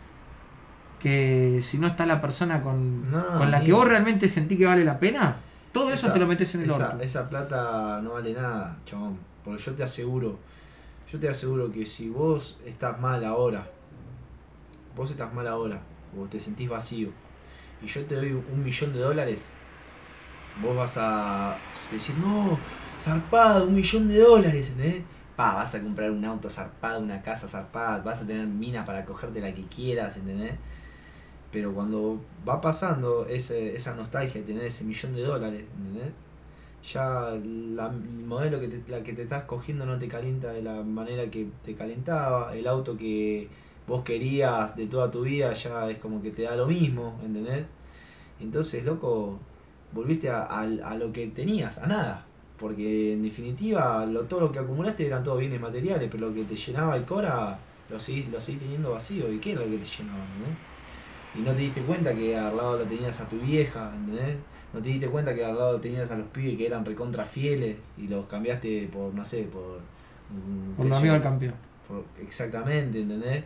que si no está la persona con, No, con la que amigo. vos realmente sentís que vale la pena, todo eso Esa- te lo metes en el esa, orto. esa plata no vale nada, chabón. Porque yo te aseguro, yo te aseguro que si vos estás mal ahora, vos estás mal ahora, o te sentís vacío, y yo te doy un millón de dólares, vos vas a decir, no, zarpado, un millón de dólares, ¿entendés? Pa, vas a comprar un auto zarpado, una casa zarpada, vas a tener mina para cogerte la que quieras, ¿entendés? Pero cuando va pasando ese, esa nostalgia de tener ese millón de dólares, ¿entendés? Ya la, el modelo que te, la que te estás cogiendo no te calienta de la manera que te calentaba, el auto que vos querías de toda tu vida ya es como que te da lo mismo, ¿entendés? Entonces, loco, volviste a, a, a lo que tenías, a nada. Porque en definitiva lo, todo lo que acumulaste eran todos bienes materiales, pero lo que te llenaba el Cora lo seguís, lo seguís teniendo vacío. ¿Y qué era lo que te llenaba? ¿Entendés? Y no te diste cuenta que al lado lo tenías a tu vieja, ¿entendés? No te diste cuenta que al lado tenías a los pibes que eran recontra fieles y los cambiaste por, no sé, por... Por los amigos del campeón. Por, exactamente, ¿entendés?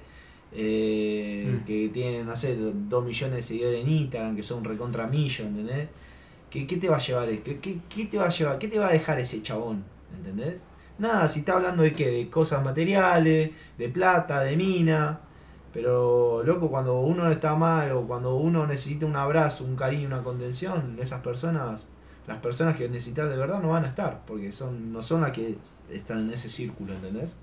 Eh, mm. Que tienen, no sé, dos millones de seguidores en Instagram, que son recontra millo, ¿entendés? ¿Qué, ¿Qué te va a llevar? ¿Qué, qué, ¿Qué te va a llevar? ¿Qué te va a dejar ese chabón? ¿Entendés? Nada, si está hablando de qué, de cosas materiales, de plata, de mina. Pero, loco, cuando uno está mal o cuando uno necesita un abrazo, un cariño, una contención, esas personas, las personas que necesitas de verdad no van a estar, porque son no son las que están en ese círculo, ¿entendés?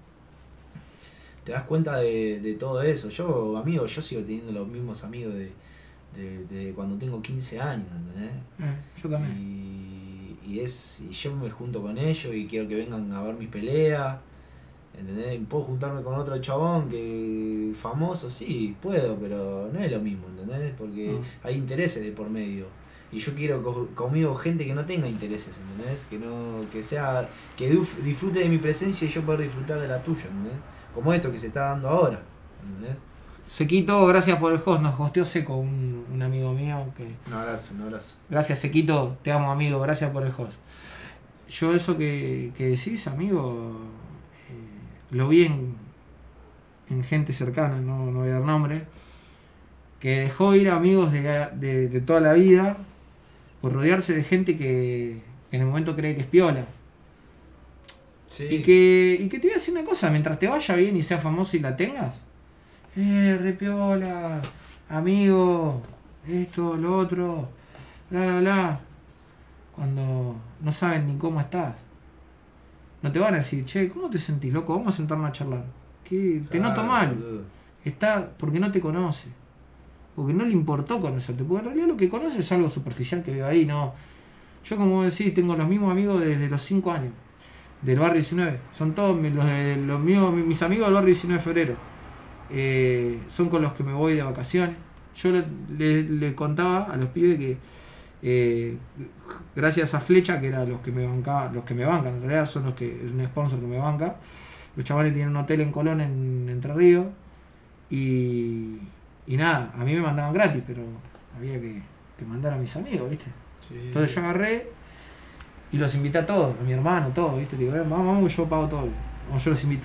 Te das cuenta de, de todo eso. Yo, amigos, yo sigo teniendo los mismos amigos de, de, de cuando tengo quince años, ¿entendés? Eh, yo también. Y, y, es, y yo me junto con ellos y quiero que vengan a ver mis peleas. ¿Entendés? ¿Puedo juntarme con otro chabón que famoso? Sí, puedo, pero no es lo mismo, ¿entendés? Porque no. Hay intereses de por medio. Y yo quiero co conmigo gente que no tenga intereses, ¿entendés? Que no, que sea, que disfrute de mi presencia y yo pueda disfrutar de la tuya, ¿entendés? Como esto que se está dando ahora, ¿entendés? Sequito, gracias por el host, nos hosteó Seco, un, un amigo mío que... Un abrazo, un abrazo. Gracias Sequito, te amo amigo, gracias por el host. Yo eso que, que decís, amigo... Lo vi en, en gente cercana, no, no voy a dar nombre, que dejó ir a amigos de, de, de toda la vida por rodearse de gente que en el momento cree que es piola. Sí. Y, que, y que te voy a decir una cosa, mientras te vaya bien y seas famoso y la tengas, eh, re piola, amigo, esto, lo otro, bla, bla, bla, cuando no saben ni cómo estás. No te van a decir, che, ¿cómo te sentís, loco? Vamos a sentarnos a charlar. ¿Qué? Te Claro, noto mal. boludo. Está porque no te conoce. Porque no le importó conocerte. Porque en realidad lo que conoce es algo superficial que veo ahí, no. Yo, como decís, tengo los mismos amigos desde los cinco años. Del barrio diecinueve. Son todos mis, los, los míos, mis amigos del barrio diecinueve de febrero. Eh, son con los que me voy de vacaciones. Yo le, le, le contaba a los pibes que eh, gracias a Flecha, que era los que me bancaban, los que me bancan, en realidad son los que es un sponsor que me banca. Los chavales tienen un hotel en Colón, en Entre Ríos, y, y nada, a mí me mandaban gratis, pero había que, que mandar a mis amigos, ¿viste? Sí, Entonces sí. yo agarré y los invité a todos, a mi hermano, todos, ¿viste? Digo, vamos, vamos, que yo pago todo, vamos, yo los invito.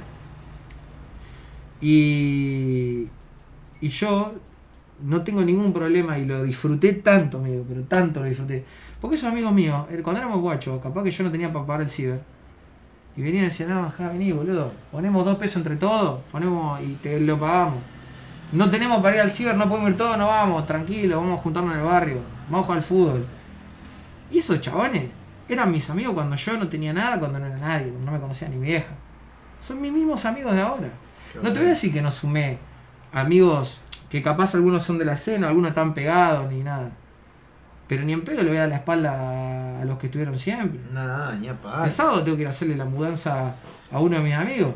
Y, y yo no tengo ningún problema y lo disfruté tanto, amigo, pero tanto lo disfruté. Porque esos amigos míos, cuando éramos guachos, capaz que yo no tenía para pagar el ciber. Y venían y decían, no, ja, vení, boludo, ponemos dos pesos entre todos, ponemos y te lo pagamos. No tenemos para ir al ciber, no podemos ir todos, no vamos, tranquilo, vamos a juntarnos en el barrio, vamos a jugar al fútbol. Y esos chabones eran mis amigos cuando yo no tenía nada, cuando no era nadie, cuando no me conocía ni mi vieja. Son mis mismos amigos de ahora. No te voy a decir que no sumé amigos que capaz algunos son de la escena, algunos están pegados ni nada. Pero ni en pedo le voy a dar la espalda a los que estuvieron siempre. Nada, ni a pagar. El sábado tengo que ir a hacerle la mudanza a uno de mis amigos.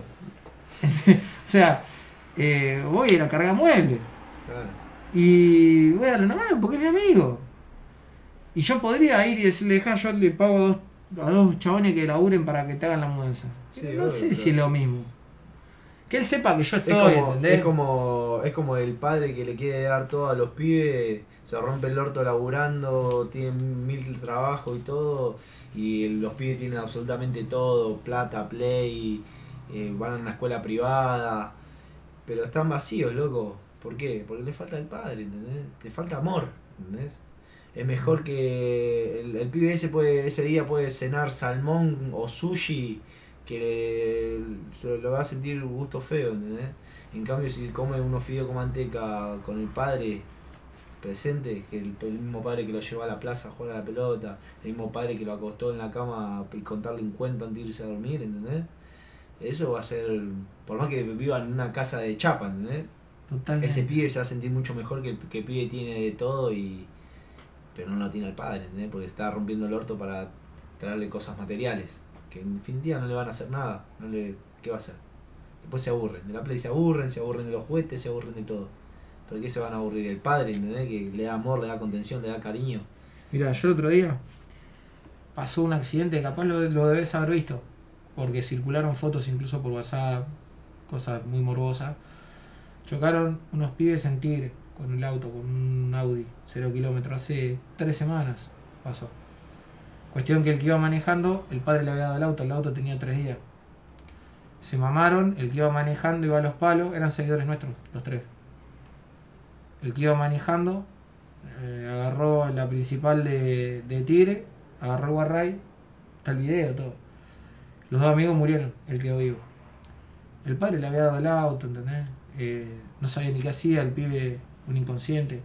O sea, eh, voy a ir a cargar muebles. Claro. Y voy a darle una mano porque es mi amigo. Y yo podría ir y decirle, deja, yo le pago a dos, a dos chabones que laburen para que te hagan la mudanza. Sí, no obvio, sé claro. si es lo mismo. Que él sepa que yo Es estoy, como, ¿entendés? es, como, es como el padre que le quiere dar todo a los pibes, se rompe el orto laburando, tiene mil trabajos y todo, y los pibes tienen absolutamente todo, plata, play, eh, van a una escuela privada, pero están vacíos, loco. ¿Por qué? Porque le falta el padre, ¿entendés? Te falta amor, ¿entendés? Es mejor que el, el pibe ese, puede, ese día puede cenar salmón o sushi, que se lo va a sentir gusto feo, ¿entendés? En cambio, si come unos fideos con manteca con el padre presente, que el, el mismo padre que lo llevó a la plaza a jugar a la pelota, el mismo padre que lo acostó en la cama y contarle un cuento antes de irse a dormir, ¿entendés? Eso va a ser, por más que viva en una casa de chapa, ¿entendés? Totalmente. Ese pibe se va a sentir mucho mejor que el que el pibe tiene de todo, y pero no lo tiene al padre, ¿entendés? Porque está rompiendo el orto para traerle cosas materiales, que en definitiva no le van a hacer nada. No le, ¿qué va a hacer? Después se aburren, de la play se aburren, se aburren de los juguetes, se aburren de todo. ¿Pero qué se van a aburrir? Del padre, ¿entendés? Que le da amor, le da contención, le da cariño. Mirá, yo el otro día pasó un accidente, capaz lo, lo debes haber visto, porque circularon fotos incluso por WhatsApp, cosas muy morbosas. Chocaron unos pibes en Tigre con el auto, con un Audi, cero kilómetros, hace tres semanas pasó. Cuestión que el que iba manejando, el padre le había dado el auto, el auto tenía tres días. Se mamaron, el que iba manejando iba a los palos, eran seguidores nuestros, los tres. El que iba manejando eh, agarró la principal de, de Tigre, agarró el Guarray, está el video, todo. Los dos amigos murieron, él quedó vivo. El padre le había dado el auto, ¿entendés? Eh, no sabía ni qué hacía, el pibe, un inconsciente.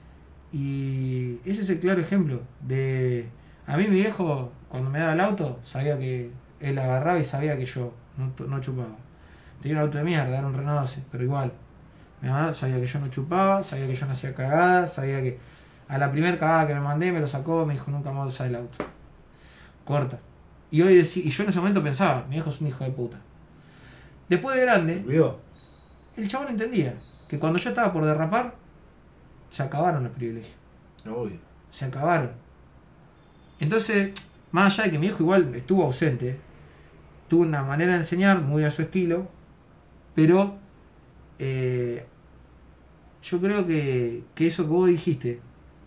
Y ese es el claro ejemplo de... A mí mi viejo, cuando me daba el auto, sabía que él agarraba y sabía que yo no, no chupaba. Tenía un auto de mierda, era un Renault doce, pero igual. Mi mamá sabía que yo no chupaba, sabía que yo no hacía cagadas, sabía que a la primera cagada que me mandé me lo sacó, me dijo nunca más usar el auto. Corta. Y hoy decí, y yo en ese momento pensaba, mi viejo es un hijo de puta. Después de grande, ¿Vio? el chabón entendía que cuando yo estaba por derrapar, se acabaron los privilegios. Obvio. Se acabaron. Entonces, más allá de que mi viejo igual estuvo ausente, tuvo una manera de enseñar muy a su estilo, pero eh, yo creo que, que eso que vos dijiste,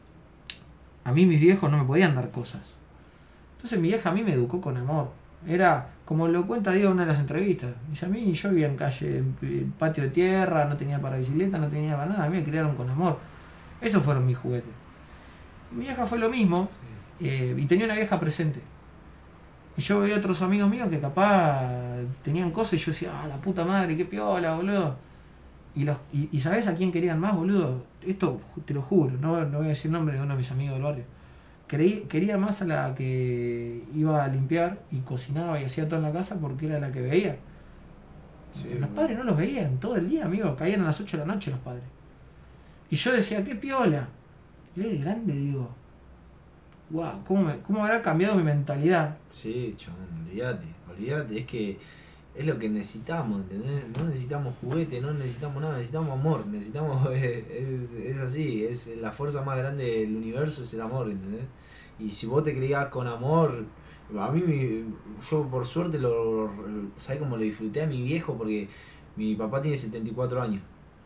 a mí mis viejos no me podían dar cosas. Entonces mi vieja a mí me educó con amor. Era, como lo cuenta Diego en una de las entrevistas, dice, a mí yo vivía en calle, en patio de tierra, no tenía para bicicleta, no tenía para nada, a mí me criaron con amor. Esos fueron mis juguetes. Mi vieja fue lo mismo, eh, y tenía una vieja presente. Y yo veía otros amigos míos que capaz tenían cosas y yo decía, ah, la puta madre, qué piola, boludo. Y, los, y, y ¿sabés a quién querían más, boludo? Esto te lo juro, no, no voy a decir nombre de uno de mis amigos del barrio. Creí, quería más a la que iba a limpiar y cocinaba y hacía todo en la casa porque era la que veía. Sí, los bueno. Padres no los veían todo el día, amigo. Caían a las ocho de la noche los padres. Y yo decía, qué piola. Y de grande digo, wow, ¿cómo, me, ¿cómo habrá cambiado mi mentalidad? Sí, chabón, olvídate, olvídate. Es que es lo que necesitamos, ¿entendés? No necesitamos juguete, no necesitamos nada, necesitamos amor. Necesitamos, es, es así, es la fuerza más grande del universo, es el amor, ¿entendés? Y si vos te criás con amor, a mí, mi, yo por suerte, lo, ¿sabés cómo lo disfruté a mi viejo? Porque mi papá tiene setenta y cuatro años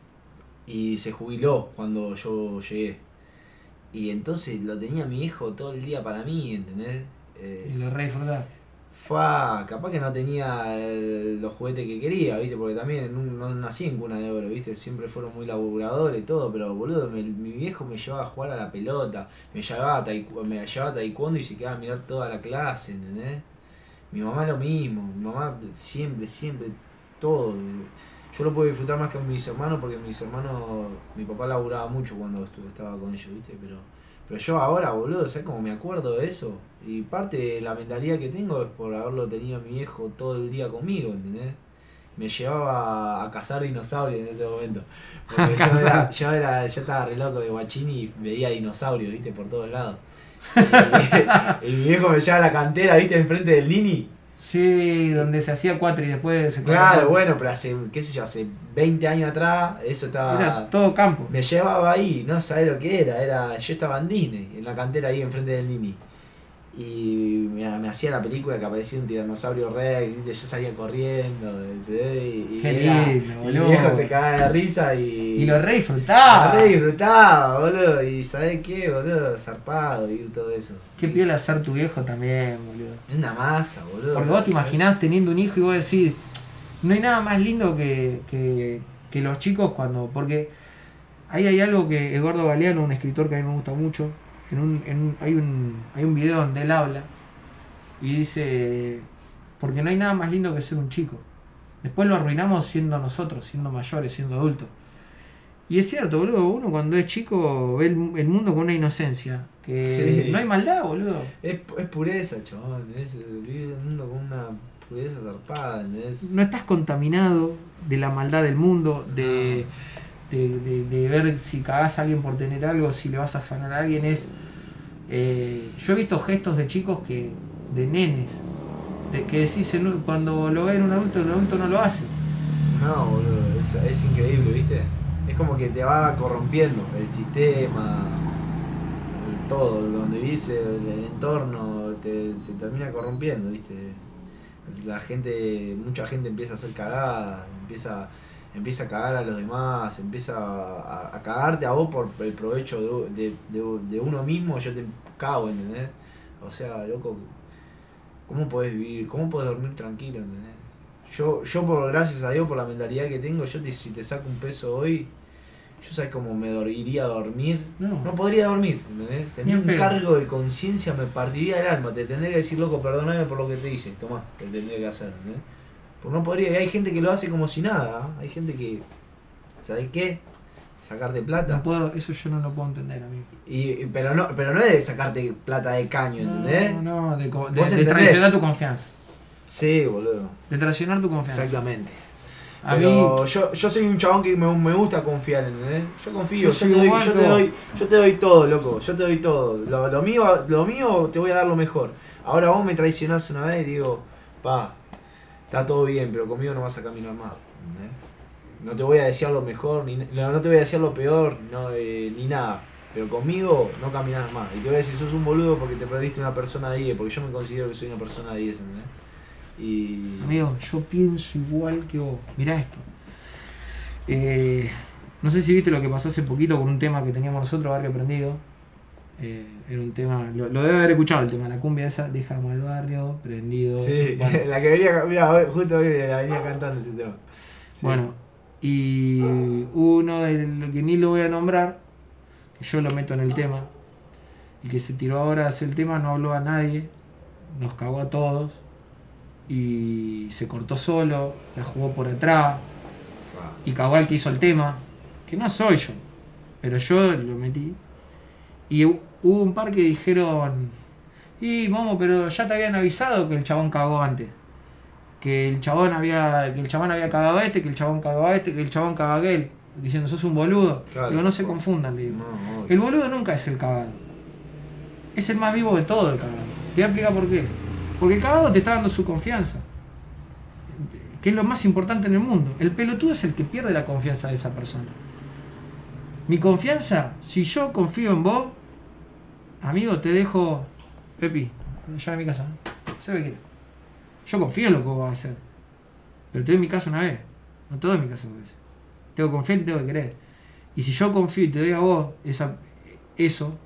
y se jubiló cuando yo llegué. Y entonces lo tenía mi viejo todo el día para mí, ¿entendés? Eh, y lo re disfrutaste. Fua, capaz que no tenía el, los juguetes que quería, ¿viste? Porque también no, no nací en cuna de oro, ¿viste? Siempre fueron muy laburadores y todo, pero boludo, me, mi viejo me llevaba a jugar a la pelota, me llevaba a taekwondo, me llevaba a taekwondo y se quedaba a mirar toda la clase, ¿entendés? Mi mamá lo mismo, mi mamá siempre, siempre, todo. Yo lo puedo disfrutar más que con mis hermanos porque mis hermanos, mi papá laburaba mucho cuando estuve, estaba con ellos, ¿viste? Pero, pero yo ahora, boludo, ¿sabes cómo me acuerdo de eso? Y parte de la mentalidad que tengo es por haberlo tenido a mi viejo todo el día conmigo, ¿entendés? Me llevaba a cazar dinosaurios en ese momento. Porque yo, era, yo, era, yo estaba re loco de guachín y veía dinosaurios, ¿viste? Por todos lados. Y, y, y mi viejo me llevaba a la cantera, ¿viste? Enfrente del Nini. Sí, donde se hacía cuatro y después se... Claro, todo. Bueno, pero hace, qué sé yo, hace veinte años atrás, eso estaba... Era todo campo. Me llevaba ahí, no sabés lo que era, era yo estaba en Disney, en la cantera ahí enfrente del Nini. Y me, me hacía la película que aparecía un tiranosaurio rex, ¿viste? Yo salía corriendo, y, y qué era, lindo, boludo. Mi viejo se cagaba de risa y... Y lo re disfrutaba. Lo re disfrutaba, boludo, y ¿sabés qué, boludo? Zarpado y todo eso. Qué piola ser tu viejo también, boludo. Es una masa, boludo. Porque vos te imaginás teniendo un hijo y vos decís, no hay nada más lindo que, que, que los chicos cuando... Porque ahí hay algo que Eduardo Galeano, un escritor que a mí me gusta mucho, en un, en un, hay, un, hay un video donde él habla y dice, porque no hay nada más lindo que ser un chico. Después lo arruinamos siendo nosotros, siendo mayores, siendo adultos. Y es cierto, boludo, uno cuando es chico ve el, el mundo con una inocencia. Que sí. No hay maldad, boludo. Es, es pureza, chabón. Es vivir el mundo con una pureza zarpada. Es... No estás contaminado de la maldad del mundo, de, no. de, de, de ver si cagás a alguien por tener algo, si le vas a afanar a alguien. Es eh, yo he visto gestos de chicos que de nenes, de que decís cuando lo ven un adulto, el adulto no lo hace. No, boludo, es, es increíble, ¿viste? Es como que te va corrompiendo el sistema, todo, donde vivís, el, el entorno, te, te termina corrompiendo, ¿viste? La gente, mucha gente empieza a hacer cagadas, empieza, empieza a cagar a los demás, empieza a, a cagarte a vos por el provecho de, de, de, de uno mismo, yo te cago, ¿entendés? O sea, loco, ¿cómo podés vivir? ¿Cómo podés dormir tranquilo, ¿entendés? Yo, yo por gracias a Dios, por la mentalidad que tengo, yo te, si te saco un peso hoy, yo sabes cómo me dor- iría a dormir. No. No podría dormir, ¿entendés? Tenía Ni un en pedo. cargo de conciencia, me partiría el alma. Te tendría que decir, loco, perdóname por lo que te hice. Tomá, te tendría que hacer, ¿entendés? Pues no podría. Y hay gente que lo hace como si nada. ¿eh? Hay gente que, ¿sabes qué? Sacarte plata. No puedo, eso yo no lo puedo entender, amigo. Y, pero no pero no es de sacarte plata de caño, ¿entendés? No, no, de, co- de, ¿Vos de entendés? traicionar tu confianza. Sí, boludo. De traicionar tu confianza. Exactamente. A Pero mí, yo, yo soy un chabón que me, me gusta confiar, ¿entendés? Yo confío, Yo yo, soy te doy, igual yo, que te vos. doy, yo te doy todo, loco, yo te doy todo. Lo, lo, mío, lo mío te voy a dar lo mejor. Ahora vos me traicionás una vez y digo, pa, está todo bien, pero conmigo no vas a caminar más, ¿entendés? No te voy a decir lo mejor, ni, no, no te voy a decir lo peor, no, eh, ni nada. Pero conmigo no caminás más. Y te voy a decir, sos un boludo porque te perdiste una persona de diez, porque yo me considero que soy una persona de diez, ¿entendés? Y... amigo, yo pienso igual que vos. Mirá esto. Eh, no sé si viste lo que pasó hace poquito con un tema que teníamos nosotros, Barrio Prendido. Eh, era un tema, lo, lo debe haber escuchado el tema, la cumbia esa, dejamos el barrio prendido. Sí, Bueno, la que venía, mira, hoy- justo hoy la venía cantando ese tema. Sí. bueno, y uno del que ni lo voy a nombrar, que yo lo meto en el tema, y que se tiró ahora a hacer el tema, no habló a nadie, nos cagó a todos, y se cortó solo, la jugó por atrás, y cagó al que hizo el tema, que no soy yo, pero yo lo metí. Y hu- hubo un par que dijeron, y Momo, pero ya te habían avisado que el chabón cagó antes. Que el chabón había, que el chabón había cagado a este, que el chabón cagó a este, que el chabón cagó a aquel. Diciendo, sos un boludo. Claro. Digo, no se confundan, le digo. No, obvio. El boludo nunca es el cagado. Es el más vivo de todo el cagado. Te voy a explicar por qué. Porque el cagado te está dando su confianza. Que es lo más importante en el mundo. El pelotudo es el que pierde la confianza de esa persona. Mi confianza, si yo confío en vos, amigo, te dejo, Pepi, ya a mi casa, sé lo que quieras. Yo confío en lo que vos vas a hacer, pero te doy mi casa una vez, no te doy mi casa dos veces. Tengo que confiar y tengo que querer. Y si yo confío y te doy a vos esa, eso,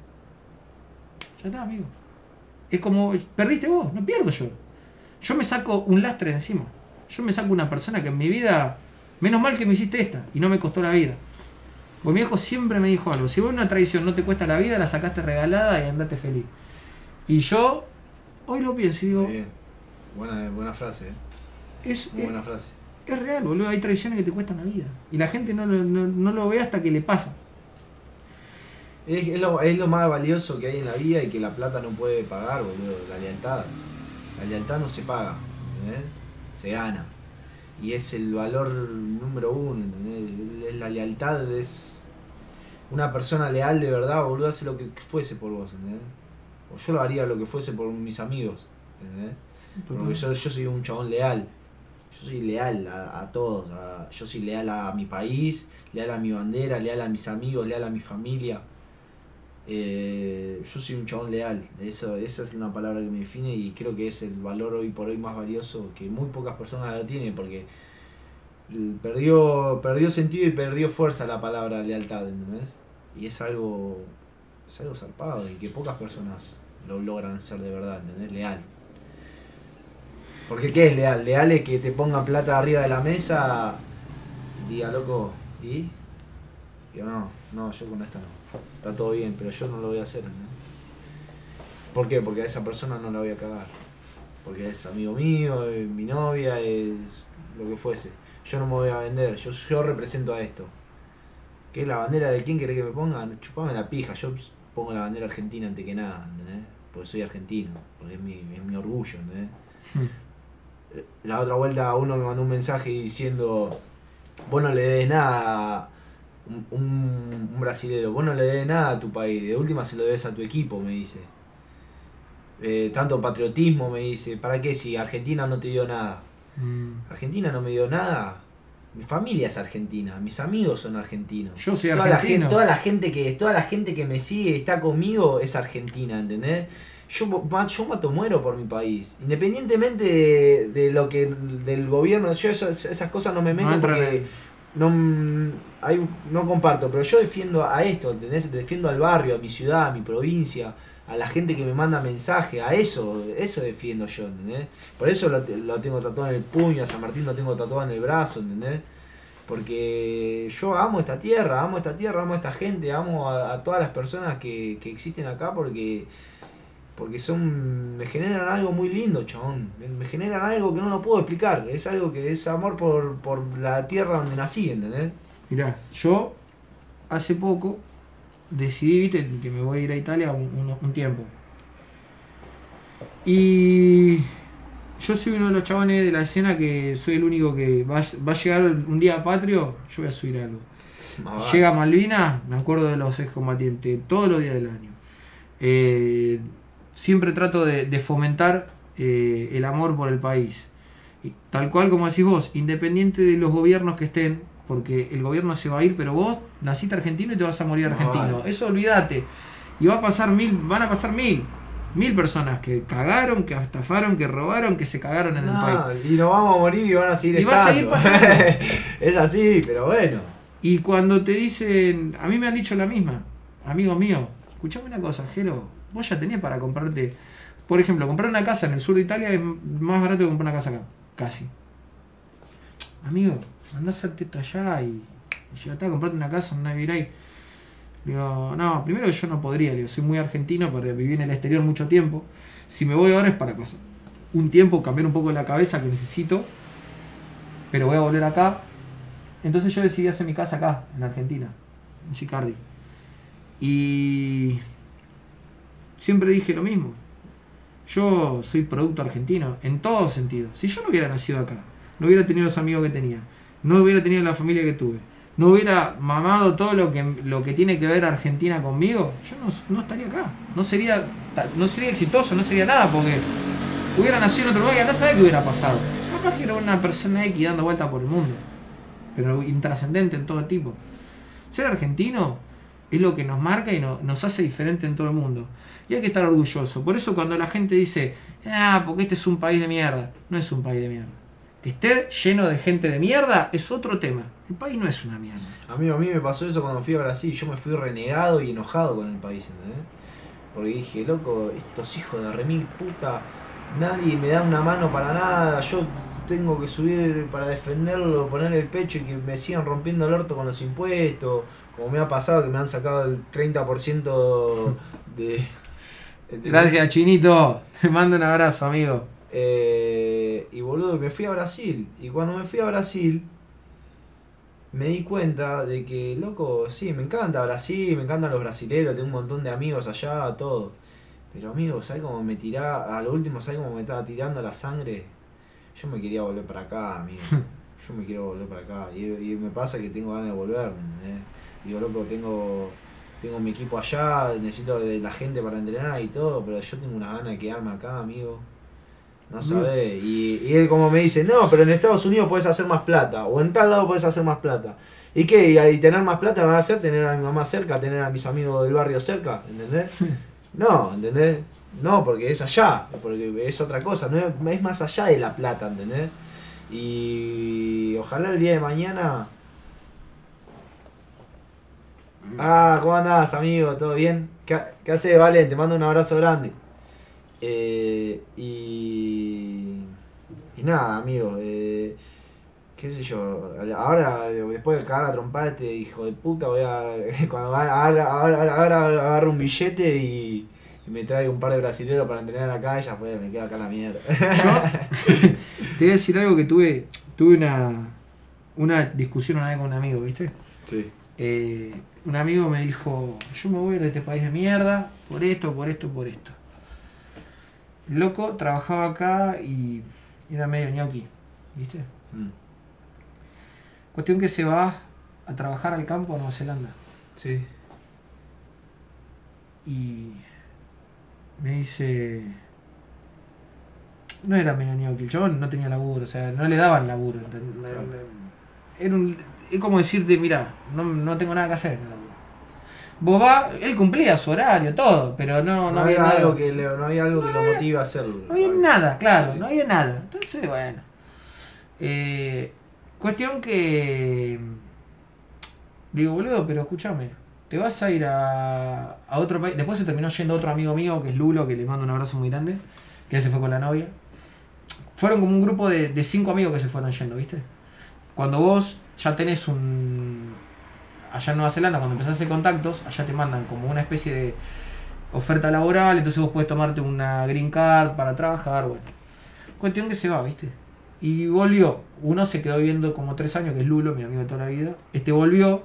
ya está, amigo. Es como, perdiste vos, no pierdo yo. Yo me saco un lastre de encima. Yo me saco una persona que en mi vida, menos mal que me hiciste esta y no me costó la vida. Porque mi viejo siempre me dijo algo, si vos una traición no te cuesta la vida, la sacaste regalada y andate feliz. Y yo hoy lo pienso y digo, Muy bien. Buena, buena frase, ¿eh? es, Muy es, buena frase. es real, boludo, hay traiciones que te cuestan la vida. Y la gente no lo, no, no lo ve hasta que le pasa. Es, es, lo, es lo más valioso que hay en la vida y que la plata no puede pagar, boludo. La lealtad. La lealtad no se paga, ¿entendés? Se gana. Y es el valor número uno, ¿entendés? La lealtad es... Una persona leal de verdad, boludo, hace lo que fuese por vos, ¿entendés? O yo lo haría lo que fuese por mis amigos, ¿entendés? Porque yo, yo soy un chabón leal. Yo soy leal a, a todos. A, yo soy leal a mi país, leal a mi bandera, leal a mis amigos, leal a mi familia. Eh, yo soy un chabón leal. Eso, esa es una palabra que me define y creo que es el valor hoy por hoy más valioso que muy pocas personas lo tienen porque perdió, perdió sentido y perdió fuerza la palabra lealtad, ¿entendés? Y es algo, es algo zarpado y que pocas personas lo logran ser de verdad, ¿entendés? Leal. Porque ¿qué es leal? Leal es que te pongan plata arriba de la mesa y diga, loco, ¿y? Digo, no, no, yo con esto no. Está todo bien, pero yo no lo voy a hacer, ¿no? ¿Por qué? Porque a esa persona no la voy a cagar. Porque es amigo mío, es mi novia, es lo que fuese. Yo no me voy a vender, yo, yo represento a esto. ¿Qué es la bandera de quién querés que me pongan? Chupame la pija, yo pongo la bandera argentina antes que nada, ¿entendés? Porque soy argentino, porque es mi, es mi orgullo, ¿entendés? Hmm. La otra vuelta uno me mandó un mensaje diciendo, vos no le des nada a un, un, un brasilero, vos no le des nada a tu país, de última se lo debes a tu equipo, me dice. Eh, tanto patriotismo, me dice, ¿para qué si Argentina no te dio nada? Mm. Argentina no me dio nada Mi familia es argentina, mis amigos son argentinos. Yo soy toda argentino. La gente, toda, la gente que, toda la gente que me sigue, está conmigo, es argentina, ¿entendés? Yo, yo mato muero por mi país. Independientemente de, de lo que del gobierno, yo esas, esas cosas no me meto No porque no, hay, no comparto, pero yo defiendo a esto, ¿entendés? Defiendo al barrio, a mi ciudad, a mi provincia, a la gente que me manda mensaje, a eso, eso defiendo yo, ¿entendés? Por eso lo, lo tengo tatuado en el puño, a San Martín lo tengo tatuado en el brazo, ¿entendés? Porque yo amo esta tierra, amo esta tierra, amo a esta gente, amo a, a todas las personas que, que existen acá porque porque son me generan algo muy lindo, chabón. Me, me generan algo que no lo puedo explicar. Es algo que es amor por, por la tierra donde nací, ¿entendés? Mirá, yo hace poco decidí, viste, que me voy a ir a Italia un, un, un tiempo. Y yo soy uno de los chabones de la escena que soy el único que va, va a llegar un día patrio, yo voy a subir algo. Llega Malvinas, me acuerdo de los excombatientes todos los días del año. Eh, siempre trato de, de fomentar eh, el amor por el país. Y tal cual como decís vos, independiente de los gobiernos que estén, porque el gobierno se va a ir, pero vos naciste argentino y te vas a morir argentino. No, eso olvídate. Y va a pasar mil, van a pasar mil. Mil personas que cagaron, que estafaron, que robaron, que se cagaron en no, el país. Y nos vamos a morir y van a seguir y estando. Va a seguir pasando. Es así, pero bueno. Y cuando te dicen, a mí me han dicho la misma, amigos míos, escuchame una cosa, Jero, vos ya tenés para comprarte, por ejemplo, comprar una casa en el sur de Italia es más barato que comprar una casa acá, casi. Amigo, andá a hacerte esto allá y, y llegate a comprarte una casa en una Viray. Le digo, no, primero que yo no podría, le digo, soy muy argentino, para vivir en el exterior mucho tiempo. Si me voy ahora es para pasar un tiempo, cambiar un poco la cabeza que necesito, pero voy a volver acá. Entonces yo decidí hacer mi casa acá, en Argentina, en Chicardi. Y siempre dije lo mismo. Yo soy producto argentino, en todos sentidos. Si yo no hubiera nacido acá, no hubiera tenido los amigos que tenía, no hubiera tenido la familia que tuve, no hubiera mamado todo lo que, lo que tiene que ver Argentina conmigo, yo no, no estaría acá. No sería, no sería exitoso, no sería nada, porque hubiera nacido en otro lugar y andá a saber qué hubiera pasado. Capaz que era una persona X dando vueltas por el mundo, pero intrascendente en todo tipo. Ser argentino es lo que nos marca y no, nos hace diferente en todo el mundo. Y hay que estar orgulloso. Por eso cuando la gente dice, ah, porque este es un país de mierda, no es un país de mierda. Que esté lleno de gente de mierda es otro tema. El país no es una mierda. Amigo, a mí me pasó eso cuando fui a Brasil. Yo me fui renegado y enojado con el país, ¿entendés? Porque dije, loco, estos hijos de remil puta, nadie me da una mano para nada. Yo tengo que subir para defenderlo, poner el pecho y que me sigan rompiendo el orto con los impuestos. Como me ha pasado que me han sacado el treinta por ciento de... de Gracias, Chinito. Te mando un abrazo, amigo. Eh, y boludo, me fui a Brasil. Y cuando me fui a Brasil, me di cuenta de que, loco, sí, me encanta Brasil, me encantan los brasileros, tengo un montón de amigos allá, todo. Pero amigo, ¿sabes cómo me tiraba? A lo último, ¿sabes cómo me estaba tirando la sangre? Yo me quería volver para acá, amigo. Yo me quiero volver para acá. Y, y me pasa que tengo ganas de volverme, ¿entendés? Digo, loco, tengo, tengo mi equipo allá, necesito de la gente para entrenar y todo, pero yo tengo una gana de quedarme acá, amigo. No sabés. Y, y él como me dice, no, pero en Estados Unidos podés hacer más plata, o en tal lado podés hacer más plata. ¿Y qué? Y, y tener más plata me va a hacer tener a mi mamá cerca, tener a mis amigos del barrio cerca, ¿entendés? No, ¿entendés? No, porque es allá, porque es otra cosa, no es, es más allá de la plata, ¿entendés? Y ojalá el día de mañana... Ah, ¿cómo andás, amigo? ¿Todo bien? ¿Qué, qué haces, Valen? Te mando un abrazo grande. Eh, y... Y nada, amigo. Eh, qué sé yo. Ahora, después de cagar a trompada este hijo de puta, voy a... Cuando ahora, ahora, ahora agarro un billete y, y me traigo un par de brasileros para entrenar acá, y ya pues me quedo acá la mierda. Yo te voy a decir algo que tuve... Tuve una... Una discusión una vez con un amigo, ¿viste? Sí. Eh... Un amigo me dijo, yo me voy de este país de mierda, por esto, por esto, por esto. El loco trabajaba acá y era medio ñoqui, ¿viste? Mm. Cuestión que se va a trabajar al campo a Nueva Zelanda. Sí. Y me dice, no era medio ñoqui, el chabón no tenía laburo, o sea, no le daban laburo. Claro. era un, es como decirte, mira, no, no tengo nada que hacer. Vos vas, él cumplía su horario, todo, pero no, no, No, había había nada. algo que, le- no había algo que No lo había- motive a hacerlo. No había nada, claro, Sí. no había nada. Entonces, bueno. Eh, cuestión que. Digo, boludo, pero escúchame. Te vas a ir a, a otro país. Después se terminó yendo otro amigo mío, que es Lulo, que le mando un abrazo muy grande. Que él se fue con la novia. Fueron como un grupo de, de cinco amigos que se fueron yendo, ¿viste? Cuando vos ya tenés un. Allá en Nueva Zelanda, cuando empezás a hacer contactos, allá te mandan como una especie de oferta laboral, entonces vos podés tomarte una green card para trabajar, bueno. Cuestión que se va, ¿viste? Y volvió. Uno se quedó viviendo como tres años, que es Lulo, mi amigo de toda la vida. Este volvió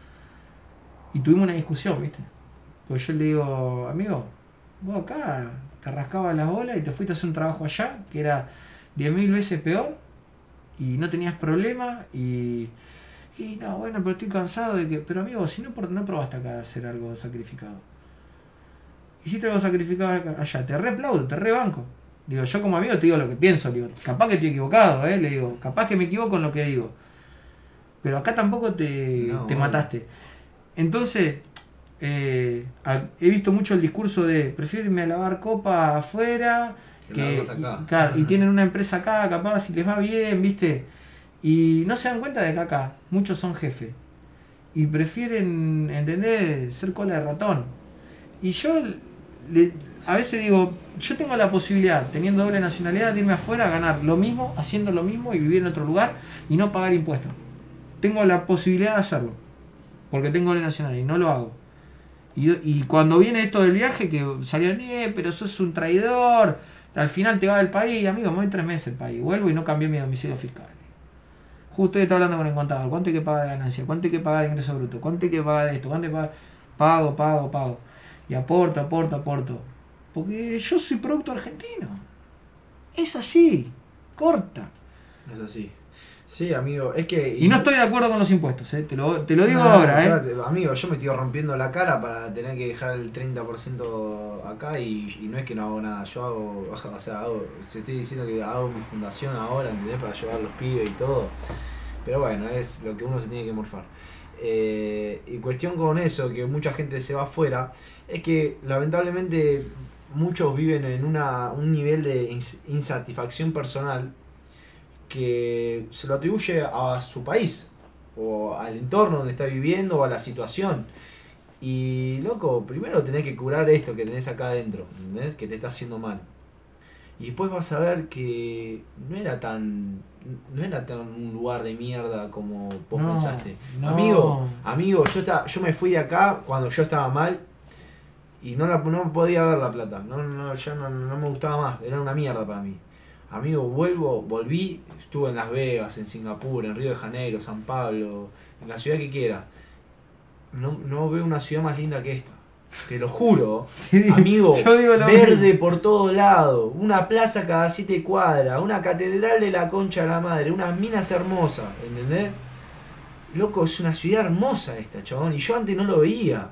y tuvimos una discusión, ¿viste? Pues yo le digo, amigo, vos acá te rascabas las bolas y te fuiste a hacer un trabajo allá, que era diez mil veces peor, y no tenías problema, y... Y no, bueno, pero estoy cansado de que... Pero amigo, si no, por- no probaste acá de hacer algo sacrificado. Hiciste algo sacrificado acá- allá, te reaplaudo, te rebanco. Digo, yo como amigo te digo lo que pienso, digo, capaz que estoy equivocado, ¿eh? Le digo, capaz que me equivoco en lo que digo. Pero acá tampoco te, No, te bueno. mataste. Entonces, eh, a- he visto mucho el discurso de, prefiero irme a lavar copa afuera, Que que, lavarlas acá. y, claro, y tienen una empresa acá, capaz si les va bien, ¿viste? Y no se dan cuenta de que acá muchos son jefes. Y prefieren, ¿entendés? Ser cola de ratón. Y yo le- a veces digo, yo tengo la posibilidad, teniendo doble nacionalidad, de irme afuera a ganar lo mismo, haciendo lo mismo y vivir en otro lugar y no pagar impuestos. Tengo la posibilidad de hacerlo. Porque tengo doble nacionalidad y no lo hago. Y, y cuando viene esto del viaje, que salió, eh, pero sos un traidor, al final te va del país, amigo, me voy tres meses del país, vuelvo y no cambié mi domicilio fiscal. Justo hoy está hablando con el contador, ¿cuánto hay que pagar de ganancia? ¿Cuánto hay que pagar de ingreso bruto? ¿Cuánto hay que pagar de esto? ¿Cuánto hay que pagar? Pago, pago, pago. Y aporto, aporto, aporto. Porque yo soy producto argentino. Es así, corta. Es así. Sí, amigo, es que... Y no estoy de acuerdo con los impuestos, ¿eh? te, lo, te lo digo No, ahora. ¿eh? espérate, amigo, yo me estoy rompiendo la cara para tener que dejar el treinta por ciento acá y, y no es que no hago nada, yo hago, o sea, hago, te estoy diciendo que hago mi fundación ahora, ¿entendés? Para ayudar a los pibes y todo. Pero bueno, es lo que uno se tiene que morfar. Eh, y cuestión con eso, que mucha gente se va afuera, es que lamentablemente muchos viven en una, un nivel de ins- insatisfacción personal que se lo atribuye a su país o al entorno donde está viviendo o a la situación. Y loco, primero tenés que curar esto que tenés acá adentro, ¿entendés? Que te está haciendo mal. Y después vas a ver que no era tan no era tan un lugar de mierda como vos No, pensaste. no. Amigo, amigo, yo estaba, yo me fui de acá cuando yo estaba mal y no la no podía ver la plata. No, no, ya no, no me gustaba más, era una mierda para mí. Amigo, vuelvo, volví, estuve en Las Vegas, en Singapur, en Río de Janeiro, San Pablo, en la ciudad que quiera. No, no veo una ciudad más linda que esta. Te lo juro. Amigo, Yo digo lo verde mismo. por todos lados, una plaza cada siete cuadras, una catedral de la concha de la madre, unas minas hermosas, ¿entendés? Loco, es una ciudad hermosa esta, chabón, y yo antes no lo veía.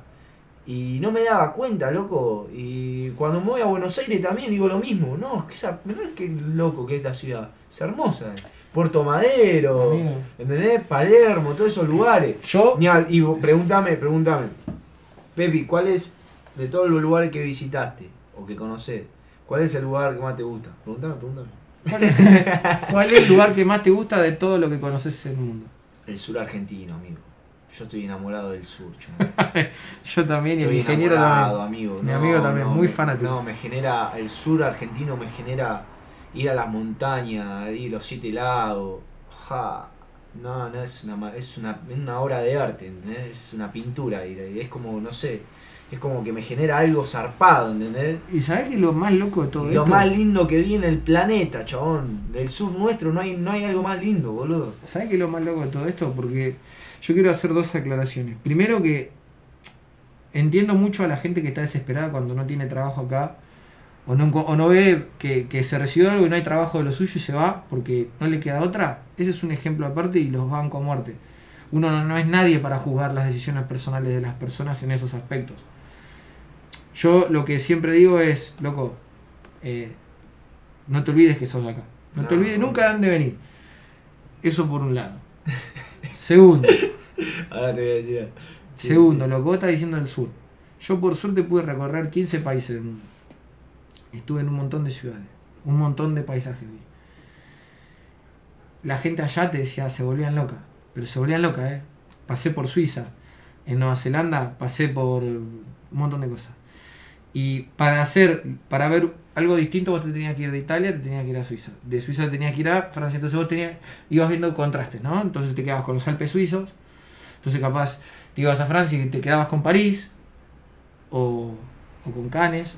Y no me daba cuenta, loco. Y cuando me voy a Buenos Aires también digo lo mismo. No, es que esa, mirá qué loco que es esta ciudad. Es hermosa. Puerto Madero, Amigo. ¿entendés? Palermo, todos esos lugares. Yo, Ni al- y vos, pregúntame, pregúntame. Pepi, ¿cuál es, de todos los lugares que visitaste o que conocés, cuál es el lugar que más te gusta? Pregúntame, pregúntame. ¿cuál es, cuál es el lugar que más te gusta de todo lo que conoces en el mundo? El sur argentino, amigo. Yo estoy enamorado del sur, chaval. Yo también, y el Estoy ingeniero enamorado, también. amigo. Mi No, amigo también, no, muy me- fanático. No, me genera, el sur argentino me genera ir a las montañas, ir a los siete lagos. Ja. No, no, es una, ma- es una, es una obra de arte, ¿entendés? Es una pintura ir ahí. Es como, no sé, es como que me genera algo zarpado, ¿entendés? ¿Y sabés qué es lo más loco de todo Y lo esto? más lindo que vi en el planeta, chabón. Del sur nuestro no hay, no hay algo más lindo, boludo. ¿Sabés qué es lo más loco de todo esto? Porque yo quiero hacer dos aclaraciones. Primero que entiendo mucho a la gente que está desesperada cuando no tiene trabajo acá o no, enco- o no ve que, que se recibió algo y no hay trabajo de lo suyo y se va porque no le queda otra. Ese es un ejemplo aparte y los banco a muerte. Uno no, no es nadie para juzgar las decisiones personales de las personas en esos aspectos. Yo lo que siempre digo es, loco, eh, no te olvides que sos de acá. No, te No. olvides nunca de dónde venir. Eso por un lado. Segundo. Ahora te voy a decir. Sí, Segundo, sí. lo que vos estás diciendo del sur. Yo por suerte pude recorrer quince países del mundo. Estuve en un montón de ciudades. Un montón de paisajes. La gente allá te decía, se volvían locas. Pero se volvían locas, ¿eh? Pasé por Suiza. En Nueva Zelanda pasé por un montón de cosas. Y para hacer, para ver algo distinto, vos te tenías que ir de Italia, te tenías que ir a Suiza. De Suiza te tenías que ir a Francia. Entonces vos tenías, ibas viendo contrastes, ¿no? Entonces te quedabas con los Alpes suizos. Entonces capaz te ibas a Francia y te quedabas con París. O, o con Cannes.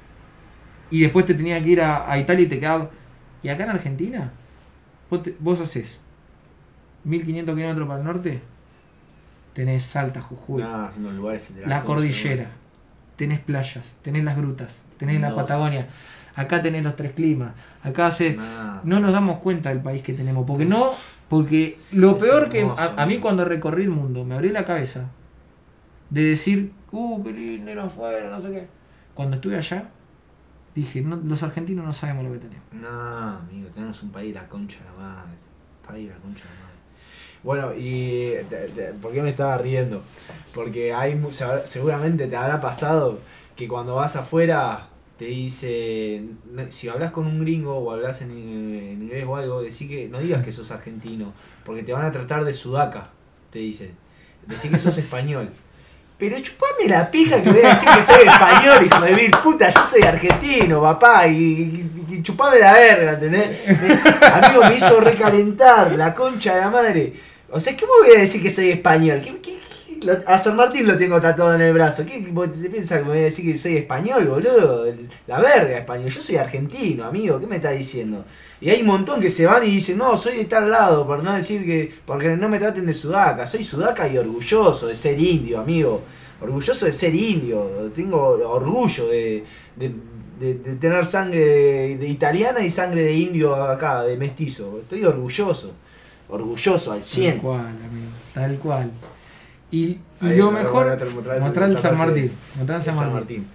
Y después te tenías que ir a, a Italia y te quedabas... Y acá en Argentina, vos, te, vos haces mil quinientos kilómetros para el norte, tenés Salta, Jujuy, No, son los lugares de la, la cordillera, tenés playas, tenés las grutas, tenés la No, Patagonia, acá tenés los tres climas, acá hace... Nah. No nos damos cuenta del país que tenemos, porque no... Porque lo Es peor que... hermoso, A, a mí amigo. cuando recorrí el mundo, me abrí la cabeza de decir, uh, qué lindo ir afuera, no sé qué. Cuando estuve allá, dije, no, los argentinos no sabemos lo que tenemos. No, amigo, tenemos un país la concha de la madre. País la concha de la madre. Bueno, y de- de- ¿por qué me estaba riendo? Porque hay mu- se habrá- seguramente te habrá pasado que cuando vas afuera te dice, no- si hablas con un gringo o hablas en, en inglés o algo, decí que no digas que sos argentino, porque te van a tratar de sudaca, te dicen. Decí que sos español. Pero chupame la pija que voy a decir que soy español, hijo de mil puta, yo soy argentino, papá, y, y- y chupame la verga, ¿entendés? Me- amigo, me hizo recalentar, la concha de la madre. O sea, ¿cómo voy a decir que soy español? ¿Qué, qué- qué- lo- a San Martín lo tengo tatuado en el brazo. ¿Qué vos te piensas que me voy a decir que soy español, boludo? La verga español, yo soy argentino, amigo, ¿qué me estás diciendo? Y hay un montón que se van y dicen, no, soy de tal lado, por no decir que, porque no me traten de sudaca, soy sudaca y orgulloso de ser indio, amigo, orgulloso de ser indio, tengo orgullo de, de, de- de tener sangre de, de italiana y sangre de indio acá, de mestizo, estoy orgulloso, orgulloso al Tal cien. cual, amigo, tal cual. Y, y Ahí, lo ahora mejor, voy a mostrar- mostrar el mostrar- San Martín. Mostrar el San San Martín. Martín.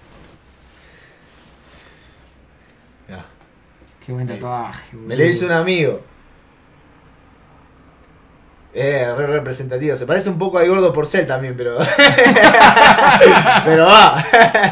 Ya. Qué buen tatuaje, Me lo hizo un amigo. Eh, re representativo. Se parece un poco al Gordo Porcel también, pero. pero va.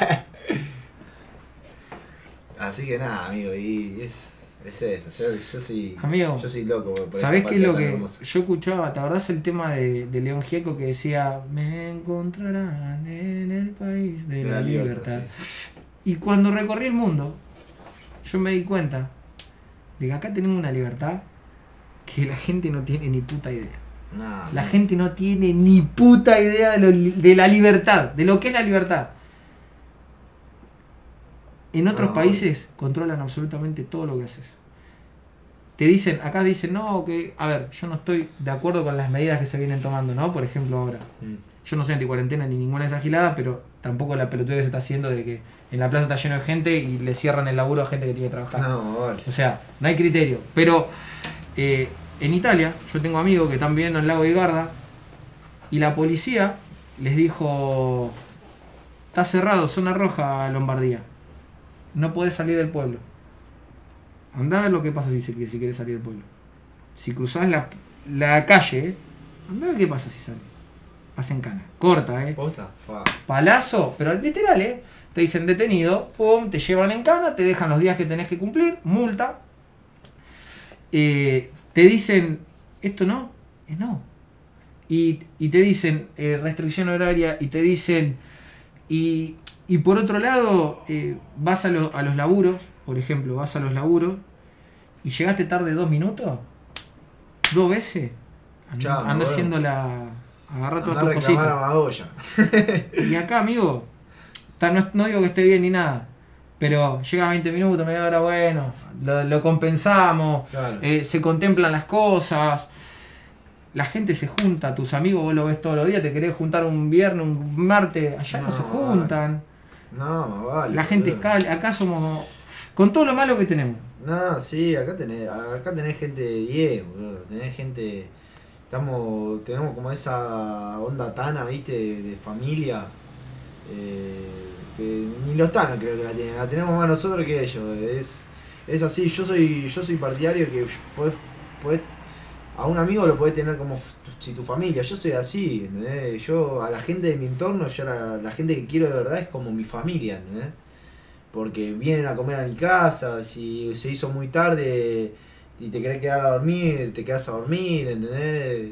Así que nada, amigo. Y es, es eso. Yo, yo soy. Amigo, yo soy loco. por esta ¿Sabés qué es patria lo tan que hermosa. yo escuchaba? ¿Te acordás el tema de, de León Gieco que decía me encontrarán en el país de la, libertad? Y cuando recorrí el mundo, yo me di cuenta de que acá tenemos una libertad que la gente no tiene ni puta idea. Nah, La no. gente no tiene ni puta idea de, lo li- de la libertad, de lo que es la libertad. En otros No, países controlan absolutamente todo lo que haces. Te dicen, acá dicen, no, que, a ver, yo no estoy de acuerdo con las medidas que se vienen tomando, ¿no? Por ejemplo, ahora. Mm. Yo no soy anti-cuarentena ni ninguna de esas giladas, pero tampoco la pelotudez que se está haciendo de que en la plaza está lleno de gente y le cierran el laburo a gente que tiene que trabajar. No, vale. O sea, no hay criterio. Pero eh, en Italia, yo tengo amigos que están viviendo en el lago de Garda y la policía les dijo, está cerrado, zona roja Lombardía. No podés salir del pueblo. Andá a ver lo que pasa si, se, si querés salir del pueblo. Si cruzás la, la calle, ¿eh? Andá a ver qué pasa si sales. Hacen cana. Corta, ¿eh? ¿Posta? Fa. Palazo, pero literal, ¿eh? Te dicen detenido, pum, te llevan en cana, te dejan los días que tenés que cumplir, multa. Eh, te dicen, esto no, es no. Y, y te dicen eh, restricción horaria y te dicen, y, y por otro lado, eh, vas a, lo- a los laburos, por ejemplo, vas a los laburos y llegaste tarde dos minutos, dos veces, anda, Chao, anda bueno. haciendo la... Agarra todas Andá a tus reclamar cositas. a Magoya. Y acá, amigo, ta- no, no digo que esté bien ni nada, pero llega veinte minutos, media hora, bueno, lo, lo compensamos, Claro. eh, se contemplan las cosas, la gente se junta, tus amigos vos lo ves todos los días, te querés juntar un viernes, un martes, allá no, No, se juntan, No, vale. la gente es boludo. cal, acá somos, con todo lo malo que tenemos. No, sí, acá tenés, acá tenés gente de diez, boludo. Tenés gente. Estamos. Tenemos como esa onda tana, viste, de, de familia. eh, que ni los tanos creo que la tienen. La tenemos más nosotros que ellos. Es, es así, yo soy, yo soy partidario que podés, podés a un amigo lo podés tener como tu, si tu familia. Yo soy así, ¿entendés? Yo a la gente de mi entorno, yo la, la gente que quiero de verdad es como mi familia, ¿entendés? Porque vienen a comer a mi casa, si se hizo muy tarde y te querés quedar a dormir, te quedas a dormir, ¿entendés?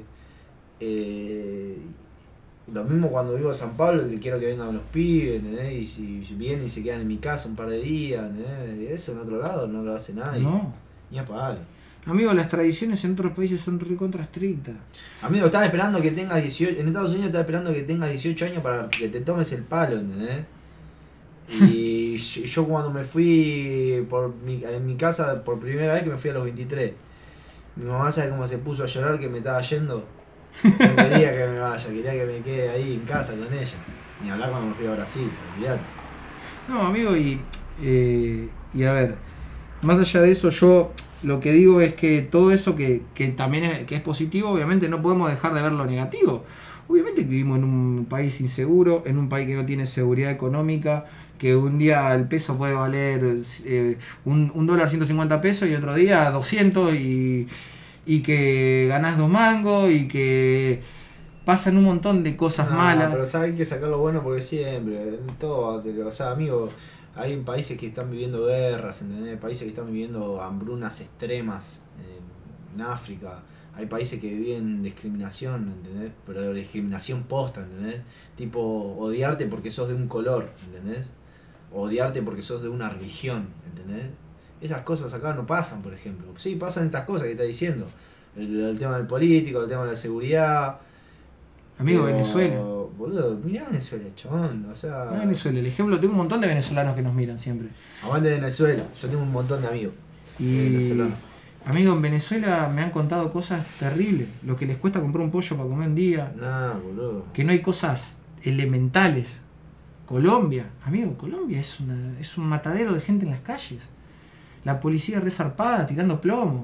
Eh, lo mismo cuando vivo en San Pablo, le quiero que vengan los pibes, ¿entendés? Y si, si vienen y se quedan en mi casa un par de días, ¿entendés? Eso en otro lado no lo hace nadie. No. Ni a palo. Amigo, las tradiciones en otros países son recontra estrictas. Amigo, están esperando que tengas dieciocho, en Estados Unidos están esperando que tengas dieciocho años para que te tomes el palo, ¿entendés? Y yo cuando me fui por mi, en mi casa por primera vez, que me fui a los veintitrés, mi mamá sabe cómo se puso a llorar que me estaba yendo. No quería que me vaya, quería que me quede ahí en casa con ella. Ni hablar cuando me fui a Brasil, olvidate. No, amigo, y, eh, y a ver, más allá de eso, yo lo que digo es que todo eso que, que también es, que es positivo, obviamente no podemos dejar de ver lo negativo. Obviamente que vivimos en un país inseguro, en un país que no tiene seguridad económica, que un día el peso puede valer eh, un, un dólar ciento cincuenta pesos y otro día doscientos y, y que ganás dos mangos y que pasan un montón de cosas No, malas. pero ¿sabes? Hay que sacar lo bueno porque siempre, en todo, o sea, amigo, hay países que están viviendo guerras, ¿entendés? Países que están viviendo hambrunas extremas en, en África. Hay países que viven discriminación, ¿entendés? Pero discriminación posta, ¿entendés? Tipo, odiarte porque sos de un color, ¿entendés? O odiarte porque sos de una religión, ¿entendés? Esas cosas acá no pasan, por ejemplo. Sí, pasan estas cosas que está diciendo. El, el tema del político, el tema de la seguridad. Amigo, pero, Venezuela. Boludo, mirá Venezuela, chabón. O sea. Mirá Venezuela, el ejemplo, tengo un montón de venezolanos que nos miran siempre. Aguante Venezuela, yo tengo un montón de amigos. Y... venezolanos. Amigo, en Venezuela me han contado cosas terribles. Lo que les cuesta comprar un pollo para comer un día. Nah, boludo. Que no hay cosas elementales. Colombia, amigo, Colombia es, una, es un matadero de gente en las calles. La policía resarpada tirando plomo.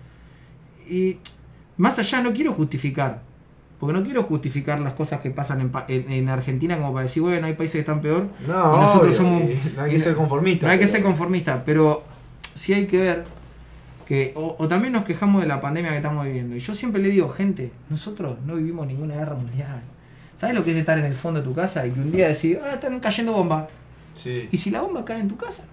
Y más allá no quiero justificar. Porque no quiero justificar las cosas que pasan en, en, en Argentina como para decir, bueno, hay países que están peor. No, y nosotros obvio, somos. no hay que ser conformista. No hay que pero... ser conformista, pero sí hay que ver que. O, o también nos quejamos de la pandemia que estamos viviendo. Y yo siempre le digo, gente, nosotros no vivimos ninguna guerra mundial. ¿Sabes lo que es estar en el fondo de tu casa y que un día decir, ah, están cayendo bombas? Sí. ¿Y si la bomba cae en tu casa?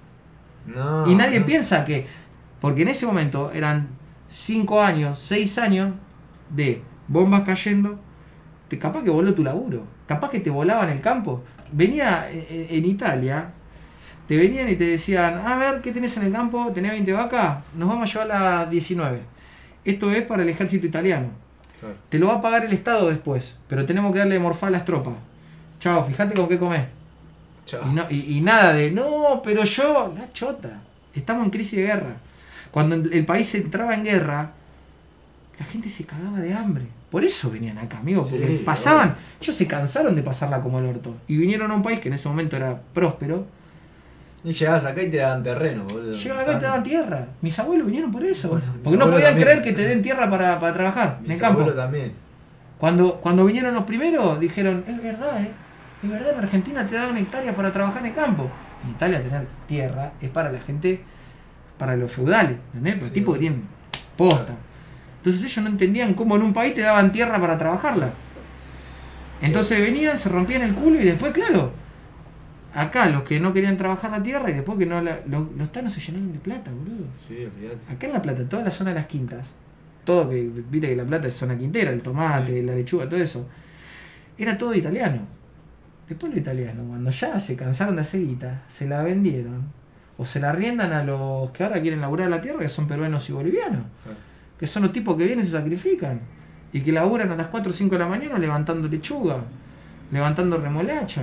No, y nadie no. piensa que. Porque en ese momento eran cinco años, seis años de bombas cayendo. Te, capaz que voló tu laburo. Capaz que te volaba en el campo. Venía en, en Italia. Te venían y te decían, a ver, ¿qué tenés en el campo? ¿Tenés veinte vacas? Nos vamos a llevar a las diecinueve. Esto es para el ejército italiano. Claro. Te lo va a pagar el Estado después, pero tenemos que darle morfar a las tropas. Chao, fíjate con qué comés. Chao. Y, no, y, y nada de, no, pero yo, la chota. Estamos en crisis de guerra. Cuando el país entraba en guerra, la gente se cagaba de hambre. Por eso venían acá, amigos, porque Sí, pasaban, obvio. ellos se cansaron de pasarla como el orto. Y vinieron a un país que en ese momento era próspero. Y llegabas acá y te daban terreno, boludo. Llegaban acá y te daban tierra. Mis abuelos vinieron por eso. Bueno, mis porque no abuelos podían también. creer que te den tierra para, para trabajar en Mis el campo. abuelos también. Cuando, cuando vinieron los primeros, dijeron, es verdad, ¿eh? Es verdad, en Argentina te dan una hectárea para trabajar en el campo. En Italia tener tierra es para la gente, para los feudales, ¿entendés? Para Sí. tipos que tienen posta. Entonces ellos no entendían cómo en un país te daban tierra para trabajarla. Entonces venían, se rompían el culo y después, claro, acá los que no querían trabajar la tierra y después que no la, los, los tanos se llenaron de plata, boludo. Sí, olvidate. Acá en La Plata, toda la zona de las quintas, todo que, viste que La Plata es zona quintera, el tomate, Sí. la lechuga, todo eso, era todo italiano. Después lo italiano, cuando ya se cansaron de hacer guita, se la vendieron, o se la arriendan a los que ahora quieren laburar la tierra, que son peruanos y bolivianos, Claro. que son los tipos que vienen y se sacrifican, y que laburan a las cuatro o cinco de la mañana levantando lechuga, levantando remolacha.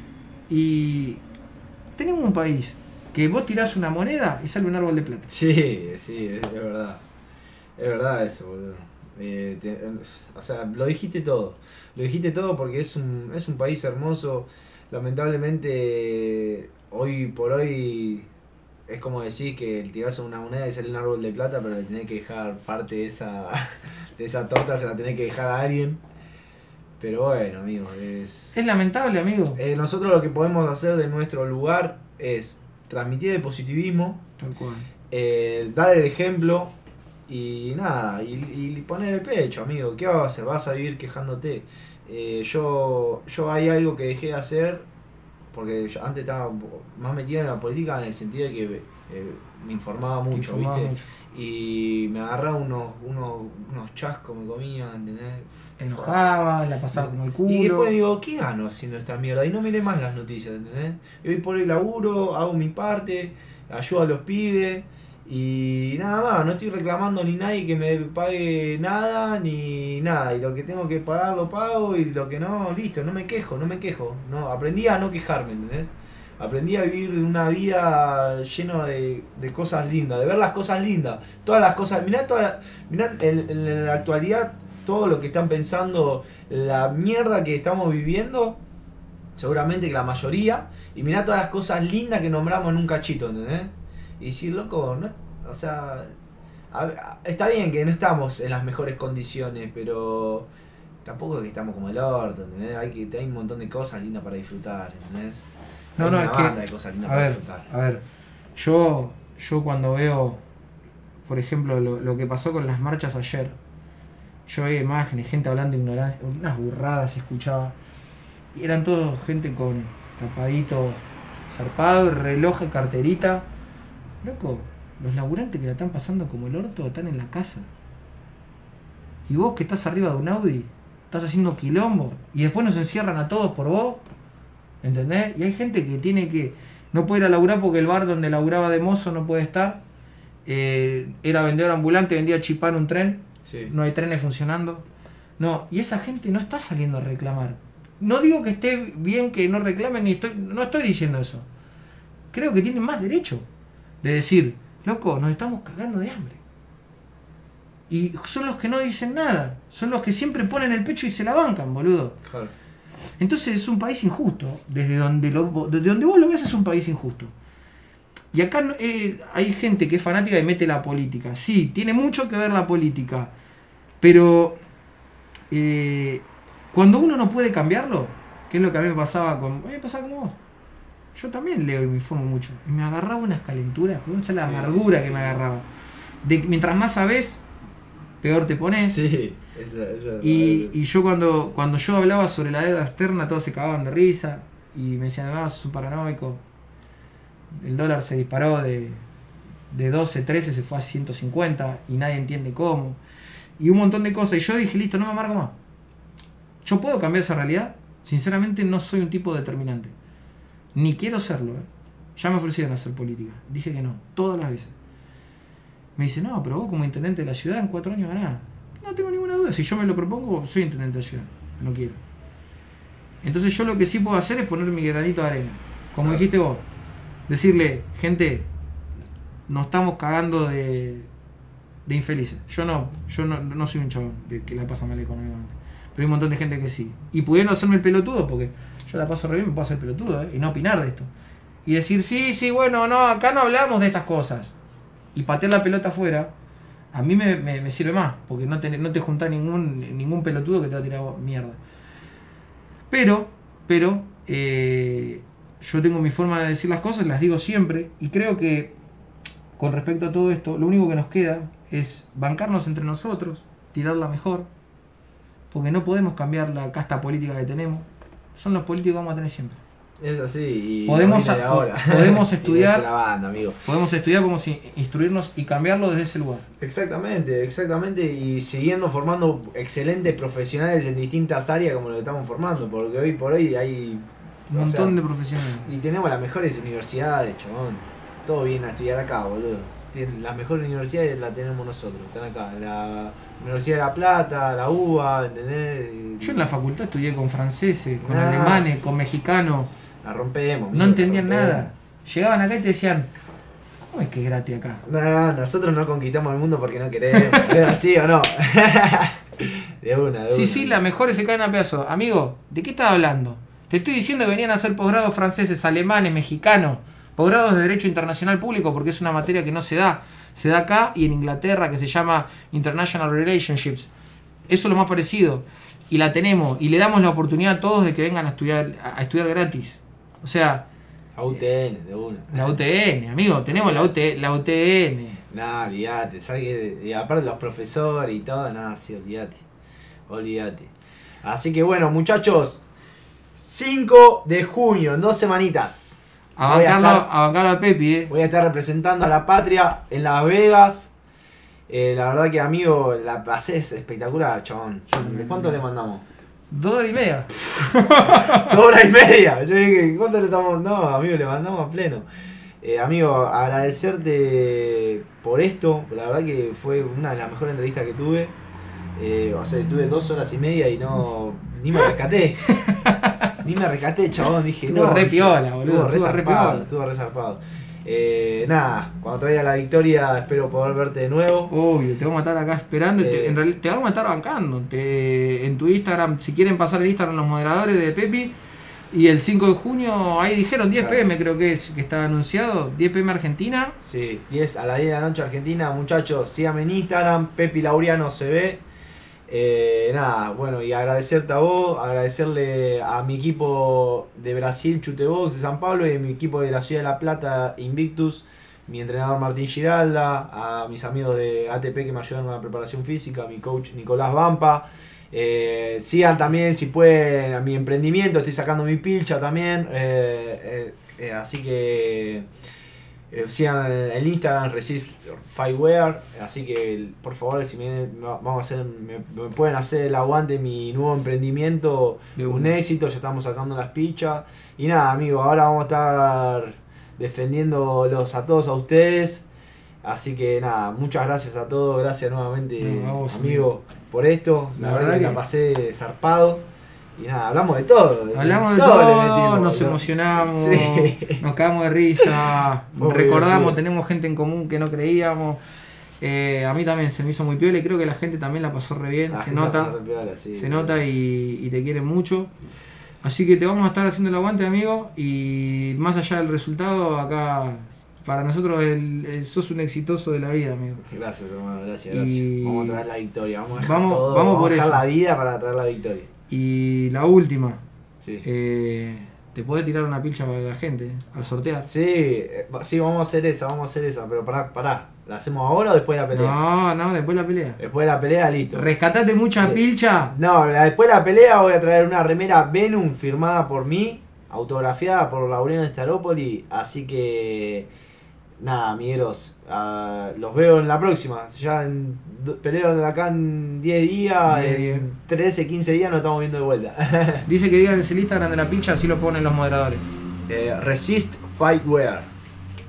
Y tenemos un país que vos tirás una moneda y sale un árbol de plata. Sí, sí, es, es verdad. Es verdad eso, boludo. Eh, te- o sea, lo dijiste todo. Lo dijiste todo porque es un, es un país hermoso. Lamentablemente, hoy por hoy es como decir que tirás una moneda y sale un árbol de plata, pero le tenés que dejar parte de esa, de esa torta, se la tenés que dejar a alguien. Pero bueno, amigo, es... Es lamentable, amigo. Eh, nosotros lo que podemos hacer de nuestro lugar es transmitir el positivismo, Tal cual. eh, dar el ejemplo, y nada, y, y poner el pecho, amigo. ¿Qué vas a hacer? Vas a vivir quejándote. Eh, yo, yo hay algo que dejé de hacer, porque yo antes estaba más metido en la política en el sentido de que eh, me informaba mucho, informaba ¿viste? mucho. Y me agarraba unos, unos, unos chascos, me comía, ¿entendés? Te enojabas, la pasabas como el culo. Y después digo, ¿qué gano haciendo esta mierda? Y no miré más las noticias, ¿entendés? Yo voy por el laburo, hago mi parte, ayudo a los pibes y nada más. No estoy reclamando ni nadie que me pague nada ni nada. Y lo que tengo que pagar lo pago y lo que no, listo, no me quejo, no me quejo. No, aprendí a no quejarme, ¿entendés? Aprendí a vivir una vida llena de, de cosas lindas, de ver las cosas lindas. Todas las cosas, mirá, toda la, mirá en, en la actualidad todo lo que están pensando, la mierda que estamos viviendo, seguramente que la mayoría, y mirá todas las cosas lindas que nombramos en un cachito, ¿entendés? Y decir, loco, no, o sea, a, a, está bien que no estamos en las mejores condiciones, pero tampoco es que estamos como el orto, ¿entendés? Hay, que, hay un montón de cosas lindas para disfrutar, ¿entendés? No, hay no, una es banda que, de cosas lindas a para ver, disfrutar. a ver, yo, yo cuando veo, por ejemplo, lo, lo que pasó con las marchas ayer, yo veía imágenes, gente hablando de ignorancia, unas burradas se escuchaba, y eran todos gente con tapadito zarpado, reloj, carterita. Loco, los laburantes que la están pasando como el orto están en la casa. Y vos que estás arriba de un Audi, estás haciendo quilombo, y después nos encierran a todos por vos, ¿entendés? Y hay gente que tiene que, no puede ir a laburar porque el bar donde laburaba de mozo no puede estar, eh, era vendedor ambulante, vendía chipá en un tren. Sí. No hay trenes funcionando. No, y esa gente no está saliendo a reclamar. No digo que esté bien que no reclamen, ni estoy, no estoy diciendo eso. Creo que tienen más derecho de decir, loco, nos estamos cagando de hambre. Y son los que no dicen nada. Son los que siempre ponen el pecho y se la bancan, boludo. Claro. Entonces es un país injusto. Desde donde, lo, desde donde vos lo ves es un país injusto. Y acá eh, hay gente que es fanática y mete la política. Sí, tiene mucho que ver la política. Pero eh, cuando uno no puede cambiarlo, que es lo que a mí me pasaba con... A mí me pasaba con vos. Yo también leo y me informo mucho. Y me agarraba unas calenturas, con la Sí, amargura sí, que sí. me agarraba. De, mientras más sabés, peor te pones. Sí, eso, eso Y, y yo cuando, cuando yo hablaba sobre la deuda externa, todos se cagaban de risa. Y me decían, ah, sos un paranoico. El dólar se disparó de, de doce, trece, se fue a ciento cincuenta y nadie entiende cómo. Y un montón de cosas. Y yo dije, listo, no me amargo más. ¿Yo puedo cambiar esa realidad? Sinceramente no soy un tipo determinante. Ni quiero serlo. ¿eh? Ya me ofrecieron hacer política. Dije que no, todas las veces. Me dice, no, pero vos como intendente de la ciudad en cuatro años ganás. No tengo ninguna duda. Si yo me lo propongo, soy intendente de la ciudad. No quiero. Entonces yo lo que sí puedo hacer es poner mi granito de arena. Como Claro. dijiste vos. Decirle, gente, nos estamos cagando de, de infelices. Yo no, yo no, no soy un chabón que, que la pasa mal económicamente. Pero hay un montón de gente que sí. Y pudiendo hacerme el pelotudo, porque yo la paso re bien, me puedo hacer pelotudo, ¿eh? Y no opinar de esto. Y decir, sí, sí, bueno, no, acá no hablamos de estas cosas. Y patear la pelota afuera, a mí me, me, me sirve más, porque no te, no te juntás ningún, ningún pelotudo que te va a tirar mierda. Pero, pero, eh, yo tengo mi forma de decir las cosas, las digo siempre, y creo que con respecto a todo esto, lo único que nos queda es bancarnos entre nosotros, tirarla mejor, porque no podemos cambiar la casta política que tenemos, son los políticos que vamos a tener siempre. Es así. Y Podemos, no viene de a- ahora. podemos Y estudiar- esa es la banda, amigo. Podemos estudiar, podemos in- instruirnos y cambiarlo desde ese lugar. Exactamente, exactamente, y siguiendo formando excelentes profesionales en distintas áreas como lo que estamos formando, porque hoy por hoy hay Un o montón sea, de profesionales. y tenemos las mejores universidades, chabón. Todo viene a estudiar acá, boludo. Tien- Las mejores universidades las tenemos nosotros, están acá. La Universidad de La Plata, la U B A, ¿entendés? Y- Yo en la facultad estudié con franceses, con Ah, alemanes, sí. con mexicanos. La rompemos. No amigo, entendían la rompemos. nada. Llegaban acá y te decían, ¿cómo es que es gratis acá? No, nosotros no conquistamos el mundo porque no queremos. ¿Es así o no? De una, de Sí, una. sí, las mejores se caen a pedazos. Amigo, ¿de qué estás hablando? Te estoy diciendo que venían a hacer posgrados franceses, alemanes, mexicanos, posgrados de Derecho Internacional Público, porque es una materia que no se da. Se da acá y en Inglaterra, que se llama International Relationships. Eso es lo más parecido. Y la tenemos. Y le damos la oportunidad a todos de que vengan a estudiar, a estudiar gratis. O sea, A U T N, de una. la U T N, amigo, tenemos la U T N, la U T N. Nah, olvídate, ¿sabes qué? Y aparte los profesores y todo, nada, sí, olvídate. Olvídate. Así que bueno, muchachos, cinco de junio, en dos semanitas. A Voy a bancarlo, estar- a bancarlo al Pepi, eh. Voy a estar representando a la patria en Las Vegas. Eh, la verdad que, amigo, la pasé es espectacular, chabón. ¿Cuánto le mandamos? Dos horas y media. Dos horas y media. Yo dije, ¿cuánto le estamos? No, amigo, le mandamos a pleno. Eh, amigo, agradecerte por esto. La verdad que fue una de las mejores entrevistas que tuve. Eh, o sea, tuve dos horas y media y no. Ni me rescaté. Ni me rescaté, chabón. Dije, Estuvo no. re dije, piola, boludo, Estuvo re estuvo re zarpado. piola. Estuvo re zarpado. Eh, nada, cuando traiga la victoria, espero poder verte de nuevo. Obvio, te vamos a estar acá esperando. y te- Eh. en realidad, te vamos a estar bancando. Te- en tu Instagram, si quieren pasar el Instagram los moderadores de Pepi. Y el cinco de junio, ahí dijeron diez Claro. pe eme, creo que es que está anunciado. diez pe eme Argentina. Sí, diez a las diez de la noche Argentina, muchachos, síganme en Instagram, Pepi Laureano se ve. Eh, nada, bueno, y agradecerte a vos, agradecerle a mi equipo de Brasil, Chutebox de San Pablo, y a mi equipo de la Ciudad de La Plata, Invictus, mi entrenador Martín Giralda, a mis amigos de A T P que me ayudan con la preparación física, a mi coach Nicolás Vampa. Eh, sigan también, si pueden, a mi emprendimiento, estoy sacando mi pilcha también, eh, eh, eh, así que eh, sigan el, el Instagram Resist Firewear, así que por favor, si me, vamos a hacer, me, me pueden hacer el aguante mi nuevo emprendimiento, De un una. éxito, ya estamos sacando las pichas. Y nada, amigo, ahora vamos a estar defendiéndolos a todos a ustedes. Así que nada, muchas gracias a todos, gracias nuevamente, No, a vos, amigo, por esto. La, La verdad, verdad que, que- la pasé zarpado. Y nada, hablamos de todo. Hablamos de todo, todo, le metimos, nos ¿no? emocionamos, Sí. nos cagamos de risa, Fue muy recordamos, divertido. tenemos gente en común que no creíamos. Eh, a mí también se me hizo muy piola y creo que la gente también la pasó re bien, La se gente la nota, pasó re piola, sí. se nota y, y te quieren mucho. Así que te vamos a estar haciendo el aguante, amigo, y más allá del resultado, acá para nosotros el, el- sos un exitoso de la vida, amigo. Gracias, hermano, gracias, Y- gracias. Vamos a traer la victoria, vamos a dejar Vamos- todo, vamos por a dejar eso. la vida para traer la victoria. Y la última, Sí. eh, te podés tirar una pilcha para la gente al sortear. Sí, eh, sí, vamos a hacer esa, vamos a hacer esa, pero pará, pará. ¿La hacemos ahora o después de la pelea? No, no, después la pelea. Después de la pelea, listo. Rescatate mucha Sí. pilcha. No, la- después de la pelea voy a traer una remera Venom firmada por mí, autografiada por Laureano Staropoli, así que nada, amigueros, ah, los veo en la próxima. Ya en, do- peleo de acá en diez días, diez en días. trece, quince días nos estamos viendo de vuelta. Dice que digan el Instagram de la pilcha, así lo ponen los moderadores. Eh, Resist Fightwear.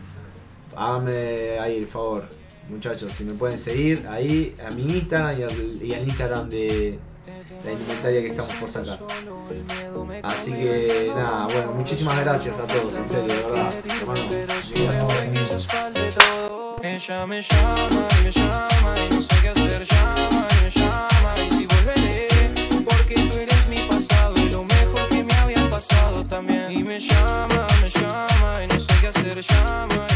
Háganme ahí el favor, muchachos, si me pueden seguir ahí a mi Instagram y al, y al Instagram de la indumentaria que estamos por sacar. Así que nada, bueno, muchísimas gracias a todos, en serio, de verdad. Hermano, gracias. Ella me llama y me llama y no sé qué hacer, llama y me llama y si volveré, porque tú eres mi pasado y lo mejor que me había pasado también. Y me llama, me llama y no sé qué hacer, llama